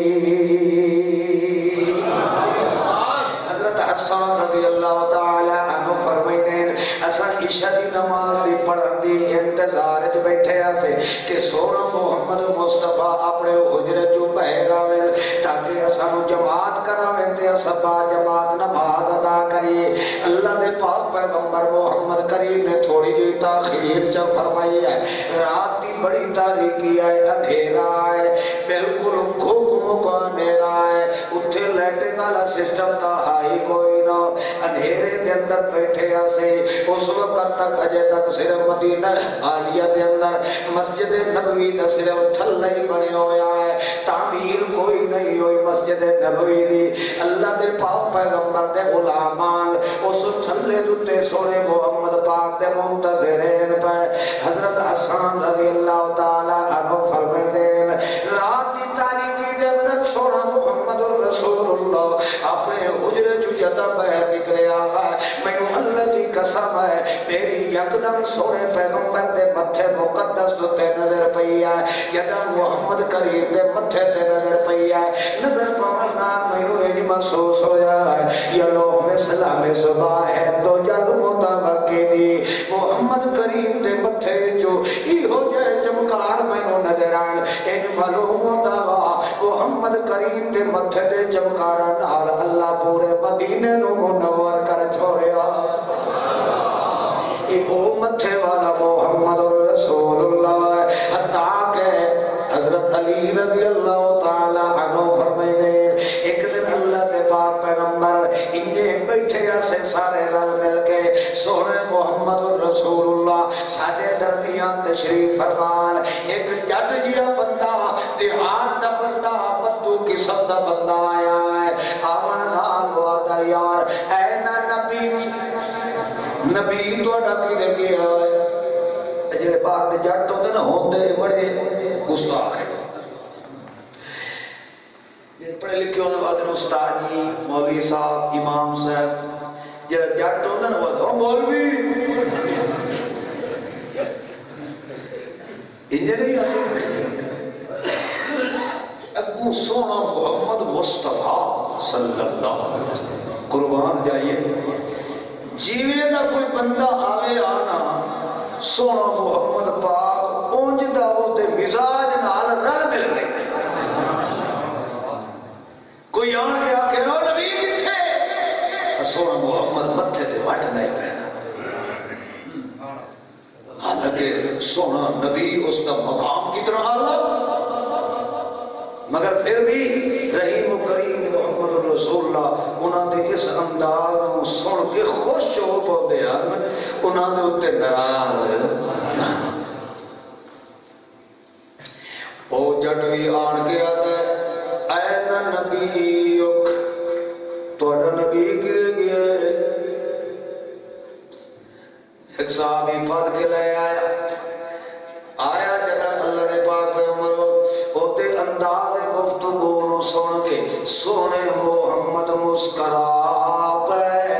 حسان رضی اللہ تعالی عنہ فرمائتے ہیں اساں عشاء دی نماز دی پڑھن دی انتظار وچ بیٹھے اسے کہ سونا محمد مصطفیٰ اپنے حجرے چوں باہر آویں تاکہ اساں نوں جماعت کراویں تے اساں با جماعت نماز ادا کریے اللہ دے پاک پیغمبر محمد کریم نے تھوڑی جی تاخیر چ فرمائی ہے رات دی بڑی تاریکی ہے اندھیرا ہے بالکل گھم کا اندھیرا ہے اتھے لیٹنگ والا سسٹم تا ہائی کوئی نہ اندھیرے دے اندر بیٹھے آسے اس وقت تک اجے تک صرف مدینہ عالیہ دے اندر مسجد نبوی دا صرف تھلہ ہی بنے ہویا ہے تعمیر کوئی نہیں ہوئی مسجد نبوی دی اللہ دے پاک پیغمبر دے غلامان اس تھلے دوتے سونے محمد پاک دے منتظرین پہ حضرت حسان رضی اللہ تعالی عنہ فرمائے دین رات دی تاریکی دے اندر سونا محمد رسول اللہ اپنے حجرے جو جدہ بہر نکلے آگا ہے میں اللہ قسم ہے میری یکدم سونے پیغمبر دے متھے مقدس تے نظر پئی ہے یکدم محمد کریم دے متھے تے نظر پئی ہے نظر پاون نال مینوں یہ محسوس ہویا ہے یا لوہ میں سلام صبح ہے تو جل متوقع دی محمد کریم دے متھے جو ای ہو جائے چمکار مینوں نظر آن ان معلوم ہوتا وا محمد کریم دے متھے دے چمکارا نال اللہ پورے مدینے نو منور کر چھوڑیا او متھے والا محمد رسول اللہ حتیٰ کہ حضرت علی رضی اللہ تعالی عنہ فرمائے ایک دن اللہ دے پاک پیغمبر انہیں بیٹھے ایسے سارے رل مل کے سونے محمد رسول اللہ سارے درمیان تشریف فرمان ایک جٹ جیا بندہ دیہات دا بندہ بدو قسم دا بندہ آیا ہے آمن نال وعدہ یار اے نا نبی نبی تو ڈاکی دے گیا ہے جڑے باہر دے جٹ ہوندے نا ہوندے بڑے گستاخ ہیں جن پڑھے لکھے ہونے بعد نے استاد جی مولوی صاحب امام صاحب جڑا جٹ ہوندے نا وہ مولوی انجے نہیں آتے ابو سونا محمد مصطفیٰ صلی اللہ علیہ وسلم قربان جائیے جیوے دا کوئی بندہ آوے آنا سونا محمد پاک اونج دا ہوتے مزاج نال رل مل گئے کوئی آن کے آکے رو نبی کتھے سونا محمد متھے تے وٹ نہیں پہنا حالانکہ سونا نبی اس کا مقام کتنا آلہ مگر پھر بھی رحیم و کریم محمد رسول اللہ انہاں دے اس انداز کو سن کے خوش ہو پودے ہیں انہاں دے اتے ناراض او جٹوی آن کے آتا ہے این نبی اک توڑا نبی گر گیا ہے ایک صحابی پھاد کے لے آیا آیا جدا اللہ نے پاک پہ عمر ہوتے انداز گفتگو نو سن کے سونے محمد مسکرا پہ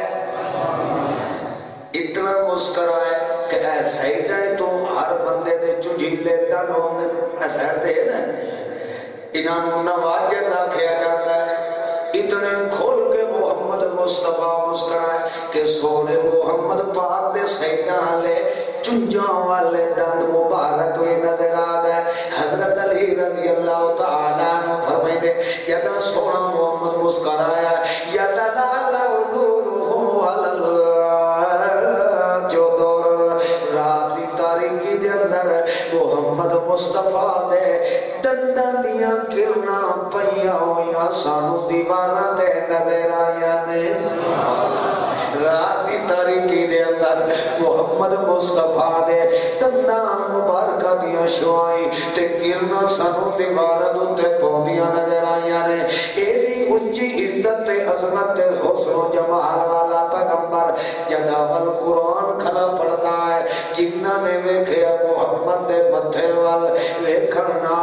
اتنا مسکرائے کہ اے سیدہ تو ہر بندے دے جو جھیلے ڈن ہوندے اے سیدہ ہے نا انہوں نواجز آکھیا جاتا ہے اتنے کھول کے محمد مصطفیٰ مسکرائے کہ سونے محمد پاک دے سیدہ لے چنجاں والے دند مبارک ہوئے نظر آگئے حضرت علی رضی اللہ تعالیٰ عنہ فرمائے دے یدہ سونا محمد مسکرایا یدہ دالا نورہ اللہ جو دور رات دی تاریکی دے اندر محمد مصطفیٰ دے دندن دیا کرنا پیا ہویا سانو دیوارہ دے نظر آیا دے رات دی تاریکی دے اندر محمد مصطفیٰ دے دندان مبارکہ دیا شوائی تے کرنا سانو دیوارہ دوتے پودیاں نظر آیا نے ایلی اچھی عزت تے عظمت تے حسن و جمال والا پیغمبر جناب القرآن کھلا پڑھتا ہے جنہ نے ویکھے محمد دے متھے وال ویکھنا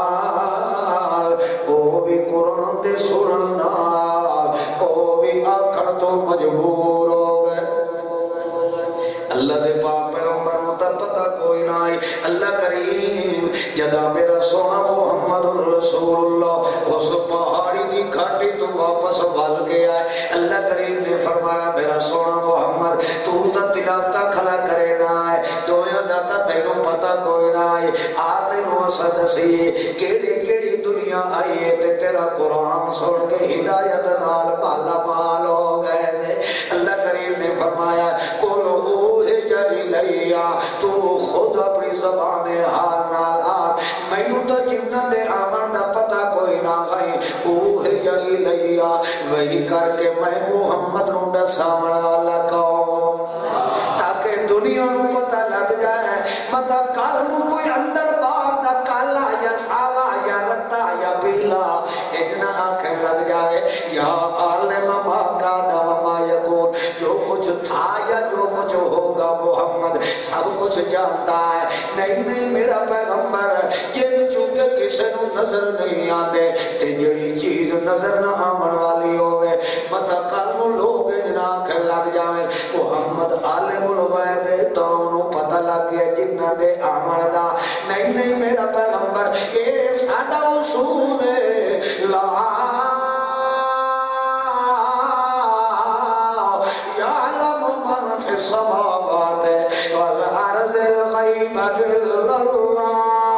او بھی قرآن دے سنن نال او بھی آکھن تو مجبور ہو گئے اللہ دے پاک پیغمبر مطلب پتہ کوئی نہ آئی اللہ کریم جدا میرا سونا محمد رسول اللہ اس پہاڑی دی گھاٹی تو واپس بھل گیا ہے اللہ کریم نے فرمایا میرا سونا محمد تو تا تلاوتا کھلا کرے نہ آئے دویا داتا تینوں پتہ کوئی نہ آئی آتے نو اسد سی کیڑی کیڑی دنیا آئی ہے تے تیرا قرآن سن کے ہدایت نال بالا مال ہو گئے دے اللہ کریم نے فرمایا کولو اوہ جاری لیا تو خود اپنی زبان حال نال آر مینو تا جنہ دے آمن دا پتہ کوئی نہ آئی اوہ جاری لیا وہی کر کے میں محمد نونڈا سامن والا کہوں تاکہ دنیا نو پتہ لگ جائے مطا کال نو کوئی اندر باہر دا کالا یا ساوا یا رتا یا پیلا اتنا آنکھیں لگ جائے یا عالم ما کانا وما یکون جو کچھ تھا یا جو کچھ ہوگا محمد سب کچھ جانتا ہے نہیں نہیں میرا پیغمبر یہ چونکہ کسی نو نظر نہیں آنے تے جڑی چیز نظر نہ آمن والی ہوئے مطا کل نو لوگ اجنا آنکھیں لگ جائے محمد عالم الغیب تو انہوں پتہ لگ گیا جنہ دے عمل دا نہیں نہیں میرا پیغمبر اے ساڈا اصول ہے لا یعلم من فی السماوات والارض الغیب الا اللہ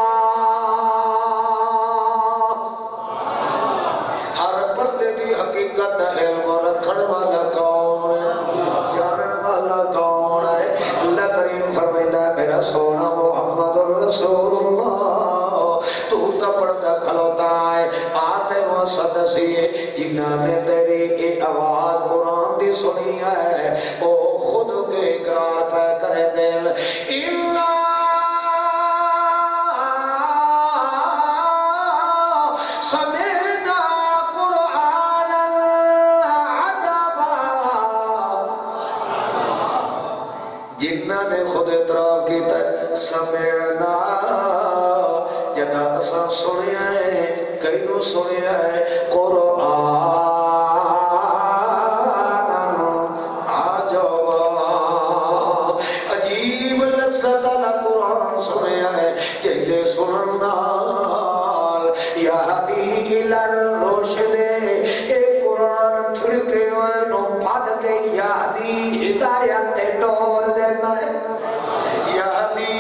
ہر پردے دی حقیقت علم رکھن والا کون ہے جانن والا کون ہے اللہ کریم فرمائیتا ہے میرا سونا محمد رسول اللہ تو تا پڑھتا کھلوتا ہے آتے موسد سی جنہ نے تیری اے آواز قرآن دی سنی ہے او خود کے اقرار پہ کرے دل اللہ سمعنا قرآنا عجبا جنہ نے خود اعتراف کیتا ہے سمعنا جنہ اساں سنیا ہے کئی نو سنیا ہے قرآنا عجبا عجیب لذت والا قرآن سنیا ہے جنہیں سننا یہدی الرشد اے قرآن تھڑکے ہوئے نو پڑھ کے یہدی ہدایت ٹور دیتا ہے یہدی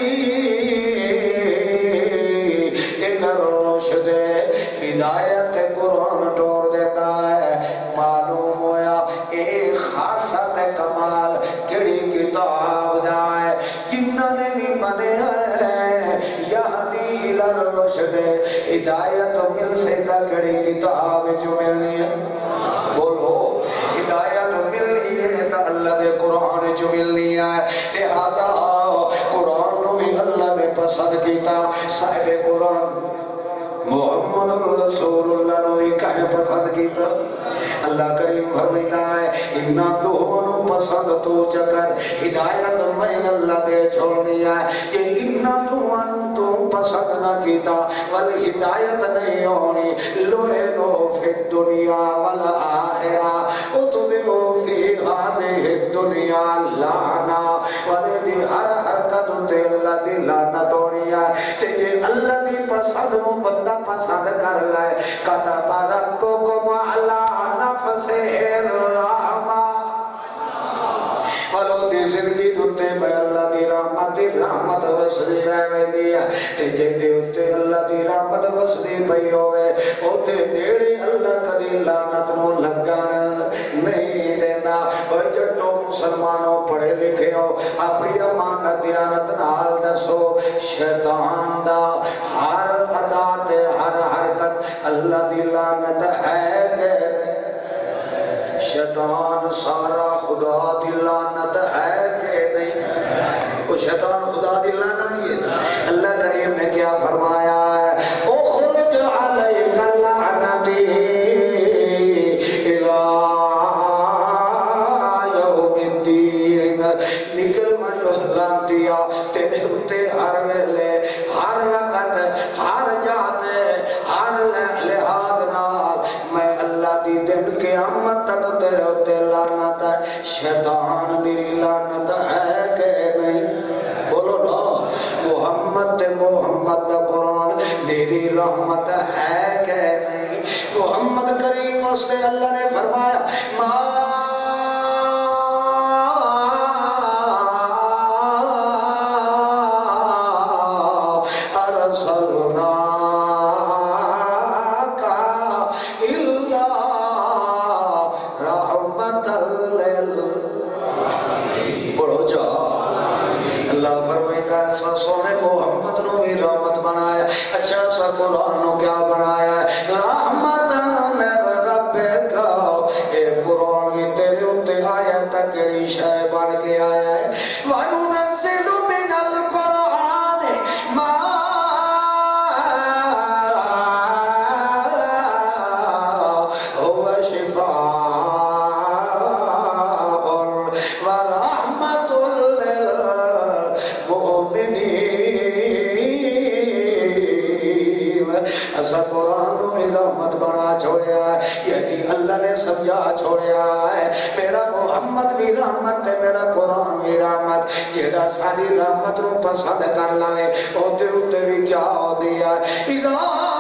الرشد ہدایت قرآن ٹور دیتا ہے معلوم ہویا اے خاصت کمال کڑی کتاب دائے جنہ نے بھی منے ہیں یہدی الرشد ہدایت مل سے تکڑی کتاب جو ملنی ہے بولو ہدایت ملنی ہے تا اللہ دے قرآن جو ملنی ہے لہذا قرآن نو بھی اللہ نے پسند کیتا صاحب قرآن محمد رسول اللہ نو ہی کہیں پسند کیتا اللہ کریم فرمائیتا ہے انہا دونوں پسند تو چکر ہدایت میں اللہ دے چھوڑنی ہے کہ انہا دونوں تو پسند نہ کیتا والہدایت نہیں ہونی لوہے لو فی الدنیا والآخرہ اتبعو فی غادہ الدنیا لانا والدی ہر حرکت تے اللہ دی لانت ہونی ہے تیجے اللہ دی پسند نو بندہ پسند کر لائے کتب ربکم علی نفسہ الرحمہ ولو دی زندگی دوتے میں اللہ دی رحمت دی رحمت وسدی رہے دیا تیجے دی اتے اللہ دی رحمت وسدی پئی ہوئے اتے نیڑے اللہ کدی لعنت نو لگن نہیں دینا اور جٹو مسلمانوں پڑھے لکھے ہو اپنی امانت دیانت نال دسو شیطان دا ہر ادا تے ہر حرکت اللہ دی لعنت ہے کہ شیطان سارا خدا دی لعنت ہے کہ نہیں وہ شیطان خدا دی لعنت ہی ہے اللہ کریم نے کیا فرمایا ہے اخرج علیک لعنتی الہ یوم الدین نکل منو لعنتیا تیرے اتے ہر ویلے ہر وقت ہر جاتے ہر لحاظ نال میں اللہ دی دن قیامت تک تیرے اتے لعنت ہے شیطان میری لعنت ہے کہ نہیں بولو نا محمد تے محمد دا قرآن میری رحمت ہے کہ نہیں محمد کریم اس نے اللہ نے فرمایا ما قرآن کیا بنایا ہے رحمت میرے رب کا اے قرآن تیرے اتے آیا تکڑی شے بن کے آیا ہے وَنُنَزِّلُ مِنَ الْقُرْآنِ مَا هُوَ شِفَاءٌ وَرَحْمَةٌ لِّلْمُؤْمِنِينَ ایسا قرآن میں رحمت بنا چھوڑیا ہے یعنی اللہ نے سمجھا چھوڑیا ہے میرا محمد بھی رحمت ہے میرا قرآن بھی رحمت رحمت رو پسند کر لائے ہوتے ہوتے بھی کیا ہو دیا اذا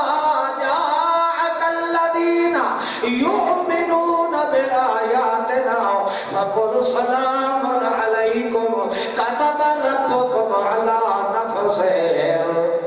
جاءك الذين يؤمنون بآياتنا فقل سلام عليكم كتب ربكم على نفسه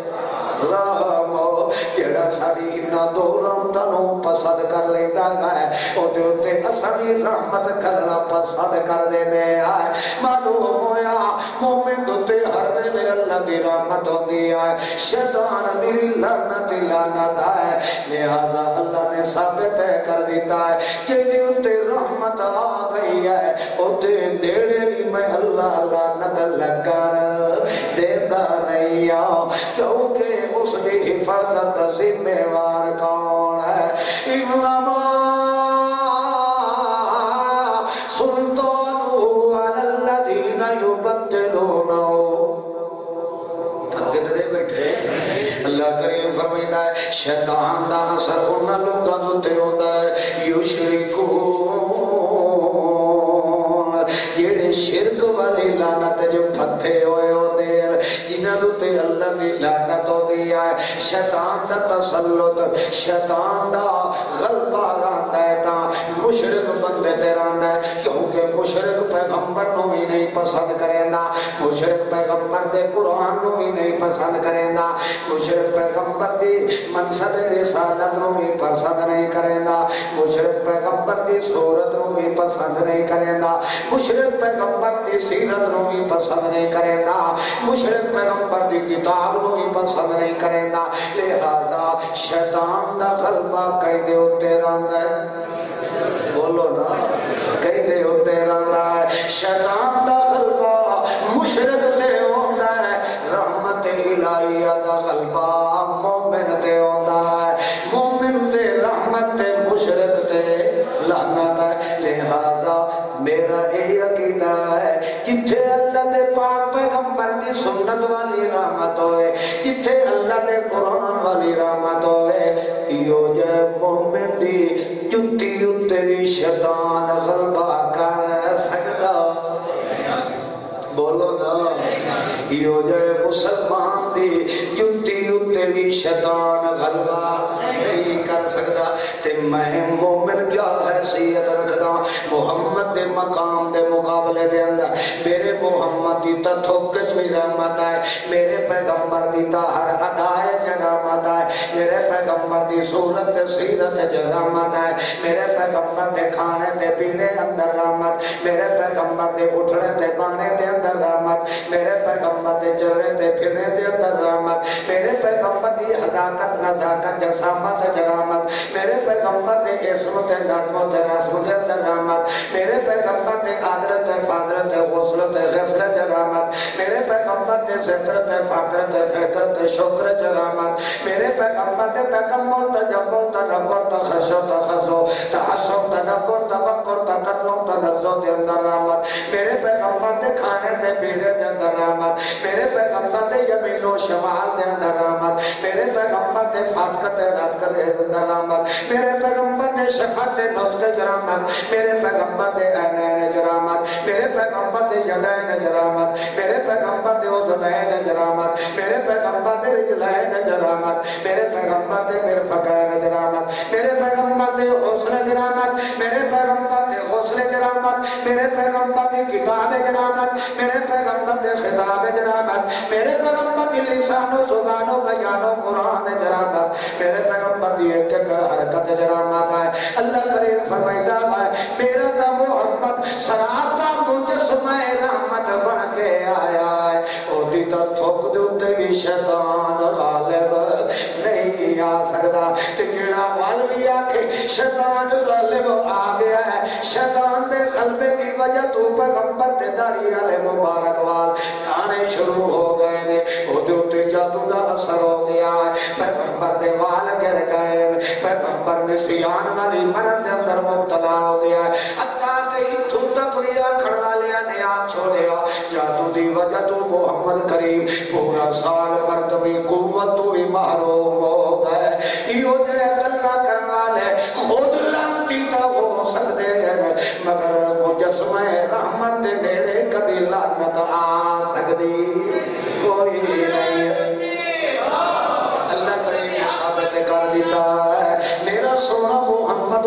رحمو جیڑا ساری انہا دو رمتنوں پسند کر لیتا گئے او دیوتے اصلی رحمت کرنا پسند کر دینے آئے معلوم ہویا مومن دوتے ہر ویلے اللہ دی رحمت ہو دی آئے شیطان میری لعنت لعنت آئے لہذا اللہ نے ثابت کر دیتا ہے کہ دیوتے رحمت آ گئی ہے او دے نیڑے بھی میں اللہ لعنت لگار دیتا نہیں آؤ کیونکہ اس کی حفاظت ذمہ وار کون ہے انما سلطانہ علی الذین یبدلونہ تھکے تھے بیٹھے اللہ کریم فرمائیتا ہے شیطان دا اثر انہا لوگاں دوتے ہوتا ہے یشرکون جیڑے شرک والی لعنت جو پھتے ہوئے ہوتے ہیں جنہاں دوتے اللہ کی لعنت ہو دیا ہے شیطان دا تسلط شیطان دا غلبہ رہتا ہے تا مشرک بندے تے رہتا ہے کیونکہ مشرک پیغمبر نو ہی نہیں پسند کریں دا مشرک پیغمبر دے قرآن نو ہی نہیں پسند کریں دا مشرک پیغمبر دی منصب رسالت نو ہی پسند نہیں کریں دا مشرک پیغمبر دی صورت نو ہی پسند نہیں کریں دا مشرک پیغمبر دی سیرت نو ہی پسند نہیں کریں دا مشرک پیغمبر دی کتاب نو ہی پسند نہیں کریں دا لہذا شیطان دا غلبہ کہیں دے ہوتے رہندا ہے بولو نا کہیں دے ہوتے رہندا ہے شیطان دا غلبہ مشرک دے ہوتا ہے رحمت الہیہ دا غلبہ مومن دے ہوتا ہے مومن دے رحمت دے مشرک دے لعنت ہے لہذا میرا اے عقیدہ ہے جتھے اللہ دے پاک پیغمبر دی سنت والی رحمت ہوئے جتھے اللہ دے قرآن والی رحمت ہوئے یو جے مومن دی جتی اتے بھی شیطان غلبہ کر سکتا بولو نا یو جے مسلمان دی جتی اتے بھی شیطان غلبہ نہیں کر سکتا تے میں مومن کیا حیثیت رکھتا محمد دے مقام دے مقابلے دے اندر میرے محمد دی تا تھوکت بھی رحمت ہے میرے پیغمبر دی تا ہر ادائے جرامت ہے میرے پیغمبر دی صورت سیرت جرامت ہے میرے پیغمبر دے کھانے تے پینے اندر رحمت میرے پیغمبر دے اٹھنے تے بانے دے اندر رحمت میرے پیغمبر دے چلنے تے پھرنے دے اندر رحمت میرے پیغمبر دی حضاقت نزاقت جسامت جرامت میرے پیغمبر دے اسمت نظمت رسمت اندر رحمت میرے پیغمبر دے عادلت فاضلت غسلت غسلت رحمت میرے پیغمبر دے ذکرت فقرت فکرت شکرت رحمت میرے پیغمبر دے تکمل تجمل تنور تخشو تخزو تحشو تنور تبکر تکرلو تنزو دے اندر رحمت میرے پیغمبر دے کھانے دے پینے دے اندر رحمت میرے پیغمبر دے یمین و شمال دے اندر رحمت میرے پیغمبر دے فاتقت رات دے اندر رحمت میرے پیغمبر دے شفاعت نطق جرامت میرے پیغمبر دے عینین جرامت میرے پیغمبر دے یدین جرامت میرے پیغمبر دے عزمین جرامت میرے پیغمبر دے رجلین جرامت میرے پیغمبر دے مرفقین جرامت میرے پیغمبر دے غسل جرامت میرے پیغمبر دے غسل جرامت میرے پیغمبر دے کتاب جرامت میرے پیغمبر دے خطاب جرامت میرے پیغمبر دے لسان و زبان و بیان و قرآن جرامت میرے پیغمبر دی ایک ایک حرکت جرامت ہے اللہ کریم فرمائیتا ہے میرا تا محمد سراپا مجسمہ رحمت بن کے آیا ہے او دیتا تھوک دوتے بھی شیطان غالب نہیں آ سکتا تکیڑا والوی آکے شیطان غالب آ گیا ہے شیطان دے قلبے کی وجہ تو پیغمبر دے داڑی علی مبارک وال کھانے شروع ہو گئے نے او دوتے جادو دا اثر ہو گیا ہے پیغمبر دے وال گر گئے پیغمبر نے سیان والی مرد اندر مبتلا ہو گیا ہے حتیٰ کہ اتھو تک یا کھڑا لیا نیا چھوڑیا جادو دی وجہ تو محمد کریم پورا سال مرد بھی قوت تو ہی محروم ہو گئے یہ جے اللہ کرنا لے خود لانتی تا ہو سکتے ہیں مگر مجسمہ رحمت دے نیڑے کدی لعنت آ سکتی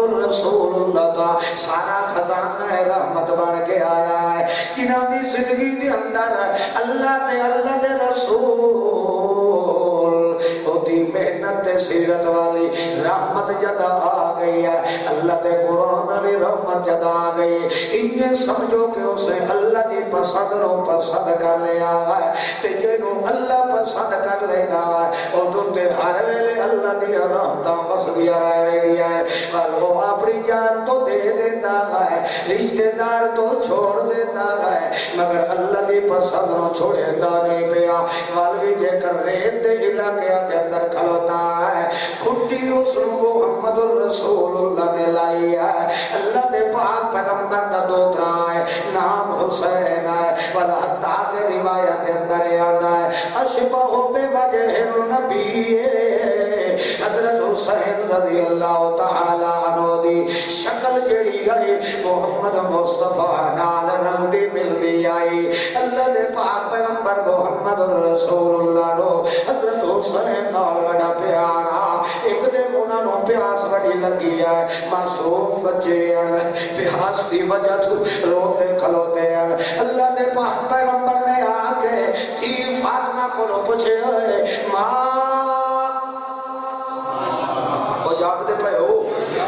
الرسول اللہ دا سارا خزانہ رحمت بن کے آیا ہے جنہاں دی زندگی دے اندر اللہ دے اللہ دے رسول ہوتی محنت سیرت والی رحمت جدا آ گئی ہے اللہ دے قرآن والی رحمت جدا آ گئی انہیں سمجھو کہ اسے اللہ دی پسند نو پسند کر لیا ہے تے جنو اللہ پسند کر لے گا اور تو تے ہر ویلے اللہ دی رحمتاں وسدیاں رہ گیا ہے اور وہ اپنی جان تو دے دیتا ہے رشتہ دار تو چھوڑ دیتا ہے مگر اللہ دی پسند نو چھوڑے دا نہیں پیا والوی جے کر ریت دے علاقے کے اندر کھلوتا ہے کھٹی اس نو محمد الرسول اللہ نے لائی ہے اللہ دے پاک پیغمبر دا دوترا ہے نام حسین ہے ولا حتیٰ کے روایت اندر آنا ہے اشبہ بے وجہ النبی حضرت حسین رضی اللہ تعالی عنہ دی شکل جڑی گئی محمد مصطفیٰ نال رلدی ملدی آئی اللہ دے پاک پیغمبر محمد الرسول اللہ نو حضرت حسین نال بڑا پیارا ایک دے مونا نو پیاس بڑی لگی ہے معصوم بچے ہیں پیاس دی وجہ تو روتے کھلوتے ہیں اللہ دے پاک پیغمبر نے آکے تھی فاطمہ کو نو پوچھے ہوئے ماں وہ جاگ دے پہ ہو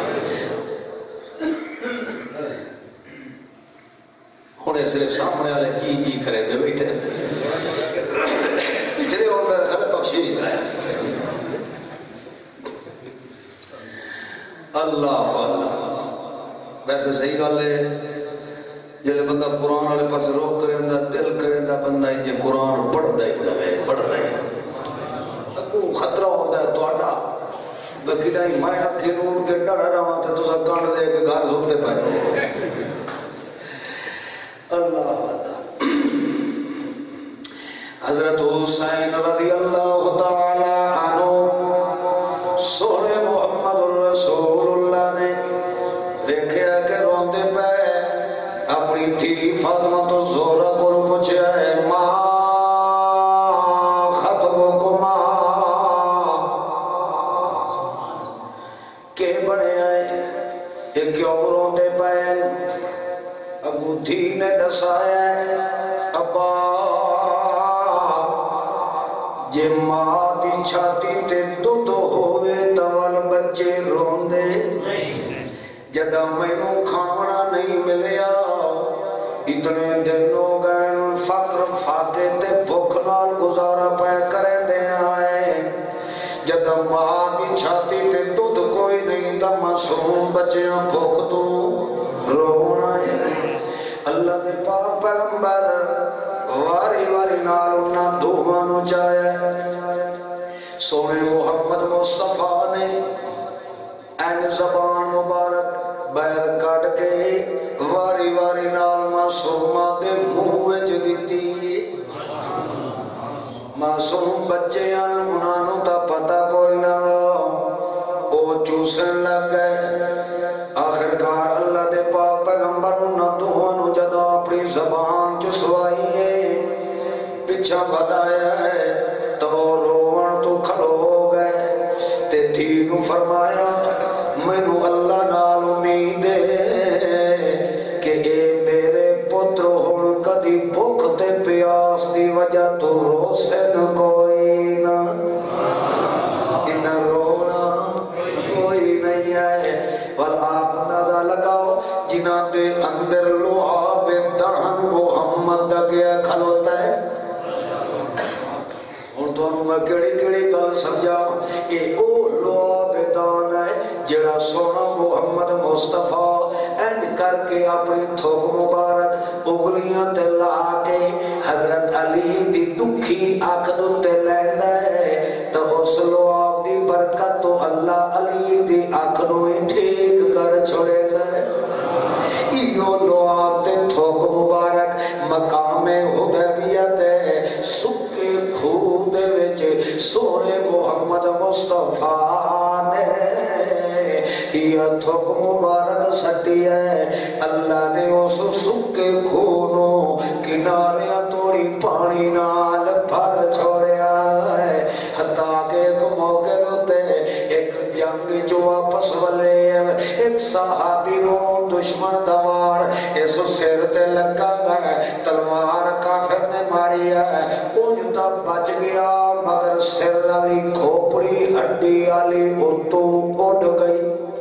ہونے سے سامنے والے کی کی کرے دے بیٹھے پچھلے اور میں خلق بخشی اللہ اللہ ویسے صحیح گل ہے جلے بندہ قرآن والے پاس روک کرے اندہ دل کرے اندہ بندہ انجے قرآن پڑھ دے پڑھ رہے اگو خطرہ ہوتا ہے تو آڈا بکی دائی میں اکھی نور کے ڈر رہا ہوں تو سا کانڈ دے کے گھر سکتے پائے اللہ اللہ حضرت حسین رضی اللہ تعالی عنہ سونے محمد الرسول اللہ نے دیکھیا کہ روندے پہ اپنی تھی فاطمہ تو زورہ کو پوچھے ہے ماں خطبکما کہ بڑے آئے ایک کیوں روندے پہ ابو تھی نے دسایا ہے ابا جے ماں دی چھاتی تے دودھ ہوئے دوال بچے روندے جدہ میں نو کھانا نہیں ملیا اتنے دن ہو گئے فقر فاقے تے بھوک نال گزارا پہ کرے دے آئے جدہ ماں دی چھاتی تے دودھ کوئی نہیں تا معصوم بچیاں بھوک تو رونا ہے اللہ دے پاک پیغمبر واری واری نال انہاں دوہاں نو چاہے سونے محمد مصطفیٰ نے این زبان مبارک بیر کٹ کے واری واری نال معصومہ دے منہ وچ دتی معصوم بچے انہاں نو تا پتہ کوئی نہ او چوسن لگ گئے آخرکار اللہ دے پاک پیغمبر انہاں دوہاں نو جدو اپنی زبان چسوائیے پچھا بدایا ہے تو روان تو کھلو گئے تے تھی نو فرمایا میں نو اللہ نال امید ہے کہ اے میرے پتر ہن کدی بھوک تے پیاس دی وجہ تو روسن کوئی نہ انہ رونا کوئی نہیں ہے پر آپ اندازہ لگاؤ جنہ دے اندر لعاب دہن محمد دا گیا کھلوتا ہے اور تو انہوں میں کڑی کڑی گل سمجھاؤ اے او لعاب دہن ہے جڑا سونا محمد مصطفیٰ اینج کر کے اپنی تھوک مبارک اگلیاں تے لا کے حضرت علی دی دکھی آکھدو تے لیندہ ہے تو اس لعاب دی برکت تو اللہ علی دی آکھنو ہی ٹھیک کر چھوڑے گئے ایو لعاب تے تھوک مبارک مقام حدیبیت ہے سکے کھو دے وچ سونے محمد مصطفیٰ نے یہ تھوک مبارک سٹی ہے اللہ نے اس سکے کھونو کناریاں توڑی پانی نال بھر چھوڑیا ہے حتیٰ کہ ایک موقع ہوتے ایک جنگ جو واپس والے ایک اونج تا بچ گیا مگر سر والی کھوپڑی ہڈی والی اتو اڑ گئی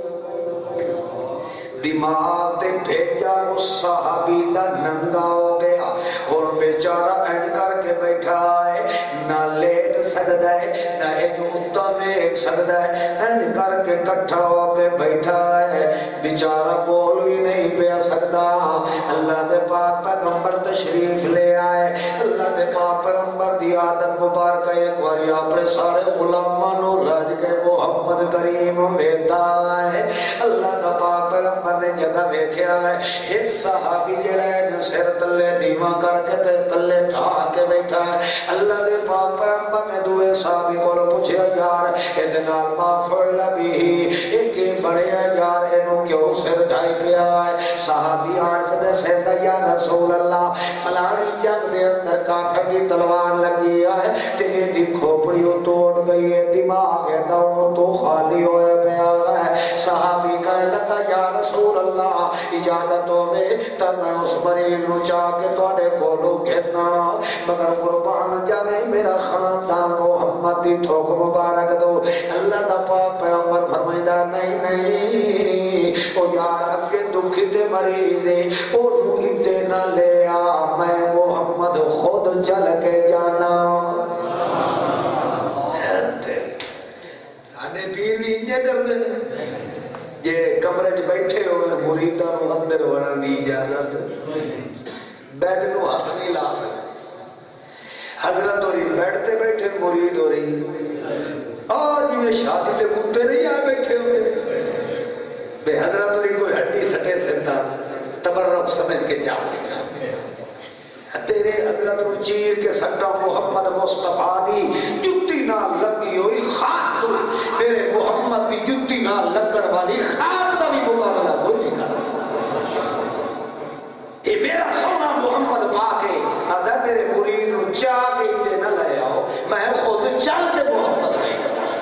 دماغ تے بھیجا اس صحابی دا ننگا ہو گیا اور بیچارہ این کر کے بیٹھا ہے نہ لیٹ سکتا ہے نہ ایک اتا ویک سکتا ہے این کر کے کٹھا ہو کے بیٹھا ہے بیچارہ بول بھی نہیں پیا سکتا اللہ دے پاک پیغمبر تشریف لے آئے اللہ دے پاک پیغمبر دی عادت مبارکہ ایک واری اپنے سارے غلامان و راج کے محمد کریم بیتا ہے اللہ دا پاک پیغمبر نے جدہ بیکھیا ہے ایک صحابی جڑا ہے جو سر تلے نیمہ کر کے تلے ڈھا کے بیٹھا ہے اللہ دے پاک پیغمبر نے دوئے صحابی کو پوچھے یار اتنال ما فعل بھی ایک بڑے یار انہوں کیوں سر ڈھائی پیا ہے صحابی آن کدے سیدہ یا رسول اللہ فلانی جنگ دے اندر کافر کی تلوار لگی ہے تے دی کھوپڑیوں توڑ گئی ہے دماغ ہے دونوں تو خالی ہوئے پیا ہے صحابی کہنے لگا یا رسول اللہ اجازت ہوئے تب میں اس مریض نو چاہ کے توڑے کولو گھرنا مگر قربان جاوے میرا خاندان محمد دی تھوک مبارک دو اللہ دا پاک پیغمبر فرمائدہ نہیں نہیں او یار اگے دکھی تے مریضے او نو اندے نہ لے آ میں محمد خود چل کے جانا سانے پیر بھی انجے کر دے یہ کمرے جو بیٹھے ہوئے مریدہ نو اندر ورن دی اجازت بیٹھ نو ہاتھ نہیں لا سکتے حضرت ہو رہی بیٹھتے بیٹھے مرید ہو رہی آج میں شادی تے کتے نہیں آئے بیٹھے ہوئے بے حضرت ہو رہی کوئی ہڈی سٹے سنتا تبرک سمجھ کے جاؤ تیرے حضرت ہو چیر کے سٹا محمد مصطفیٰ دی جتی نہ لگی ہوئی خاک تو میرے محمد دی جتی نہ لگن والی خاک دا بھی مقابلہ کوئی نہیں کرتا اے میرا سونا محمد پاکے آدھا میرے مرید نو چاہ کے اندے نہ لے آؤ میں خود چل کے محمد رہی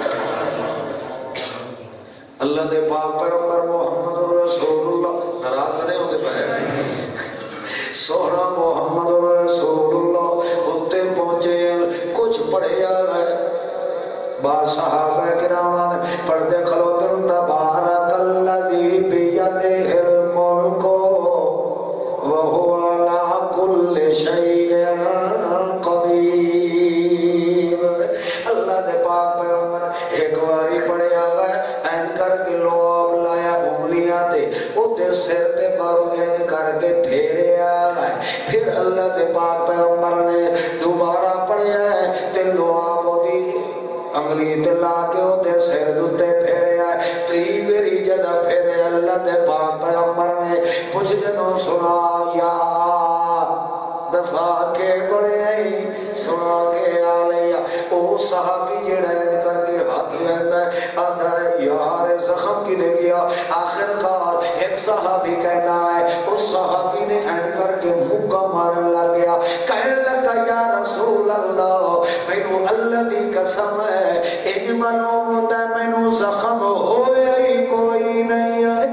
اللہ دے پاک پیغمبر محمد رسول اللہ ناراض نہیں ہوتے پہے سونا محمد رسول اللہ اتے پہنچے کچھ پڑھے آگئے بعض صحابہ کرام پڑھتے کھلوتن تبارک الذی بیدہ الملک وہو علی کل شیء قدیر اللہ دے پاک پیغمبر ایک باری پڑھے آگئے این کر کے لوگ لایا انگلیاں تے اتے سر تے بارو این کر کے پھیرے آگئے پھر اللہ دے پاک پیغمبر نے دوبارہ پڑھے آئے تے لوگ دی انگلی تے لا کے اتے سر دوتے پھیرے آئے تریوری جدہ پھیرے اللہ دے پاک پیغمبر نے کچھ دنوں سنا یا دسا کے بڑے آئی سنا کے آلیا او صحابی جڑے کر کے ہاتھ لیتا ہے آدھا یار زخم کی دے گیا آخر کار ایک صحابی کہنا ہے اس صحابی نے این کر کے مکہ مارن لگیا کہنے لگا یا رسول اللہ مینو اللہ دی قسم ہے ان منو مدہ مینو زخم ہوئے ہی کوئی نہیں ہے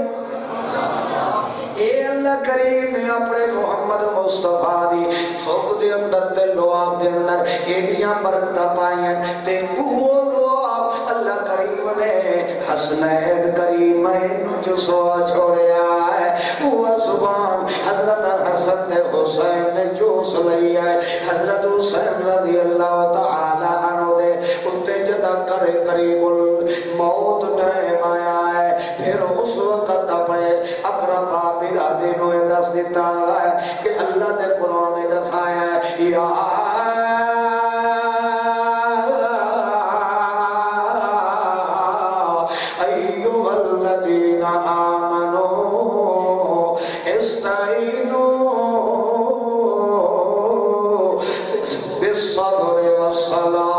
اے اللہ کریم نے اپنے محمد مصطفیٰ دی تھوک دے اندر تے لواب دے اندر ایڈیاں برکتہ پائیں تے وہ لواب اللہ کریم نے حسنین کریمین جو سوا چھوڑے آئے وہ زبان حضرت حسن تے حسین نے جوس لئی ہے حضرت حسین رضی اللہ تعالی عنہ دے اتے جدہ کرے قریب الموت ٹائم آیا ہے پھر اس وقت اپنے اقربا برادری نو دس دیتا ہے کہ اللہ دے قرآن نے دسایا ہے یا ایوہ الذین آمنوا استعینوا بالصبر والصلاة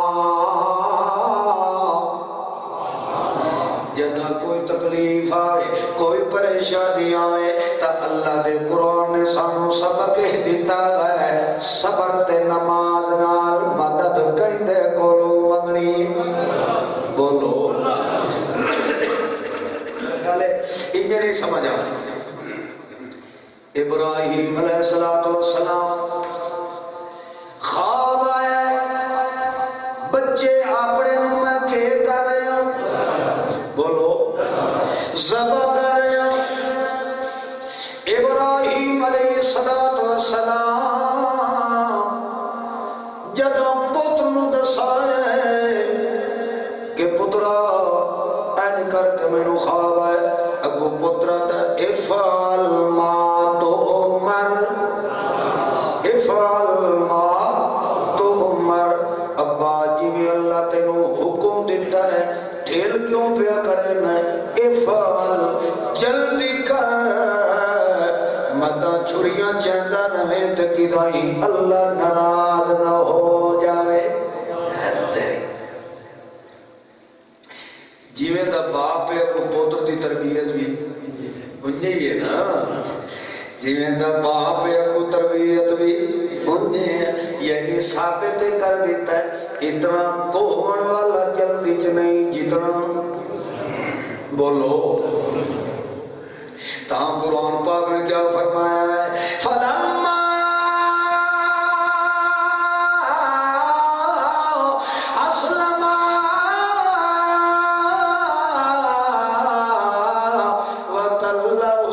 جدہ کوئی تکلیف آئے کوئی پریشانی آئے تا اللہ دے قرآن نے سانو سبق دیتا ہے صبر تے نماز نال مدد کہیں دے کولو منگنی بولو انجھے نہیں سمجھا ابراہیم علیہ السلام خان اپنے نو میں کے کر رہا ہوں بولو ذبح کر رہا ہوں ابراہیم علیہ السلام جدوں پتر نو دسایا کہ پترا این کر کے مینوں خواب ہے اگو پترا دا افعل ما تؤمر افعل ما تؤمر ابا جی میں اللہ تینوں حکم دیتا ہے ٹھیل کیوں پیا کرنا ہے افعل جلدی کر مدہ چھڑیاں چہندہ رہے تکیدائی اللہ ناراض نہ ہو جاوے جیویں دا باپ ہے کو پوتر دی تربیت بھی انہیں ہی ہے نا جیویں دا باپ ہے کو تربیت بھی انہیں ہے یعنی ثابت کر دیتا ہے اتنا کوہن والا جلدی چ نہیں جتنا بولو تاہم قرآن پاک نے کیا فرمایا ہے فَلَمَّا أَسْلَمَا وَتَلَّهُ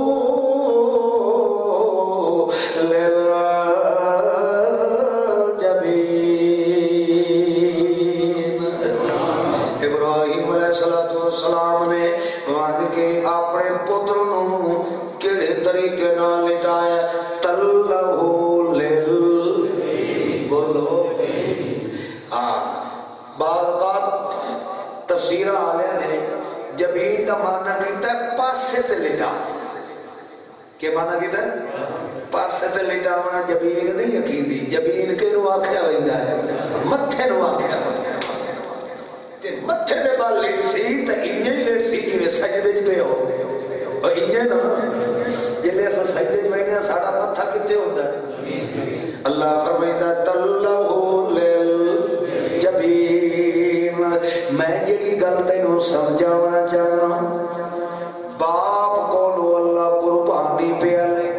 لِلْجَبِينِ ابراہیم علیہ السلام نے وعد کے اپنے پتر نو کیڑے طریقے نہ لٹایا تلہو لل بولو ہاں بعض بات تفسیر والے نے جبین دا معنی کہتا ہے پاسے تے لٹا کہ معنی کہتا ہے پاسے تے لٹا ہونا جبین نہیں یقیندی جبین کے نو آکھیا ہوئندہ ہے متھے نو آکھیا ہوئندہ ہے متھے دے بال لیٹ سی تا انجے ہی لیٹ سی جیوے سجدے جی پہ ہو اور انجے نا جلے ایسا سجدے جی پہ ساڑا متھا کتے ہوتا ہے اللہ فرمائدہ تَلَّهُ لِلْجَبِينَ میں جڑی گلتے نو سمجھاونا چاہنا باپ کو لو اللہ قربانی پہ لے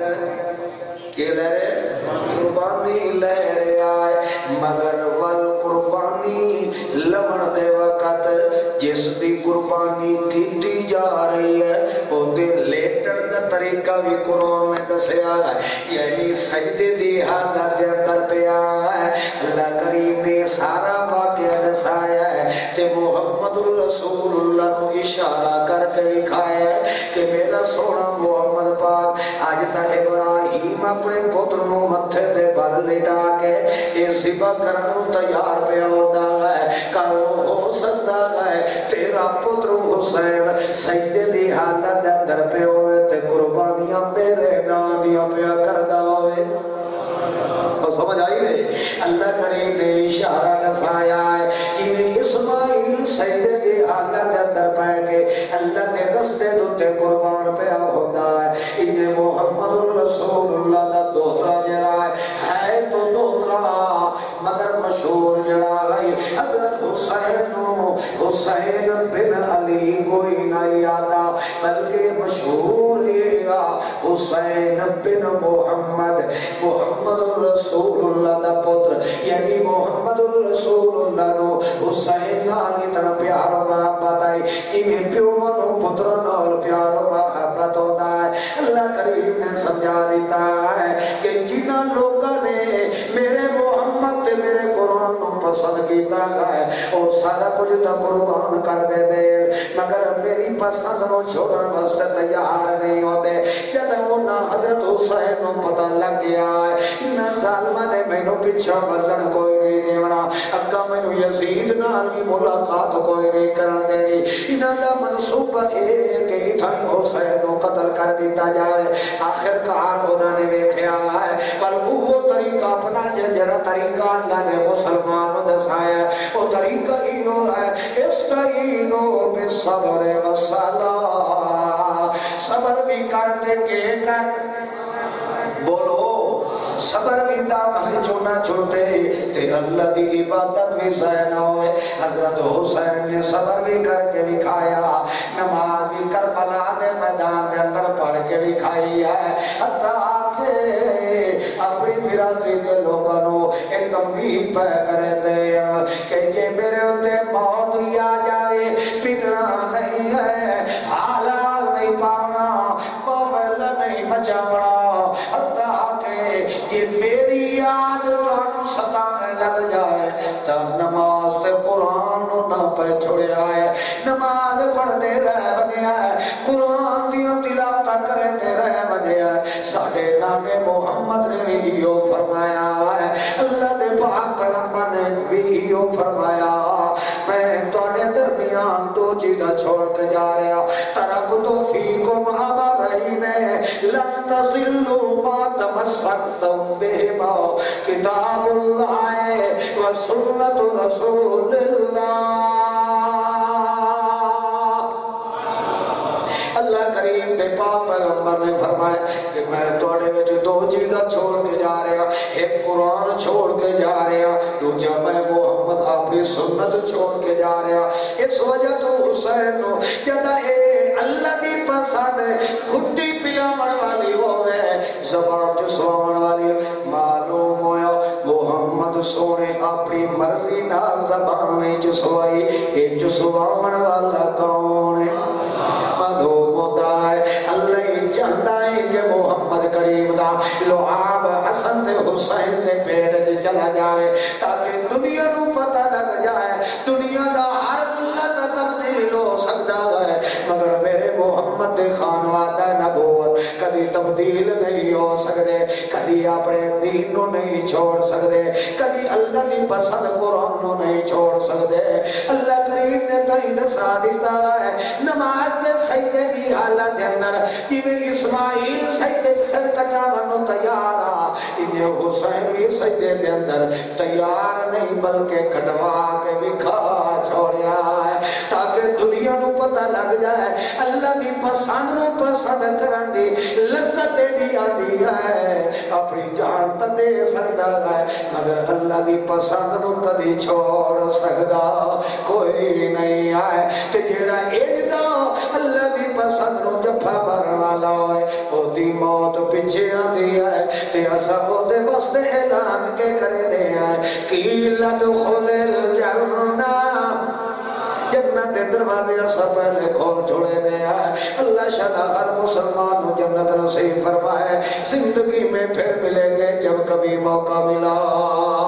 کہ لے رہے قربانی لے رہے آئے مگر والقربانی لمن دے وقت جس دی قربانی کیتی جا رہی ہے وہ دے لیٹر دا طریقہ بھی قرآن میں دسیا ہے یعنی سجدے دی حالت دے اندر پہ آیا ہے اللہ کریم نے سارا واقعہ دسایا ہے تے محمد الرسول اللہ کو اشارہ کر کے لکھایا ہے کہ میرا سونا محمد پاک آج تا ابراہیم اپنے پتر نو متھے دے بل لٹا کے یہ ذبح کرنو تیار پہ ہوتا ہے کل ہو سکتا ہے تیرا پتر حسین سجدے دی حالت اندر پہ ہوئے تے قربانیاں میرے نادیاں پہ کردہ ہوئے اور سمجھ آئی رہے اللہ کریم نے اشارہ نسایا ہے کہ اسماعیل سجدے دی حالت اندر پہ کے اللہ نے رستے دوتے قربان پہ ہوتا ہے انہیں محمد الرسول اللہ دا دوترا جرا ہے تو دوترا مگر مشہور جڑا گئی حضرت حسین حسین بن علی کوئی نہیں آتا بلکہ مشہور یہ حسین بن محمد محمد الرسول اللہ دا پتر یعنی محمد الرسول اللہ نو حسین نالی تن پیار و محبت آئی کہ میں پیو منو پتر نال پیار و محبت ہوتا ہے اللہ کریم نے سمجھا دیتا ہے کہ جنہ لوگوں نے میرے محمد تے میرے قرآن نو پسند کیتا ہے اور سارا کچھ تا قربان کر دے دے مگر میری پسند نو چھوڑن واسطے تیار نہیں ہوتے جب ہونا حضرت حسین نو پتہ لگ گیا ہے انہا ظالمہ نے میں نو پچھا ورزن کوئی نہیں دیونا اگا میں نو یزید نال بھی ملاقات کوئی نہیں کرن دینی انہا دا منصوبہ ہے کہ اتھائی حسین نو قتل کر دیتا جائے آخر کار انہوں نے دیکھیا ہے پر وہ طریقہ اپنا جڑا طریقہ اللہ نے مسلمانوں دسایا وہ طریقہ ہی ہو ہے استعینو بالصبر والصلاة صبر بھی کرتے کہ کر بولو صبر بھی دامن چونا چھوٹے تے اللہ دی عبادت بھی زینہ ہوئے حضرت حسین نے صبر بھی کر کے لکھایا نماز بھی کربلا دے میدان دے اندر پڑھ کے لکھائی ہے حتی آکے اپنی برادری کے لوگوں ایک تنبیہ پہ کرے دے کہ جے میرے ہوتے میری یاد تو ستانے لگ جائے تا نماز تے قرآن نو نہ پہ چھوڑے آئے نماز پڑھ دے رہ بنے آئے قرآن دیوں تلاوت کریں دے رہ بنے آئے ساڑھے نانے محمد نے بھی یوں فرمایا ہے اللہ نے پاک پیغمبر نے بھی یوں فرمایا میں توڑے درمیان دو چیزیں چھوڑ کے جا رہا ترک تو فیکم امرین لن تزلوا ما تمسکتم بہما کتاب اللہ و سنت رسول اللہ اللہ کریم دے پاک پیغمبر نے فرمایا کہ میں توڑے وچ دو چیزاں چھوڑ کے جا رہا ایک قرآن چھوڑ کے جا رہا دوجا میں محمد اپنی سنت چھوڑ کے جا رہا اس وجہ تو حسین نو جدا اے اللہ دی پسند کھٹی پلاون والی ہوئے زبان چسوان والی معلوم ہویا محمد سونے اپنی مرضی نال زبان نہیں چسوائی اے چسوان والا کون ہے معلوم ہوتا ہے اللہ چاہتا ہے کہ محمد کریم دا لعاب حسن تے حسین تے پیڑ تے چلا جائے تاکہ دنیا نو پتہ لگ جائے دنیا دا ہر ملت تبدیل ہو سکتا ہے مگر میرے محمد دے خانوادہ نبوت کبھی تبدیل نہیں ہو سکتے کبھی اپنے دین نو نہیں چھوڑ سکتے کبھی اللہ کی پسند قرآن نو نہیں چھوڑ سکتے اللہ کریم نے تائیں نسا دیتا ہے نماز دے سجدے دی حالت دے اندر جویں اسماعیل سجدے سر کٹاون نو تیار آ انہیں حسین بھی سجدے دے اندر تیار نہیں بلکہ کٹوا کے بکھا چھوڑیا ہے تاکہ دنیا نو پتہ لگ جائے اللہ کی پسند نو پسند کرن دی لذت بھی آتی ہے اپنی جان تے دے سکتا ہے مگر اللہ کی پسند نو کدی چھوڑ سکتا کوئی نہیں آئے تے جیڑا اجدا اللہ کی پسند نو جفا مارن والا ہوئے او دی موت پیچھے آتی ہے تے اسا او دے واسطے اعلان کے کرنے آئے قیل ادخل الجنہ جنت دروازے سب پہلے کھول چھوڑے میں آئے اللہ شاہ ہر مسلمان جنت نصیب فرمائے زندگی میں پھر ملیں گے جب کبھی موقع ملا